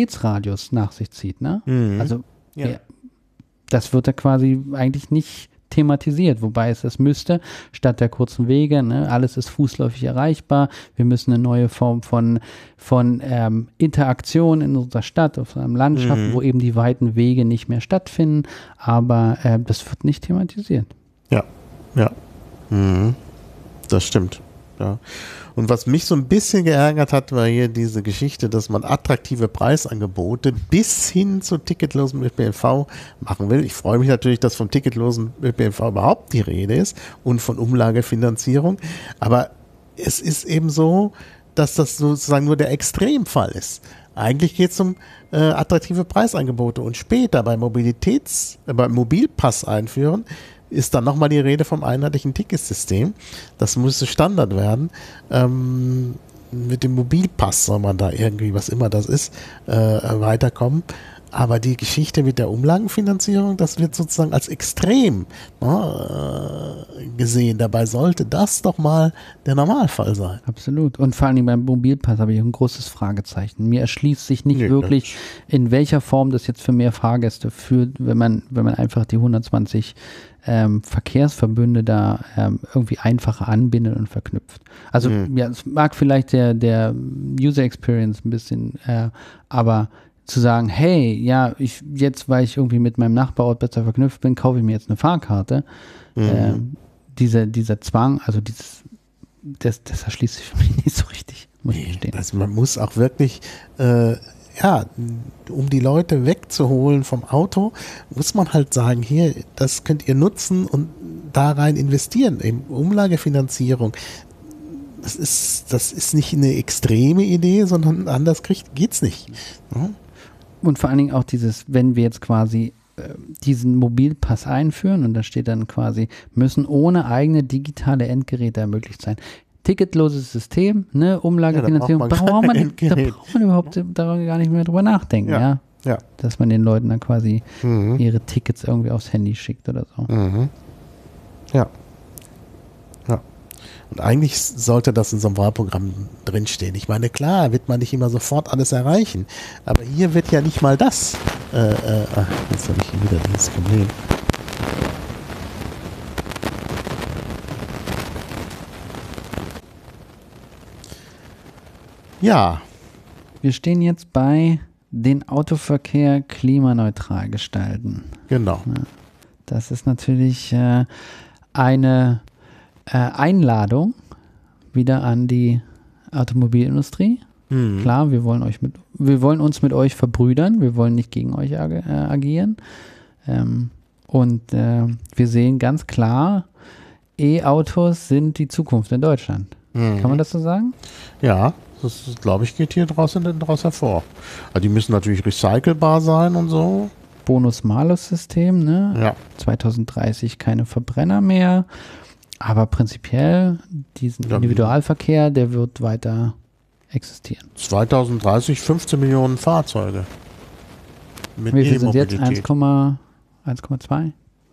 Mobilitätsradius nach sich zieht. Ne? Mhm. Also Ja. ja, das wird da quasi eigentlich nicht thematisiert, wobei es das müsste, statt der kurzen Wege, ne, alles ist fußläufig erreichbar, wir müssen eine neue Form von, von ähm, Interaktion in unserer Stadt, auf einem Land schaffen, Mhm. wo eben die weiten Wege nicht mehr stattfinden, aber äh, das wird nicht thematisiert. Ja, ja. Mhm. Das stimmt. Ja. Und was mich so ein bisschen geärgert hat, war hier diese Geschichte, dass man attraktive Preisangebote bis hin zu ticketlosen Ö P N V machen will. Ich freue mich natürlich, dass vom ticketlosen Ö P N V überhaupt die Rede ist und von Umlagefinanzierung. Aber es ist eben so, dass das sozusagen nur der Extremfall ist. Eigentlich geht es um äh, attraktive Preisangebote und später bei Mobilitäts-, äh, beim Mobilpass einführen, ist dann nochmal die Rede vom einheitlichen Ticketsystem. Das müsste Standard werden. Ähm, mit dem Mobilpass soll man da irgendwie, was immer das ist, äh, weiterkommen. Aber die Geschichte mit der Umlagenfinanzierung, das wird sozusagen als extrem ne, äh, gesehen. Dabei sollte das doch mal der Normalfall sein. Absolut. Und vor allem beim Mobilpass habe ich ein großes Fragezeichen. Mir erschließt sich nicht Nee, wirklich, in welcher Form das jetzt für mehr Fahrgäste führt, wenn man, wenn man einfach die hundertzwanzig ähm, Verkehrsverbünde da ähm, irgendwie einfacher anbindet und verknüpft. Also Mhm. ja, es mag vielleicht der, der User Experience ein bisschen, äh, aber zu sagen, hey, ja, ich jetzt, weil ich irgendwie mit meinem Nachbarort besser verknüpft bin, kaufe ich mir jetzt eine Fahrkarte. Mhm. Ähm, dieser, dieser Zwang, also dieses, das, das erschließt sich für mich nicht so richtig, muss ich gestehen. Also man muss auch wirklich, äh, ja, um die Leute wegzuholen vom Auto, muss man halt sagen, hier, das könnt ihr nutzen und da rein investieren, in Umlagefinanzierung. Das ist, das ist nicht eine extreme Idee, sondern anders geht es nicht. Ja? Und vor allen Dingen auch dieses, wenn wir jetzt quasi äh, diesen Mobilpass einführen und da steht dann quasi, müssen ohne eigene digitale Endgeräte ermöglicht sein. Ticketloses System, ne, Umlagefinanzierung, Ja, da, da braucht braucht man, man da kein braucht man überhaupt da gar nicht mehr drüber nachdenken, ja. Ja. Ja. Dass man den Leuten dann quasi Mhm. ihre Tickets irgendwie aufs Handy schickt oder so. Mhm. Ja. Ja. Und eigentlich sollte das in so einem Wahlprogramm drinstehen. Ich meine, klar, wird man nicht immer sofort alles erreichen. Aber hier wird ja nicht mal das. Äh, äh, ach, jetzt habe ich hier wieder dieses Problem. Ja. Wir stehen jetzt bei den Autoverkehr klimaneutral gestalten. Genau. Das ist natürlich äh, eine äh, Einladung wieder an die Automobilindustrie. Mhm. Klar, wir wollen euch mit, wir wollen uns mit euch verbrüdern, wir wollen nicht gegen euch ag äh, agieren. Ähm, und äh, wir sehen ganz klar, E-Autos sind die Zukunft in Deutschland. Mhm. Kann man das so sagen? Ja, das glaube ich geht hier draußen daraus hervor. Also die müssen natürlich recycelbar sein und so. Bonus-Malus-System, ne? Ja. zwanzig dreißig keine Verbrenner mehr. Aber prinzipiell, diesen Ja, Individualverkehr, der wird weiter existieren. zwanzig dreißig fünfzehn Millionen Fahrzeuge. Mit Wie viel sind jetzt? E-Mobilität. eins Komma zwei?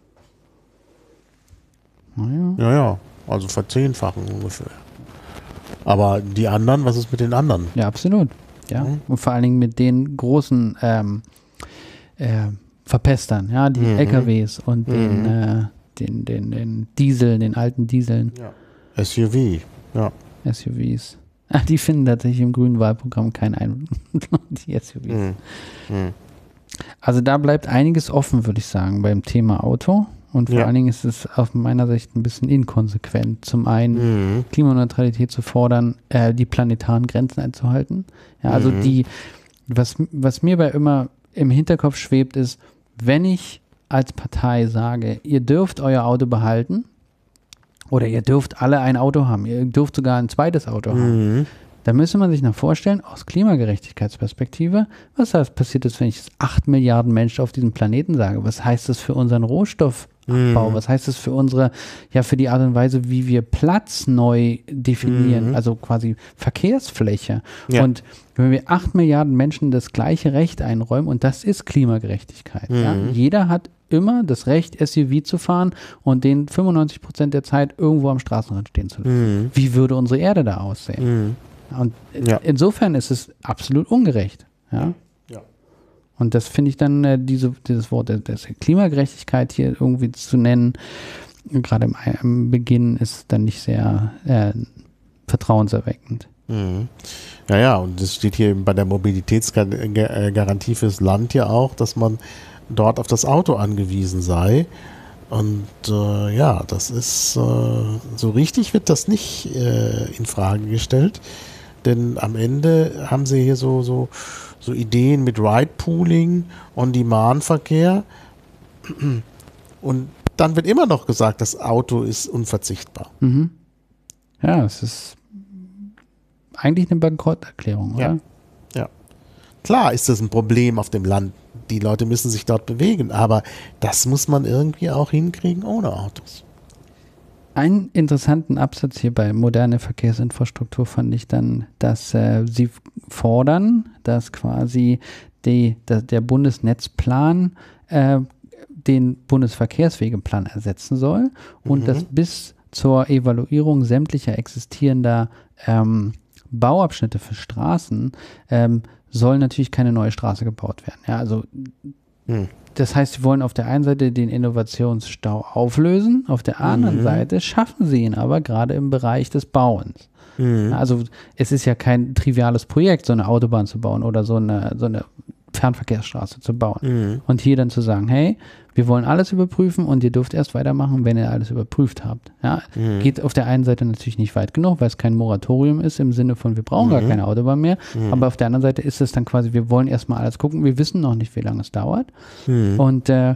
Naja. Ja, ja. Also verzehnfachen ungefähr. Aber die anderen, was ist mit den anderen? Ja, absolut. Ja. Mhm. Und vor allen Dingen mit den großen ähm, äh, Verpestern, ja, die Mhm. L K Ws und Mhm. den, äh, den, den, den Dieseln, den alten Dieseln, Ja. S U V. Ja. S U Vs. Ah, die finden tatsächlich im grünen Wahlprogramm keinen Einfluss, die S U Vs. Mhm. Mhm. Also da bleibt einiges offen, würde ich sagen, beim Thema Auto. Und vor Ja. allen Dingen ist es aus meiner Sicht ein bisschen inkonsequent. Zum einen Mhm. Klimaneutralität zu fordern, äh, die planetaren Grenzen einzuhalten. Ja, also Mhm. die, was, was mir bei immer im Hinterkopf schwebt, ist, wenn ich als Partei sage, ihr dürft euer Auto behalten oder ihr dürft alle ein Auto haben, ihr dürft sogar ein zweites Auto haben, Mhm. da müsste man sich noch vorstellen, aus Klimagerechtigkeitsperspektive, was heißt, passiert ist, wenn ich acht Milliarden Menschen auf diesem Planeten sage? Was heißt das für unseren Rohstoffabbau? Mhm. Was heißt das für unsere, ja, für die Art und Weise, wie wir Platz neu definieren, Mhm. also quasi Verkehrsfläche? Ja. Und wenn wir acht Milliarden Menschen das gleiche Recht einräumen, und das ist Klimagerechtigkeit. Ja? Mhm. Jeder hat immer das Recht, S U V zu fahren und den fünfundneunzig Prozent der Zeit irgendwo am Straßenrand stehen zu lassen. Mhm. Wie würde unsere Erde da aussehen? Mhm. Und Ja. insofern ist es absolut ungerecht. Ja? Ja. Und das finde ich dann, äh, diese, dieses Wort der, der Klimagerechtigkeit hier irgendwie zu nennen, gerade im, im Beginn, ist dann nicht sehr äh, vertrauenserweckend. Mhm. Ja, ja, und es steht hier bei der Mobilitätsgarantie fürs Land ja auch, dass man dort auf das Auto angewiesen sei. Und äh, ja, das ist, äh, so richtig wird das nicht äh, in Frage gestellt, denn am Ende haben sie hier so, so, so Ideen mit Ride-Pooling, On-Demand-Verkehr und dann wird immer noch gesagt, das Auto ist unverzichtbar. Mhm. Ja, es ist eigentlich eine Bankrotterklärung, oder? Ja. Ja. Klar ist das ein Problem auf dem Land. Die Leute müssen sich dort bewegen, aber das muss man irgendwie auch hinkriegen ohne Autos. Einen interessanten Absatz hier bei moderne Verkehrsinfrastruktur fand ich dann, dass äh, sie fordern, dass quasi die, der, der Bundesnetzplan äh, den Bundesverkehrswegeplan ersetzen soll und Mhm. dass bis zur Evaluierung sämtlicher existierender ähm, Bauabschnitte für Straßen ähm, soll natürlich keine neue Straße gebaut werden. Ja, also Hm. das heißt, sie wollen auf der einen Seite den Innovationsstau auflösen, auf der anderen Mhm. Seite schaffen sie ihn aber gerade im Bereich des Bauens. Mhm. Also es ist ja kein triviales Projekt, so eine Autobahn zu bauen oder so eine, so eine Fernverkehrsstraße zu bauen. Mhm. Und hier dann zu sagen, hey, wir wollen alles überprüfen und ihr dürft erst weitermachen, wenn ihr alles überprüft habt. Ja, Mhm. geht auf der einen Seite natürlich nicht weit genug, weil es kein Moratorium ist im Sinne von, wir brauchen gar Mhm. keine Autobahn mehr. Mhm. Aber auf der anderen Seite ist es dann quasi, wir wollen erstmal alles gucken. Wir wissen noch nicht, wie lange es dauert. Mhm. Und äh,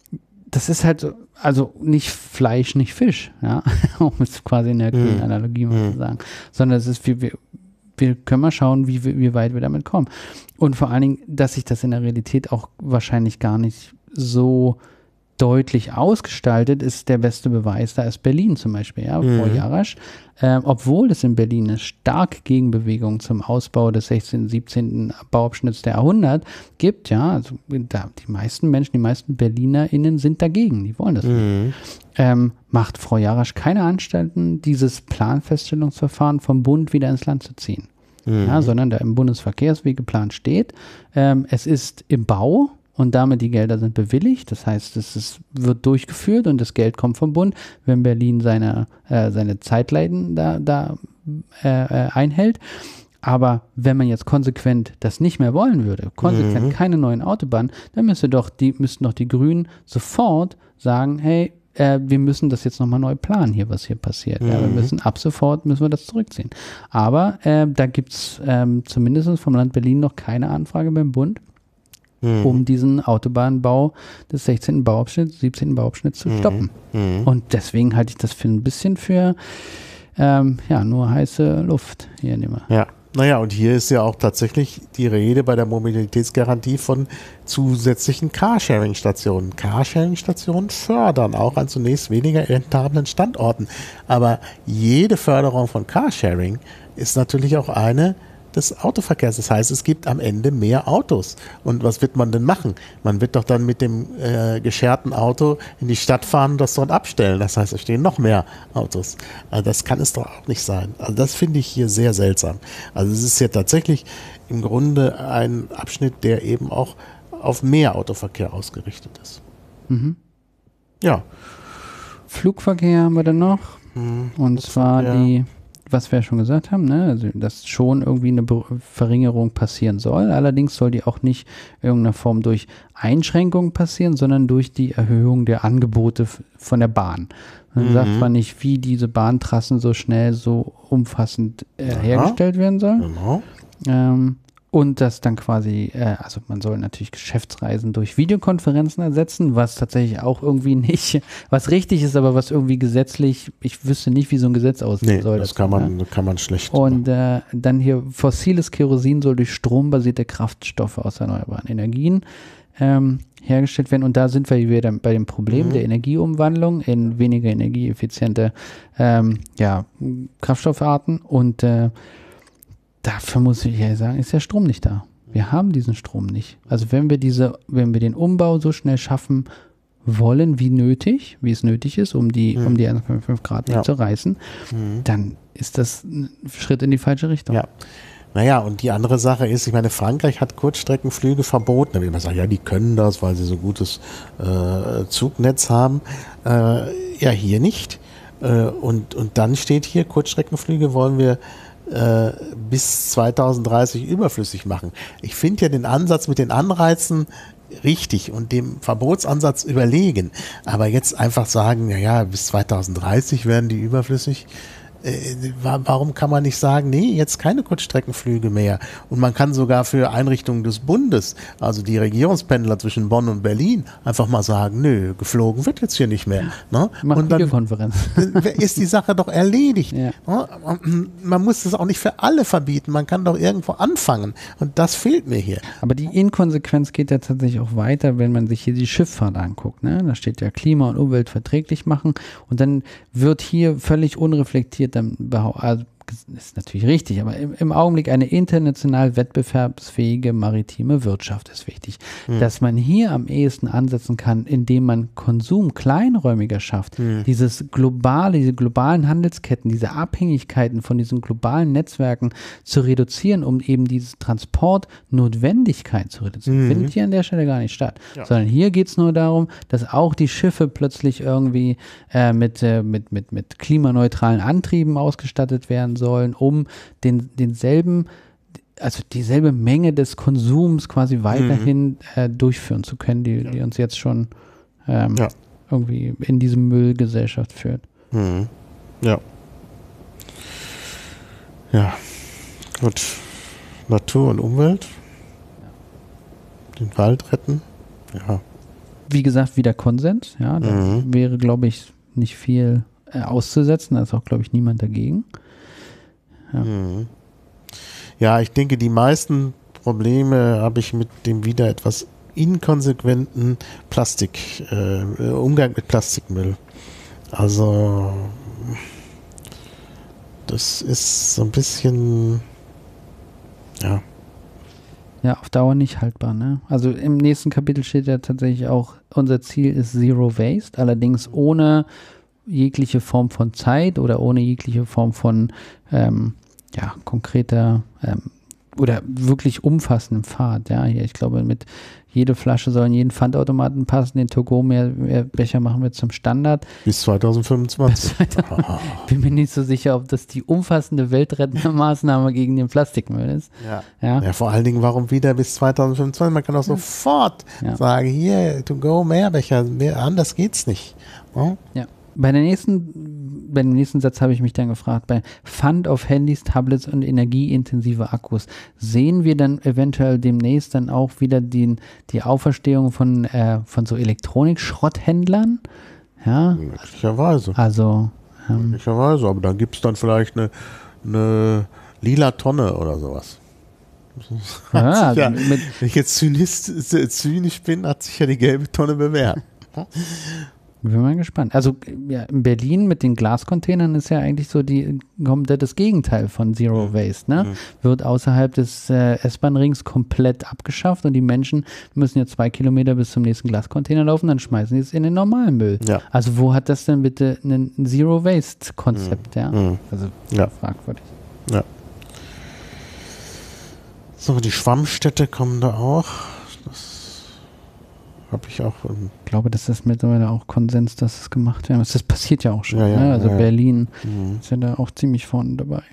das ist halt so, also nicht Fleisch, nicht Fisch, ja, um es quasi in der grünen Mhm. Analogie mal Mhm. zu sagen, sondern es ist, wir, wir, wir können mal schauen, wie, wir- wie weit wir damit kommen. Und vor allen Dingen, dass sich das in der Realität auch wahrscheinlich gar nicht so deutlich ausgestaltet, ist der beste Beweis. Da ist Berlin zum Beispiel, ja, Mhm. Frau Jarasch. Äh, obwohl es in Berlin eine starke Gegenbewegung zum Ausbau des sechzehnten, siebzehnten Bauabschnitts der Jahrhundert gibt, ja, also da, die meisten Menschen, die meisten BerlinerInnen sind dagegen, die wollen das nicht. Mhm. Ähm, macht Frau Jarasch keine Anstalten, dieses Planfeststellungsverfahren vom Bund wieder ins Land zu ziehen. Mhm. Ja, sondern da im Bundesverkehrswegeplan steht, ähm, es ist im Bau und damit die Gelder sind bewilligt. Das heißt, es ist, wird durchgeführt und das Geld kommt vom Bund, wenn Berlin seine, äh, seine Zeitleiten da, da äh, äh, einhält. Aber wenn man jetzt konsequent das nicht mehr wollen würde, konsequent Mhm. keine neuen Autobahnen, dann müsste doch die, müssten doch die Grünen sofort sagen, hey, äh, wir müssen das jetzt nochmal neu planen hier, was hier passiert. Ja, wir Mhm. müssen ab sofort, müssen wir das zurückziehen. Aber äh, da gibt es ähm, zumindest vom Land Berlin noch keine Anfrage beim Bund, Mhm. um diesen Autobahnbau des sechzehnten Bauabschnitts, siebzehnten Bauabschnitts zu stoppen. Mhm. Und deswegen halte ich das für ein bisschen für ähm, ja, nur heiße Luft hier nehmen wir. Ja, naja, und hier ist ja auch tatsächlich die Rede bei der Mobilitätsgarantie von zusätzlichen Carsharing-Stationen. Carsharing-Stationen fördern auch an zunächst weniger rentablen Standorten. Aber jede Förderung von Carsharing ist natürlich auch eine des Autoverkehrs. Das heißt, es gibt am Ende mehr Autos. Und was wird man denn machen? Man wird doch dann mit dem äh, gescherten Auto in die Stadt fahren und das dort abstellen. Das heißt, es stehen noch mehr Autos. Also das kann es doch auch nicht sein. Also das finde ich hier sehr seltsam. Also es ist ja tatsächlich im Grunde ein Abschnitt, der eben auch auf mehr Autoverkehr ausgerichtet ist. Mhm. Ja. Flugverkehr haben wir dann noch. Und zwar Flugverkehr. die, was wir ja schon gesagt haben, ne? Also dass schon irgendwie eine Be- Verringerung passieren soll. Allerdings soll die auch nicht in irgendeiner Form durch Einschränkungen passieren, sondern durch die Erhöhung der Angebote f- von der Bahn. Man Mhm. sagt zwar nicht, wie diese Bahntrassen so schnell, so umfassend äh, Aha. hergestellt werden sollen. Genau. Ähm, und das dann quasi, äh, also man soll natürlich Geschäftsreisen durch Videokonferenzen ersetzen, was tatsächlich auch irgendwie nicht, was richtig ist, aber was irgendwie gesetzlich, ich wüsste nicht, wie so ein Gesetz aussehen Nee, soll. das dazu, kann man, ja. kann man schlecht Und äh, dann hier fossiles Kerosin soll durch strombasierte Kraftstoffe aus erneuerbaren Energien ähm, hergestellt werden. Und da sind wir wieder bei dem Problem Mhm. der Energieumwandlung in weniger energieeffiziente ähm, ja, Kraftstoffarten. Und äh, dafür muss ich ja sagen, ist der Strom nicht da. Wir haben diesen Strom nicht. Also wenn wir diese, wenn wir den Umbau so schnell schaffen wollen, wie nötig, wie es nötig ist, um die, Mhm. um die eins Komma fünf Grad nicht Ja. zu reißen, Mhm. dann ist das ein Schritt in die falsche Richtung. Ja. Naja, und die andere Sache ist, ich meine, Frankreich hat Kurzstreckenflüge verboten. Da will man sagen, ja, die können das, weil sie so gutes äh, Zugnetz haben. Äh, ja, hier nicht. Äh, und, und dann steht hier, Kurzstreckenflüge wollen wir äh, bis zweitausenddreißig überflüssig machen. Ich finde ja den Ansatz mit den Anreizen richtig und dem Verbotsansatz überlegen. Aber jetzt einfach sagen, naja, bis zweitausenddreißig werden die überflüssig. Warum kann man nicht sagen, nee, jetzt keine Kurzstreckenflüge mehr? Und man kann sogar für Einrichtungen des Bundes, also die Regierungspendler zwischen Bonn und Berlin, einfach mal sagen, nö, geflogen wird jetzt hier nicht mehr. Ne? Und dann Videokonferenz. ist die Sache doch erledigt. Ja. Ne? Man muss das auch nicht für alle verbieten, man kann doch irgendwo anfangen. Und das fehlt mir hier. Aber die Inkonsequenz geht ja tatsächlich auch weiter, wenn man sich hier die Schifffahrt anguckt. Ne? Da steht ja Klima und Umwelt verträglich machen und dann wird hier völlig unreflektiert dann behauptet, also ist natürlich richtig, aber im, im Augenblick eine international wettbewerbsfähige maritime Wirtschaft ist wichtig. Mhm. Dass man hier am ehesten ansetzen kann, indem man Konsum kleinräumiger schafft, mhm. dieses globale, diese globalen Handelsketten, diese Abhängigkeiten von diesen globalen Netzwerken zu reduzieren, um eben diese Transportnotwendigkeit zu reduzieren, mhm. findet hier an der Stelle gar nicht statt. Ja. Sondern hier geht es nur darum, dass auch die Schiffe plötzlich irgendwie äh, mit, äh, mit, mit, mit klimaneutralen Antrieben ausgestattet werden sollen, um den, denselben, also dieselbe Menge des Konsums quasi weiterhin mhm. äh, durchführen zu können, die, ja. die uns jetzt schon ähm, ja. irgendwie in diese Müllgesellschaft führt. Mhm. Ja. Ja. Gut. Natur und Umwelt. Den Wald retten. Ja. Wie gesagt, wieder Konsens. Ja, da mhm. wäre, glaube ich, nicht viel äh, auszusetzen. Da ist auch, glaube ich, niemand dagegen. Ja. ja, ich denke, die meisten Probleme habe ich mit dem wieder etwas inkonsequenten Plastik, äh, Umgang mit Plastikmüll. Also das ist so ein bisschen, ja. Ja, auf Dauer nicht haltbar, ne? Also im nächsten Kapitel steht ja tatsächlich auch, unser Ziel ist Zero Waste, allerdings ohne jegliche Form von Zeit oder ohne jegliche Form von ähm, ja, konkreter ähm, oder wirklich umfassendem Pfad. Ja, hier, ich glaube, mit jede Flasche soll in jeden Pfandautomaten passen, den To-Go-Becher machen wir zum Standard. Bis zweitausendfünfundzwanzig. Bin mir nicht so sicher, ob das die umfassende weltrettende Maßnahme gegen den Plastikmüll ist. Ja. Ja. ja, vor allen Dingen, warum wieder bis zweitausendfünfundzwanzig? Man kann auch sofort ja. sagen, hier, To-Go-Mehrbecher, mehr, anders geht's nicht. Oh? Ja. Bei der nächsten, bei dem nächsten Satz habe ich mich dann gefragt, bei Pfand auf Handys, Tablets und energieintensive Akkus, sehen wir dann eventuell demnächst dann auch wieder die, die Auferstehung von, äh, von so Elektronik-Schrotthändlern? Ja. Möglicherweise. Also. Ähm, Möglicherweise, aber dann gibt es dann vielleicht eine, eine lila Tonne oder sowas. Ja, ja, mit, wenn ich jetzt zynisch, zynisch bin, hat sich ja die gelbe Tonne bewährt. Bin mal gespannt. Also ja, in Berlin mit den Glascontainern ist ja eigentlich so die komplett das Gegenteil von Zero mhm. Waste. Ne? Mhm. Wird außerhalb des äh, S-Bahn-Rings komplett abgeschafft und die Menschen müssen ja zwei Kilometer bis zum nächsten Glascontainer laufen, dann schmeißen sie es in den normalen Müll. Ja. Also wo hat das denn bitte ein Zero Waste-Konzept? Mhm. Ja? Mhm. Also ja. fragwürdig. Ja. So, die Schwammstädte kommen da auch. Das habe ich auch. Ähm ich glaube, das ist mittlerweile auch Konsens, dass es gemacht wird. Das passiert ja auch schon. Ja, ja, ne? Also ja, Berlin mhm. ist ja da auch ziemlich vorne dabei.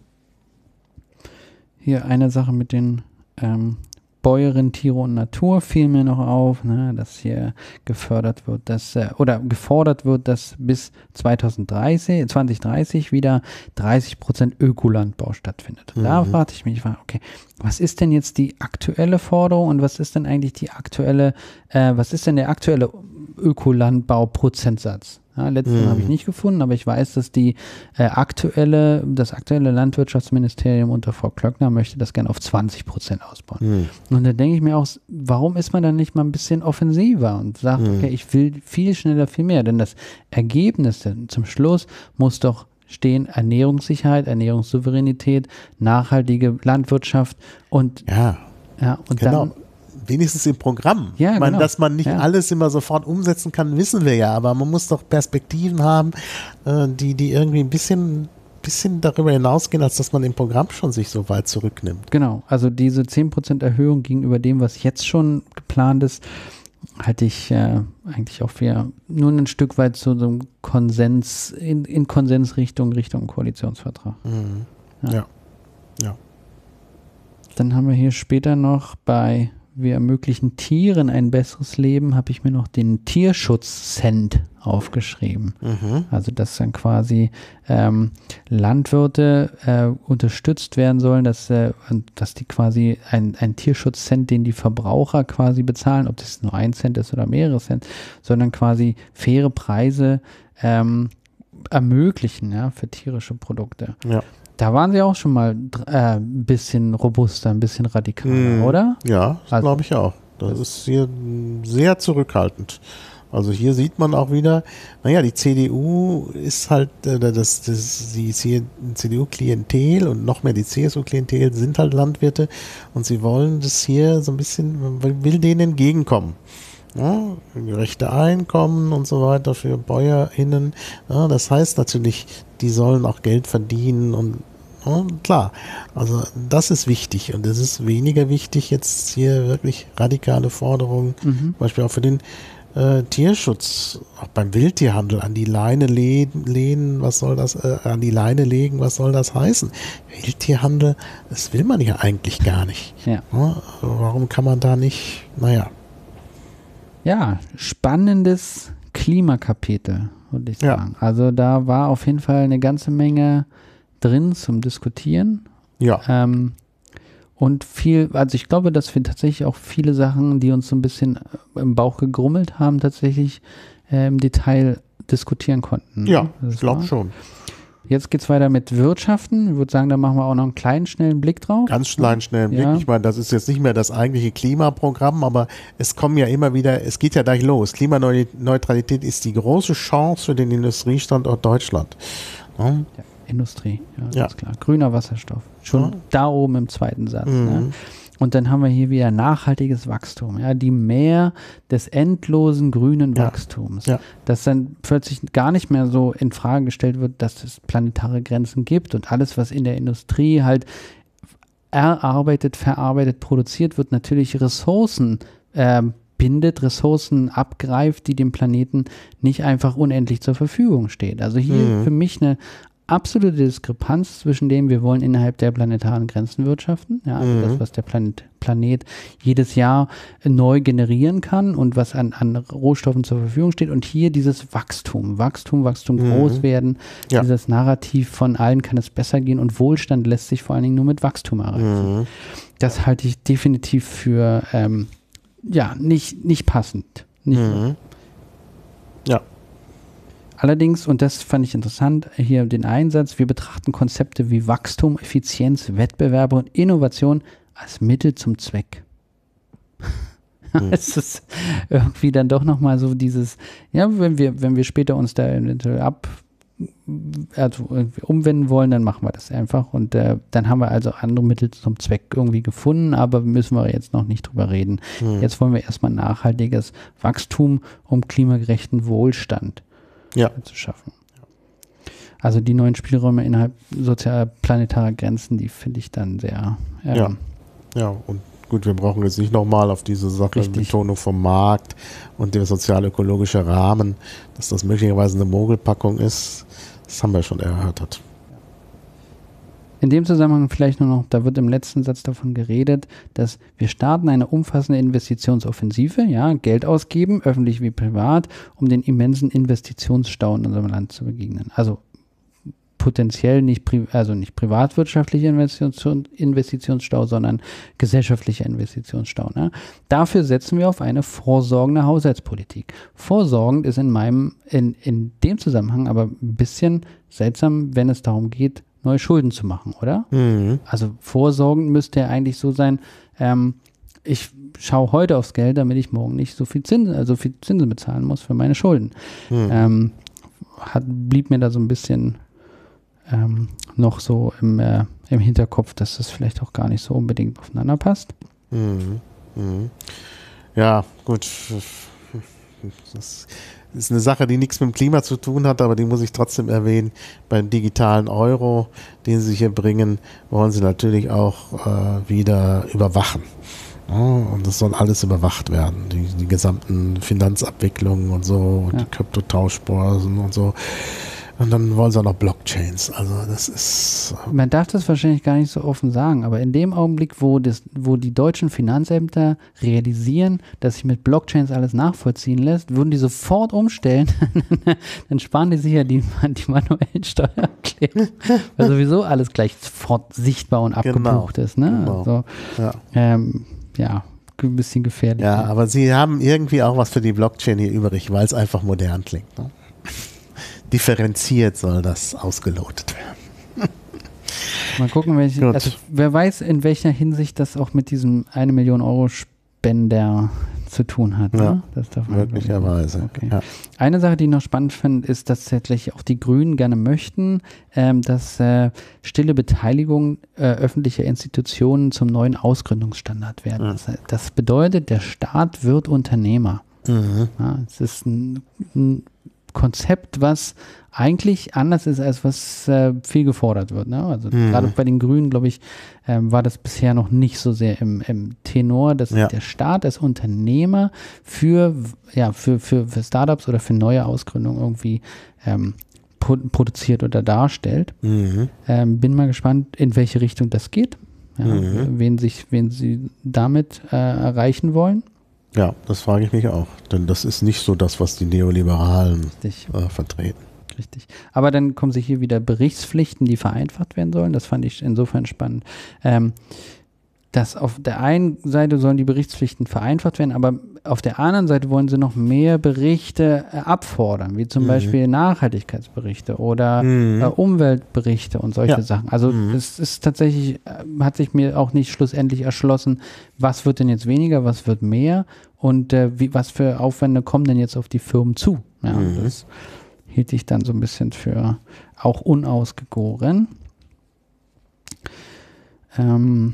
Hier eine Sache mit den ähm, Bäuerin, Tiere und Natur fiel mir noch auf, ne, dass hier gefördert wird, dass äh, oder gefordert wird, dass bis zweitausenddreißig, zweitausenddreißig wieder dreißig Prozent Ökolandbau stattfindet. Und mhm. da fragte ich mich, okay, was ist denn jetzt die aktuelle Forderung und was ist denn eigentlich die aktuelle, äh, was ist denn der aktuelle Ökolandbau-Prozentsatz? Ja, letzten mhm. habe ich nicht gefunden, aber ich weiß, dass die äh, aktuelle, das aktuelle Landwirtschaftsministerium unter Frau Klöckner möchte das gerne auf zwanzig Prozent ausbauen. Mhm. Und da denke ich mir auch, warum ist man dann nicht mal ein bisschen offensiver und sagt, mhm. okay, ich will viel schneller, viel mehr, denn das Ergebnis denn zum Schluss muss doch stehen Ernährungssicherheit, Ernährungssouveränität, nachhaltige Landwirtschaft und ja, ja und genau. dann wenigstens im Programm. Ja, man, genau. Dass man nicht ja. alles immer sofort umsetzen kann, wissen wir ja, aber man muss doch Perspektiven haben, äh, die, die irgendwie ein bisschen bisschen darüber hinausgehen, als dass man im Programm schon sich so weit zurücknimmt. Genau, also diese zehn Prozent Erhöhung gegenüber dem, was jetzt schon geplant ist, halte ich äh, eigentlich auch für nur ein Stück weit zu so einem Konsens, in, in Konsensrichtung, Richtung Koalitionsvertrag. Mhm. Ja. Ja. Ja. Dann haben wir hier später noch bei wir ermöglichen Tieren ein besseres Leben, habe ich mir noch den Tierschutz-Cent aufgeschrieben. Mhm. Also dass dann quasi ähm, Landwirte äh, unterstützt werden sollen, dass, äh, dass die quasi ein, ein Tierschutz-Cent, den die Verbraucher quasi bezahlen, ob das nur ein Cent ist oder mehrere Cent, sondern quasi faire Preise ähm, ermöglichen, ja, für tierische Produkte. Ja. Da waren sie auch schon mal äh, ein bisschen robuster, ein bisschen radikaler, Mhm. oder? Ja, das Also- glaube ich auch. Das ist hier mm, sehr zurückhaltend. Also hier sieht man auch wieder, naja, die C D U ist halt, äh, das, das, die C D U-Klientel und noch mehr die C S U-Klientel sind halt Landwirte und sie wollen das hier so ein bisschen, man will denen entgegenkommen. Ja, gerechte Einkommen und so weiter für BäuerInnen. Ja, das heißt natürlich, die sollen auch Geld verdienen und ja, klar, also das ist wichtig und es ist weniger wichtig jetzt hier wirklich radikale Forderungen, Mhm. zum Beispiel auch für den äh, Tierschutz, auch beim Wildtierhandel an die Leine lehnen, lehnen was soll das, äh, an die Leine legen, was soll das heißen? Wildtierhandel, das will man ja eigentlich gar nicht. Ja. Ja, warum kann man da nicht, naja. Ja, spannendes Klimakapitel, würde ich Ja. sagen. Also da war auf jeden Fall eine ganze Menge drin zum Diskutieren. Ja, Ähm, und viel, also ich glaube, dass wir tatsächlich auch viele Sachen, die uns so ein bisschen im Bauch gegrummelt haben, tatsächlich äh, im Detail diskutieren konnten. ja, Das ich glaube war- schon. Jetzt geht es weiter mit Wirtschaften. Ich würde sagen, da machen wir auch noch einen kleinen, schnellen Blick drauf. Ganz kleinen, schnellen Blick. Ja. Ich meine, das ist jetzt nicht mehr das eigentliche Klimaprogramm, aber es kommen ja immer wieder, es geht ja gleich los. Klimaneutralität ist die große Chance für den Industriestandort Deutschland. Ja, Ja, Industrie, ja, Ja. ganz klar. Grüner Wasserstoff. Schon Ja. da oben im zweiten Satz. Mhm. Ne? Und dann haben wir hier wieder nachhaltiges Wachstum, ja, die Mehr des endlosen grünen Ja. Wachstums. Ja. Dass dann plötzlich gar nicht mehr so in Frage gestellt wird, dass es planetare Grenzen gibt und alles, was in der Industrie halt erarbeitet, verarbeitet, produziert wird, natürlich Ressourcen ähm, bindet, Ressourcen abgreift, die dem Planeten nicht einfach unendlich zur Verfügung steht. Also hier Mhm. für mich eine absolute Diskrepanz zwischen dem, wir wollen innerhalb der planetaren Grenzen wirtschaften, ja, also Mhm. das, was der Planet, Planet jedes Jahr neu generieren kann und was an, an Rohstoffen zur Verfügung steht und hier dieses Wachstum, Wachstum, Wachstum, Mhm. groß werden, Ja. dieses Narrativ von allen kann es besser gehen und Wohlstand lässt sich vor allen Dingen nur mit Wachstum erreichen. Mhm. Das halte ich definitiv für ähm, ja, nicht, nicht passend. Nicht Mhm. Ja. Allerdings, und das fand ich interessant, hier den Einsatz, wir betrachten Konzepte wie Wachstum, Effizienz, Wettbewerbe und Innovation als Mittel zum Zweck. Hm. Es ist irgendwie dann doch nochmal so dieses, ja, wenn wir, wenn wir später uns da eventuell ab, also irgendwie umwenden wollen, dann machen wir das einfach und äh, dann haben wir also andere Mittel zum Zweck irgendwie gefunden, aber müssen wir jetzt noch nicht drüber reden. Mhm. Jetzt wollen wir erstmal nachhaltiges Wachstum, um klimagerechten Wohlstand Ja. zu schaffen. Also die neuen Spielräume innerhalb sozialer planetarer Grenzen, die finde ich dann sehr ähm, Ja. Ja, und gut, wir brauchen jetzt nicht nochmal auf diese Sache Richtig. Betonung vom Markt und der sozial-ökologische Rahmen, dass das möglicherweise eine Mogelpackung ist. Das haben wir schon erörtert. In dem Zusammenhang vielleicht nur noch, da wird im letzten Satz davon geredet, dass wir starten eine umfassende Investitionsoffensive, ja, Geld ausgeben, öffentlich wie privat, um den immensen Investitionsstau in unserem Land zu begegnen. Also potenziell nicht, pri also nicht privatwirtschaftlicher Investition, Investitionsstau, sondern gesellschaftlicher Investitionsstau. Ne? Dafür setzen wir auf eine vorsorgende Haushaltspolitik. Vorsorgend ist in meinem, in, in dem Zusammenhang aber ein bisschen seltsam, wenn es darum geht, neue Schulden zu machen, oder? Mhm. Also vorsorgend müsste ja eigentlich so sein, ähm, ich schaue heute aufs Geld, damit ich morgen nicht so viel Zinsen, also viel Zinsen bezahlen muss für meine Schulden. Mhm. Ähm, hat, blieb mir da so ein bisschen ähm, noch so im, äh, im Hinterkopf, dass das vielleicht auch gar nicht so unbedingt aufeinander passt. Mhm. Mhm. Ja, gut. Das ist eine Sache, die nichts mit dem Klima zu tun hat, aber die muss ich trotzdem erwähnen. Beim digitalen Euro, den sie hier bringen, wollen sie natürlich auch äh, wieder überwachen. Ja, und das soll alles überwacht werden. Die, die gesamten Finanzabwicklungen und so, und ja. die Kryptotauschbörsen und so. Und dann wollen sie auch noch Blockchains. Also das ist... Man darf das wahrscheinlich gar nicht so offen sagen, aber in dem Augenblick, wo, das, wo die deutschen Finanzämter realisieren, dass sich mit Blockchains alles nachvollziehen lässt, würden die sofort umstellen. Dann sparen die sich ja die, die manuellen Steuererklärungen, weil sowieso alles gleich sofort sichtbar und abgebucht genau, ist. Ne? Genau. Also, ja. Ähm, ja, ein bisschen gefährlich. Ja, aber sie haben irgendwie auch was für die Blockchain hier übrig, weil es einfach modern klingt. Ne? Differenziert soll das ausgelotet werden. Mal gucken, welche, Gut. also wer weiß, in welcher Hinsicht das auch mit diesem eine Million Euro Spender zu tun hat. Ja, ne? Das darf man möglicherweise. Okay. Ja. Eine Sache, die ich noch spannend finde, ist, dass tatsächlich auch die Grünen gerne möchten, ähm, dass äh, stille Beteiligung äh, öffentlicher Institutionen zum neuen Ausgründungsstandard werden. Mhm. Das, das bedeutet, der Staat wird Unternehmer. Mhm. Ja, es ist ein, ein Konzept, was eigentlich anders ist, als was äh, viel gefordert wird. Ne? Also mhm. gerade bei den Grünen, glaube ich, ähm, war das bisher noch nicht so sehr im, im Tenor, dass ja. der Staat als Unternehmer für, ja, für, für, für Startups oder für neue Ausgründungen irgendwie ähm, pro, produziert oder darstellt. Mhm. Ähm, bin mal gespannt, in welche Richtung das geht, ja, mhm. wen, sich, wen sie damit äh, erreichen wollen. Ja, das frage ich mich auch. Denn das ist nicht so das, was die Neoliberalen äh, vertreten. Richtig. Aber dann kommen sie hier wieder Berichtspflichten, die vereinfacht werden sollen. Das fand ich insofern spannend. Ähm, dass auf der einen Seite sollen die Berichtspflichten vereinfacht werden, aber auf der anderen Seite wollen sie noch mehr Berichte äh, abfordern, wie zum mhm. Beispiel Nachhaltigkeitsberichte oder mhm. äh, Umweltberichte und solche ja. Sachen. Also mhm. es ist tatsächlich, äh, hat sich mir auch nicht schlussendlich erschlossen, was wird denn jetzt weniger, was wird mehr und äh, wie, was für Aufwände kommen denn jetzt auf die Firmen zu. Ja, mhm. Das hielt ich dann so ein bisschen für auch unausgegoren. Ähm,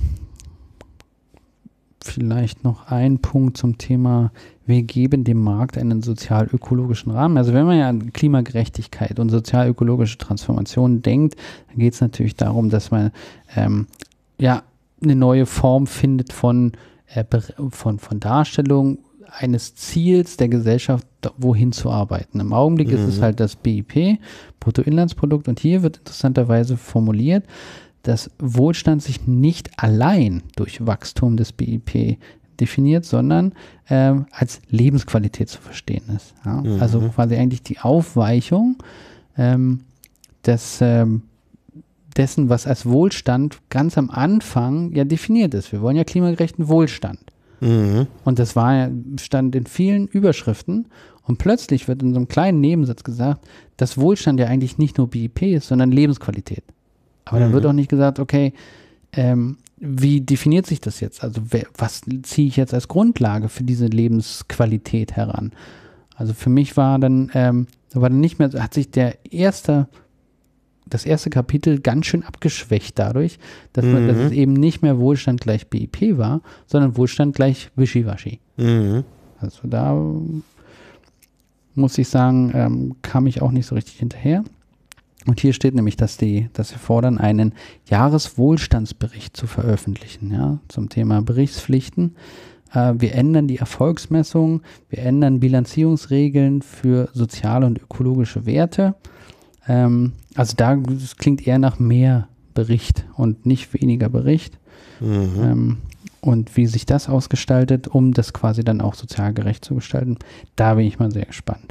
Vielleicht noch ein Punkt zum Thema, wir geben dem Markt einen sozial-ökologischen Rahmen. Also wenn man ja an Klimagerechtigkeit und sozial-ökologische Transformation denkt, dann geht es natürlich darum, dass man ähm, ja eine neue Form findet von, äh, von, von Darstellung eines Ziels der Gesellschaft, wohin zu arbeiten. Im Augenblick mhm. ist es halt das B I P, Bruttoinlandsprodukt, und hier wird interessanterweise formuliert, dass Wohlstand sich nicht allein durch Wachstum des B I P definiert, sondern ähm, als Lebensqualität zu verstehen ist. Ja? Mhm. Also quasi eigentlich die Aufweichung ähm, des, ähm, dessen, was als Wohlstand ganz am Anfang ja definiert ist. Wir wollen ja klimagerechten Wohlstand. Mhm. Und das war, stand in vielen Überschriften. Und plötzlich wird in so einem kleinen Nebensatz gesagt, dass Wohlstand ja eigentlich nicht nur B I P ist, sondern Lebensqualität. Aber dann wird auch nicht gesagt, okay, ähm, wie definiert sich das jetzt? Also wer, was ziehe ich jetzt als Grundlage für diese Lebensqualität heran? Also für mich war dann, ähm, war dann nicht mehr, hat sich der erste, das erste Kapitel ganz schön abgeschwächt dadurch, dass, man, mhm. dass es eben nicht mehr Wohlstand gleich B I P war, sondern Wohlstand gleich Wischiwaschi. Mhm. Also da muss ich sagen, ähm, kam ich auch nicht so richtig hinterher. Und hier steht nämlich, dass, die, dass wir fordern, einen Jahreswohlstandsbericht zu veröffentlichen, ja, zum Thema Berichtspflichten. Äh, wir ändern die Erfolgsmessung, wir ändern Bilanzierungsregeln für soziale und ökologische Werte. Ähm, also da das klingt eher nach mehr Bericht und nicht weniger Bericht. Mhm. Ähm, und wie sich das ausgestaltet, um das quasi dann auch sozial gerecht zu gestalten, da bin ich mal sehr gespannt.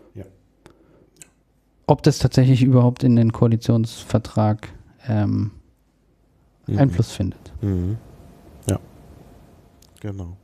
Ob das tatsächlich überhaupt in den Koalitionsvertrag ähm, mhm. Einfluss findet. Mhm. Ja, genau.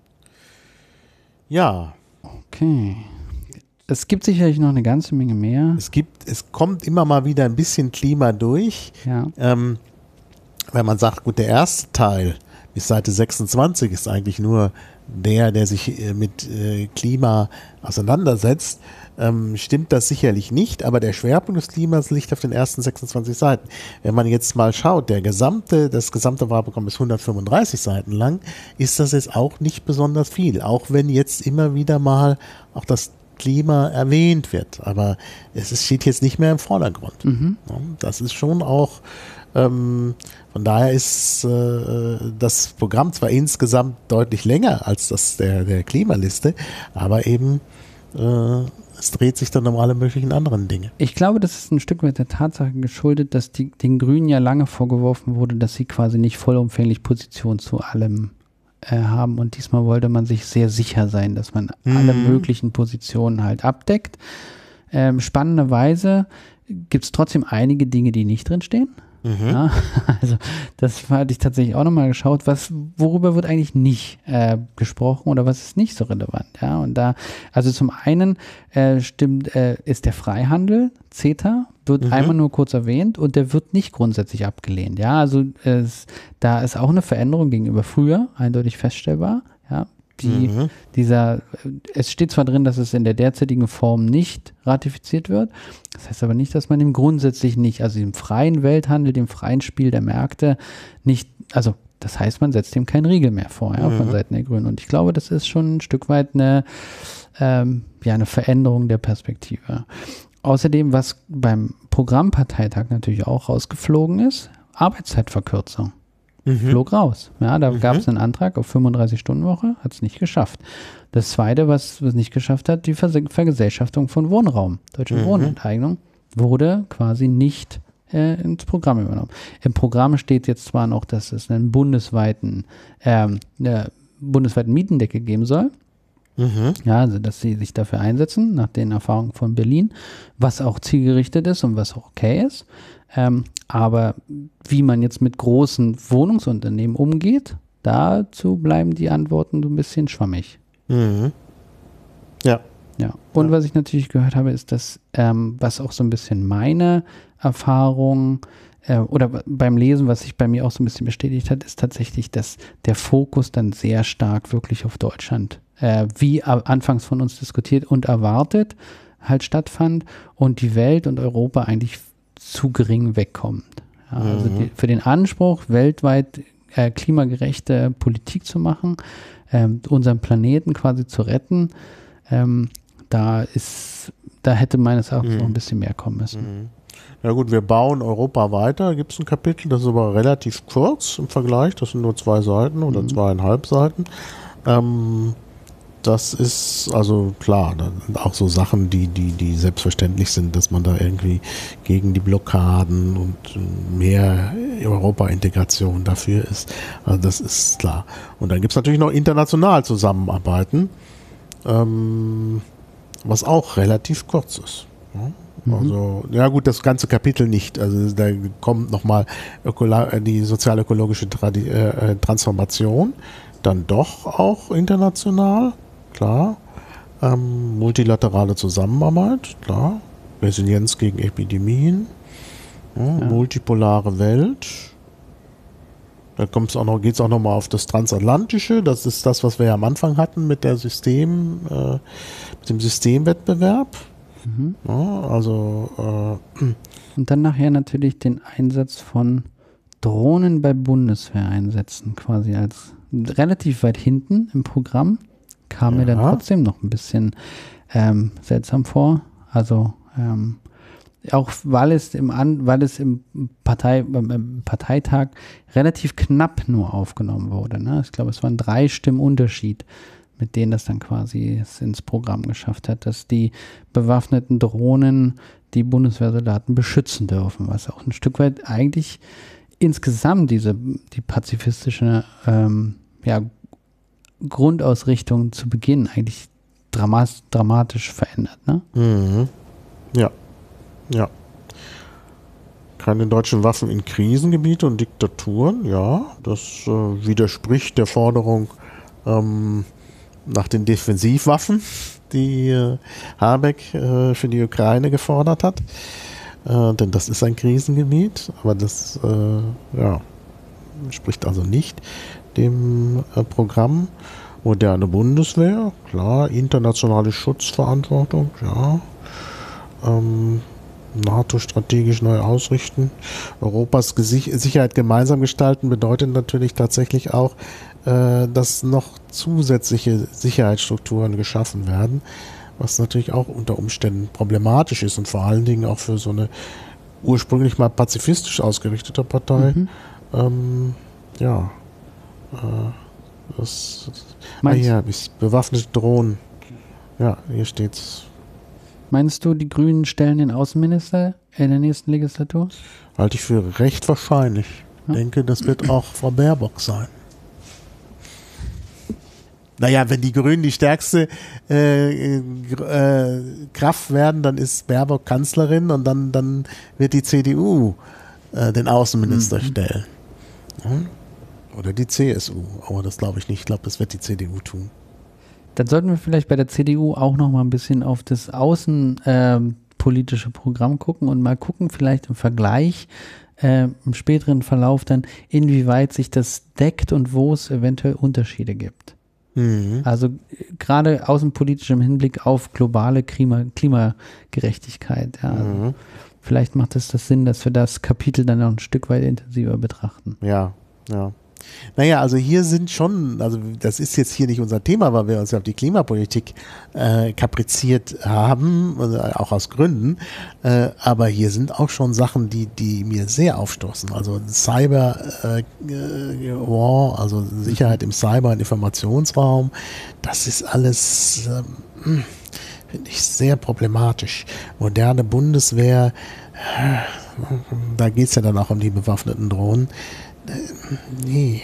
Ja. Okay. Es gibt sicherlich noch eine ganze Menge mehr. Es gibt, es kommt immer mal wieder ein bisschen Klima durch. Ja. Ähm, wenn man sagt, gut, der erste Teil bis Seite sechsundzwanzig ist eigentlich nur der, der sich äh, mit äh, Klima auseinandersetzt, ähm, stimmt das sicherlich nicht, aber der Schwerpunkt des Klimas liegt auf den ersten sechsundzwanzig Seiten. Wenn man jetzt mal schaut, der gesamte, das gesamte Wahlprogramm ist hundertfünfunddreißig Seiten lang, ist das jetzt auch nicht besonders viel, auch wenn jetzt immer wieder mal auch das Klima erwähnt wird, aber es ist, steht jetzt nicht mehr im Vordergrund. Mhm. Ja, das ist schon auch, ähm, von daher ist äh, das Programm zwar insgesamt deutlich länger als das der, der Klimaliste, aber eben äh, es dreht sich dann um alle möglichen anderen Dinge. Ich glaube, das ist ein Stück weit der Tatsache geschuldet, dass die, den Grünen ja lange vorgeworfen wurde, dass sie quasi nicht vollumfänglich Position zu allem äh, haben. Und diesmal wollte man sich sehr sicher sein, dass man mhm. alle möglichen Positionen halt abdeckt. Ähm, spannenderweise gibt es trotzdem einige Dinge, die nicht drinstehen. Mhm. Ja, also das hatte ich tatsächlich auch nochmal geschaut, was, worüber wird eigentlich nicht äh, gesprochen oder was ist nicht so relevant, ja, und da, also zum einen äh, stimmt, äh, ist der Freihandel, CETA, wird mhm. einmal nur kurz erwähnt und der wird nicht grundsätzlich abgelehnt, ja, also es, da ist auch eine Veränderung gegenüber früher eindeutig feststellbar, ja. Die, mhm. dieser, es steht zwar drin, dass es in der derzeitigen Form nicht ratifiziert wird, das heißt aber nicht, dass man dem grundsätzlich nicht, also dem freien Welthandel, dem freien Spiel der Märkte nicht, also das heißt, man setzt dem keinen Riegel mehr vor, ja, mhm. von Seiten der Grünen. Und ich glaube, das ist schon ein Stück weit eine, ähm, ja, eine Veränderung der Perspektive. Außerdem, was beim Programmparteitag natürlich auch rausgeflogen ist, Arbeitszeitverkürzung. Mhm. Flog raus. Ja, da mhm. gab es einen Antrag auf fünfunddreißig-Stunden-Woche, hat es nicht geschafft. Das Zweite, was es nicht geschafft hat, die Ver Vergesellschaftung von Wohnraum, deutsche mhm. Wohnenteignung, wurde quasi nicht äh, ins Programm übernommen. Im Programm steht jetzt zwar noch, dass es einen bundesweiten, ähm, eine bundesweiten Mietendeckel geben soll. Mhm. Ja, also dass sie sich dafür einsetzen, nach den Erfahrungen von Berlin, was auch zielgerichtet ist und was auch okay ist. Ähm, aber wie man jetzt mit großen Wohnungsunternehmen umgeht, dazu bleiben die Antworten so ein bisschen schwammig. Mhm. Ja. Ja. Und ja. was ich natürlich gehört habe, ist, dass, ähm, was auch so ein bisschen meine Erfahrung äh, oder beim Lesen, was sich bei mir auch so ein bisschen bestätigt hat, ist tatsächlich, dass der Fokus dann sehr stark wirklich auf Deutschland, äh, wie anfangs von uns diskutiert und erwartet, halt stattfand und die Welt und Europa eigentlich zu gering wegkommt. Ja, mhm. Also die, für den Anspruch, weltweit äh, klimagerechte Politik zu machen, ähm, unseren Planeten quasi zu retten, ähm, da ist, da hätte meines Erachtens mhm. noch ein bisschen mehr kommen müssen. Mhm. Ja gut, wir bauen Europa weiter, gibt es ein Kapitel, das ist aber relativ kurz im Vergleich, das sind nur zwei Seiten oder mhm. zweieinhalb Seiten. Ähm, Das ist also klar, auch so Sachen, die, die, die selbstverständlich sind, dass man da irgendwie gegen die Blockaden und mehr Europa-Integration dafür ist. Also das ist klar. Und dann gibt es natürlich noch international Zusammenarbeiten, ähm, was auch relativ kurz ist. Ja? Mhm. Also, ja gut, das ganze Kapitel nicht. Also da kommt nochmal die sozialökologische Tradi- äh, Transformation, dann doch auch international. Klar, ähm, multilaterale Zusammenarbeit, klar, Resilienz gegen Epidemien, ja, ja. multipolare Welt, da kommt's auch noch, geht es auch nochmal auf das Transatlantische, das ist das, was wir ja am Anfang hatten mit der System, äh, mit dem Systemwettbewerb, mhm. ja, also äh, und dann nachher natürlich den Einsatz von Drohnen bei Bundeswehreinsätzen quasi als relativ weit hinten im Programm. Kam ja. mir dann trotzdem noch ein bisschen ähm, seltsam vor. Also ähm, auch weil es im An weil es im Partei beim Parteitag relativ knapp nur aufgenommen wurde. Ne? Ich glaube, es waren drei Stimmen Unterschied, mit denen das dann quasi es ins Programm geschafft hat, dass die bewaffneten Drohnen die Bundeswehrsoldaten beschützen dürfen, was auch ein Stück weit eigentlich insgesamt diese die pazifistische ähm, ja, Grundausrichtung zu Beginn eigentlich dramas- dramatisch verändert, ne? Mhm. Ja. Ja. Keine deutschen Waffen in Krisengebiete und Diktaturen, ja. Das äh, widerspricht der Forderung ähm, nach den Defensivwaffen, die äh, Habeck äh, für die Ukraine gefordert hat. Äh, denn das ist ein Krisengebiet, aber das äh, ja, spricht also nicht dem äh, Programm. Moderne Bundeswehr, klar. Internationale Schutzverantwortung, ja. Ähm, NATO strategisch neu ausrichten. Europas Gesicht- Sicherheit gemeinsam gestalten bedeutet natürlich tatsächlich auch, äh, dass noch zusätzliche Sicherheitsstrukturen geschaffen werden, was natürlich auch unter Umständen problematisch ist und vor allen Dingen auch für so eine ursprünglich mal pazifistisch ausgerichtete Partei. Mhm. Ähm, ja, äh, das, ah, hier habe ich bewaffnete Drohnen. Ja, hier steht's. Meinst du, die Grünen stellen den Außenminister in der nächsten Legislatur? Halte ich für recht wahrscheinlich. Ich ja. denke, das wird auch Frau Baerbock sein. Naja, wenn die Grünen die stärkste äh, äh, Kraft werden, dann ist Baerbock Kanzlerin und dann, dann wird die C D U äh, den Außenminister mhm. stellen. Hm? Oder die C S U. Aber das glaube ich nicht. Ich glaube, das wird die C D U tun. Dann sollten wir vielleicht bei der C D U auch noch mal ein bisschen auf das außenpolitische äh, Programm gucken und mal gucken, vielleicht im Vergleich, äh, im späteren Verlauf dann, inwieweit sich das deckt und wo es eventuell Unterschiede gibt. Mhm. Also gerade außenpolitisch im Hinblick auf globale Klima, Klimagerechtigkeit. Ja. Also mhm. Vielleicht macht es das Sinn, dass wir das Kapitel dann noch ein Stück weit intensiver betrachten. Ja, ja. Naja, also hier sind schon, also das ist jetzt hier nicht unser Thema, weil wir uns ja auf die Klimapolitik äh, kapriziert haben, auch aus Gründen, äh, aber hier sind auch schon Sachen, die, die mir sehr aufstoßen. Also Cyber äh, War, also Sicherheit im Cyber- und Informationsraum, das ist alles, äh, finde ich, sehr problematisch. Moderne Bundeswehr, äh, da geht es ja dann auch um die bewaffneten Drohnen. Nee,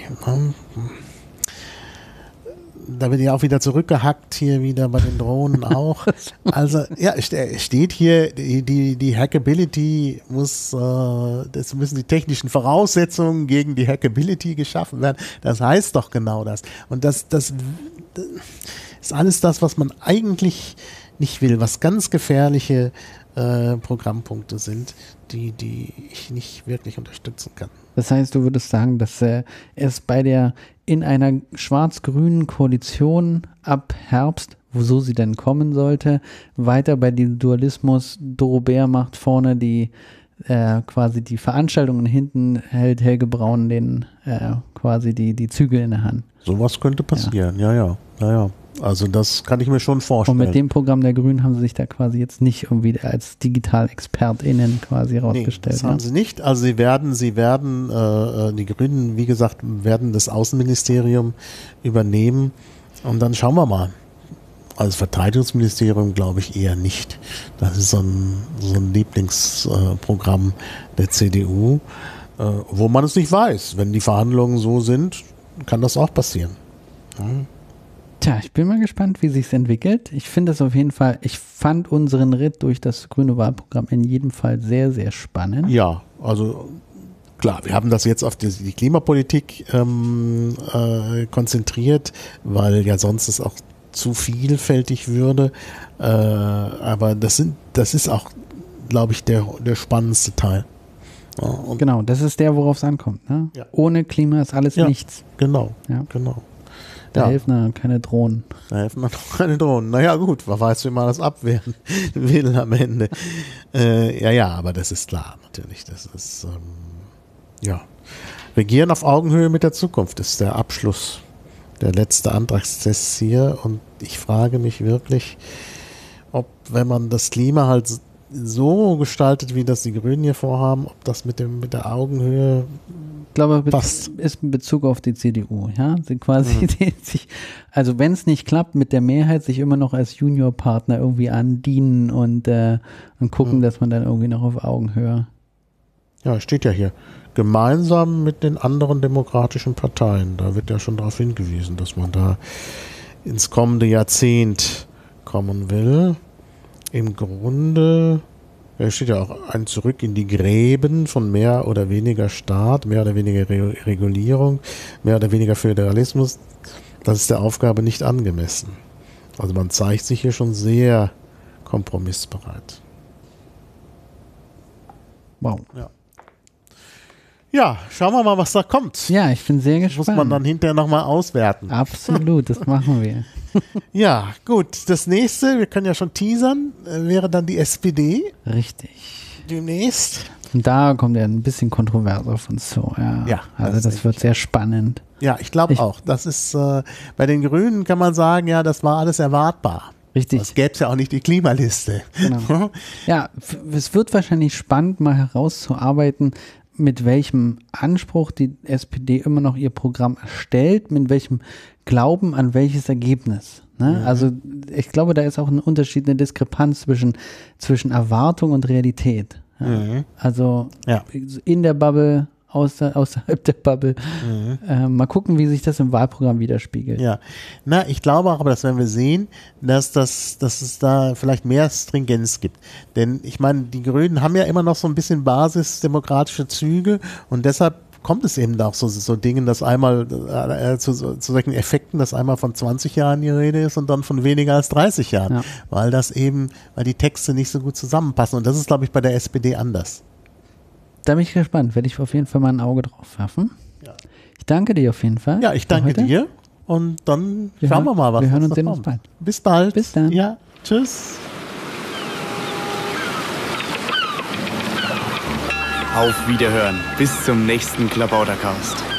da wird ja auch wieder zurückgehackt, hier wieder bei den Drohnen auch. Also, ja, steht hier, die, die, die Hackability muss, äh, das müssen die technischen Voraussetzungen gegen die Hackability geschaffen werden. Das heißt doch genau das. Und das, das, das ist alles das, was man eigentlich nicht will, was ganz gefährliche äh, Programmpunkte sind, die, die ich nicht wirklich unterstützen kann. Das heißt, du würdest sagen, dass äh, es bei der in einer schwarz-grünen Koalition ab Herbst, wo sie denn kommen sollte, weiter bei dem Dualismus, Doro Bär macht vorne die äh, quasi die Veranstaltungen, hinten hält Helge Braun den äh, quasi die, die Zügel in der Hand. Sowas könnte passieren, ja, ja, ja, ja. Also das kann ich mir schon vorstellen. Und mit dem Programm der Grünen haben sie sich da quasi jetzt nicht irgendwie als Digital-ExpertInnen quasi rausgestellt. Nee, das haben sie nicht. Also sie werden, sie werden, äh, die Grünen, wie gesagt, werden das Außenministerium übernehmen und dann schauen wir mal. Als Verteidigungsministerium glaube ich eher nicht. Das ist so ein, so ein Lieblingsprogramm äh, der C D U, äh, wo man es nicht weiß. Wenn die Verhandlungen so sind, kann das auch passieren. Ja. Tja, ich bin mal gespannt, wie sich's entwickelt. Ich finde es auf jeden Fall, ich fand unseren Ritt durch das grüne Wahlprogramm in jedem Fall sehr, sehr spannend. Ja, also klar, wir haben das jetzt auf die, die Klimapolitik ähm, äh, konzentriert, weil ja sonst es auch zu vielfältig würde. Äh, aber das sind, das ist auch, glaube ich, der, der spannendste Teil. Ja, und genau, das ist der, worauf es ankommt. Ne? Ja. Ohne Klima ist alles ja, nichts. Genau, ja. genau. Da ja. helfen dann keine Drohnen. Da helfen dann keine Drohnen. Naja, gut, wer weiß, wie man das abwehren will am Ende. Äh, ja, ja, aber das ist klar, natürlich. Das ist, ähm, ja. Regieren auf Augenhöhe mit der Zukunft ist der Abschluss, der letzte Antragstest hier. Und ich frage mich wirklich, ob, wenn man das Klima halt so gestaltet, wie das die Grünen hier vorhaben, ob das mit dem mit der Augenhöhe ich glaube, passt. Ist in Bezug auf die C D U, ja, sie quasi mhm. die, sich, also wenn es nicht klappt mit der Mehrheit, sich immer noch als Juniorpartner irgendwie andienen und, äh, und gucken, mhm. dass man dann irgendwie noch auf Augenhöhe. Ja, steht ja hier. Gemeinsam mit den anderen demokratischen Parteien. Da wird ja schon darauf hingewiesen, dass man da ins kommende Jahrzehnt kommen will. Im Grunde, da steht ja auch ein Zurück in die Gräben von mehr oder weniger Staat, mehr oder weniger Re- Regulierung, mehr oder weniger Föderalismus. Das ist der Aufgabe nicht angemessen. Also man zeigt sich hier schon sehr kompromissbereit. Wow. Ja. Ja, schauen wir mal, was da kommt. Ja, ich bin sehr Das gespannt. muss man dann hinterher nochmal auswerten. Absolut, das machen wir. Ja, gut. Das nächste, wir können ja schon teasern, äh, wäre dann die S P D Richtig. demnächst. Und da kommt ja ein bisschen kontrovers auf uns zu. Ja, Ja, also das das, denke wird ich sehr spannend. Ja, ich glaube Ich- auch. Das ist, äh, bei den Grünen kann man sagen, ja, das war alles erwartbar. Richtig. Es gäbe ja auch nicht die Klimaliste. Genau. Ja, f- es wird wahrscheinlich spannend, mal herauszuarbeiten, mit welchem Anspruch die S P D immer noch ihr Programm erstellt, mit welchem Glauben an welches Ergebnis. Ne? Also ich glaube, da ist auch ein Unterschied, eine Diskrepanz zwischen, zwischen Erwartung und Realität. Ja? Mhm. Also Ja. in der Bubble, außer, außerhalb der Bubble. Äh, mal gucken, wie sich das im Wahlprogramm widerspiegelt. Ja, na, ich glaube auch, aber das werden wir sehen, dass, das, dass es da vielleicht mehr Stringenz gibt. Denn ich meine, die Grünen haben ja immer noch so ein bisschen basisdemokratische Züge und deshalb kommt es eben auch so, so Dingen, dass einmal äh, zu, zu solchen Effekten, dass einmal von zwanzig Jahren die Rede ist und dann von weniger als dreißig Jahren. Ja. Weil das eben, weil die Texte nicht so gut zusammenpassen. Und das ist, glaube ich, bei der S P D anders. Da bin ich gespannt, werde ich auf jeden Fall mal ein Auge drauf werfen. Ja. Ich danke dir auf jeden Fall. Ja, ich für danke heute. dir. Und dann Wir schauen hören- wir mal, was wir hören uns uns da sehen uns kommt. bald. Bis bald. Bis dann. Ja, tschüss. Auf Wiederhören. Bis zum nächsten Klabautercast.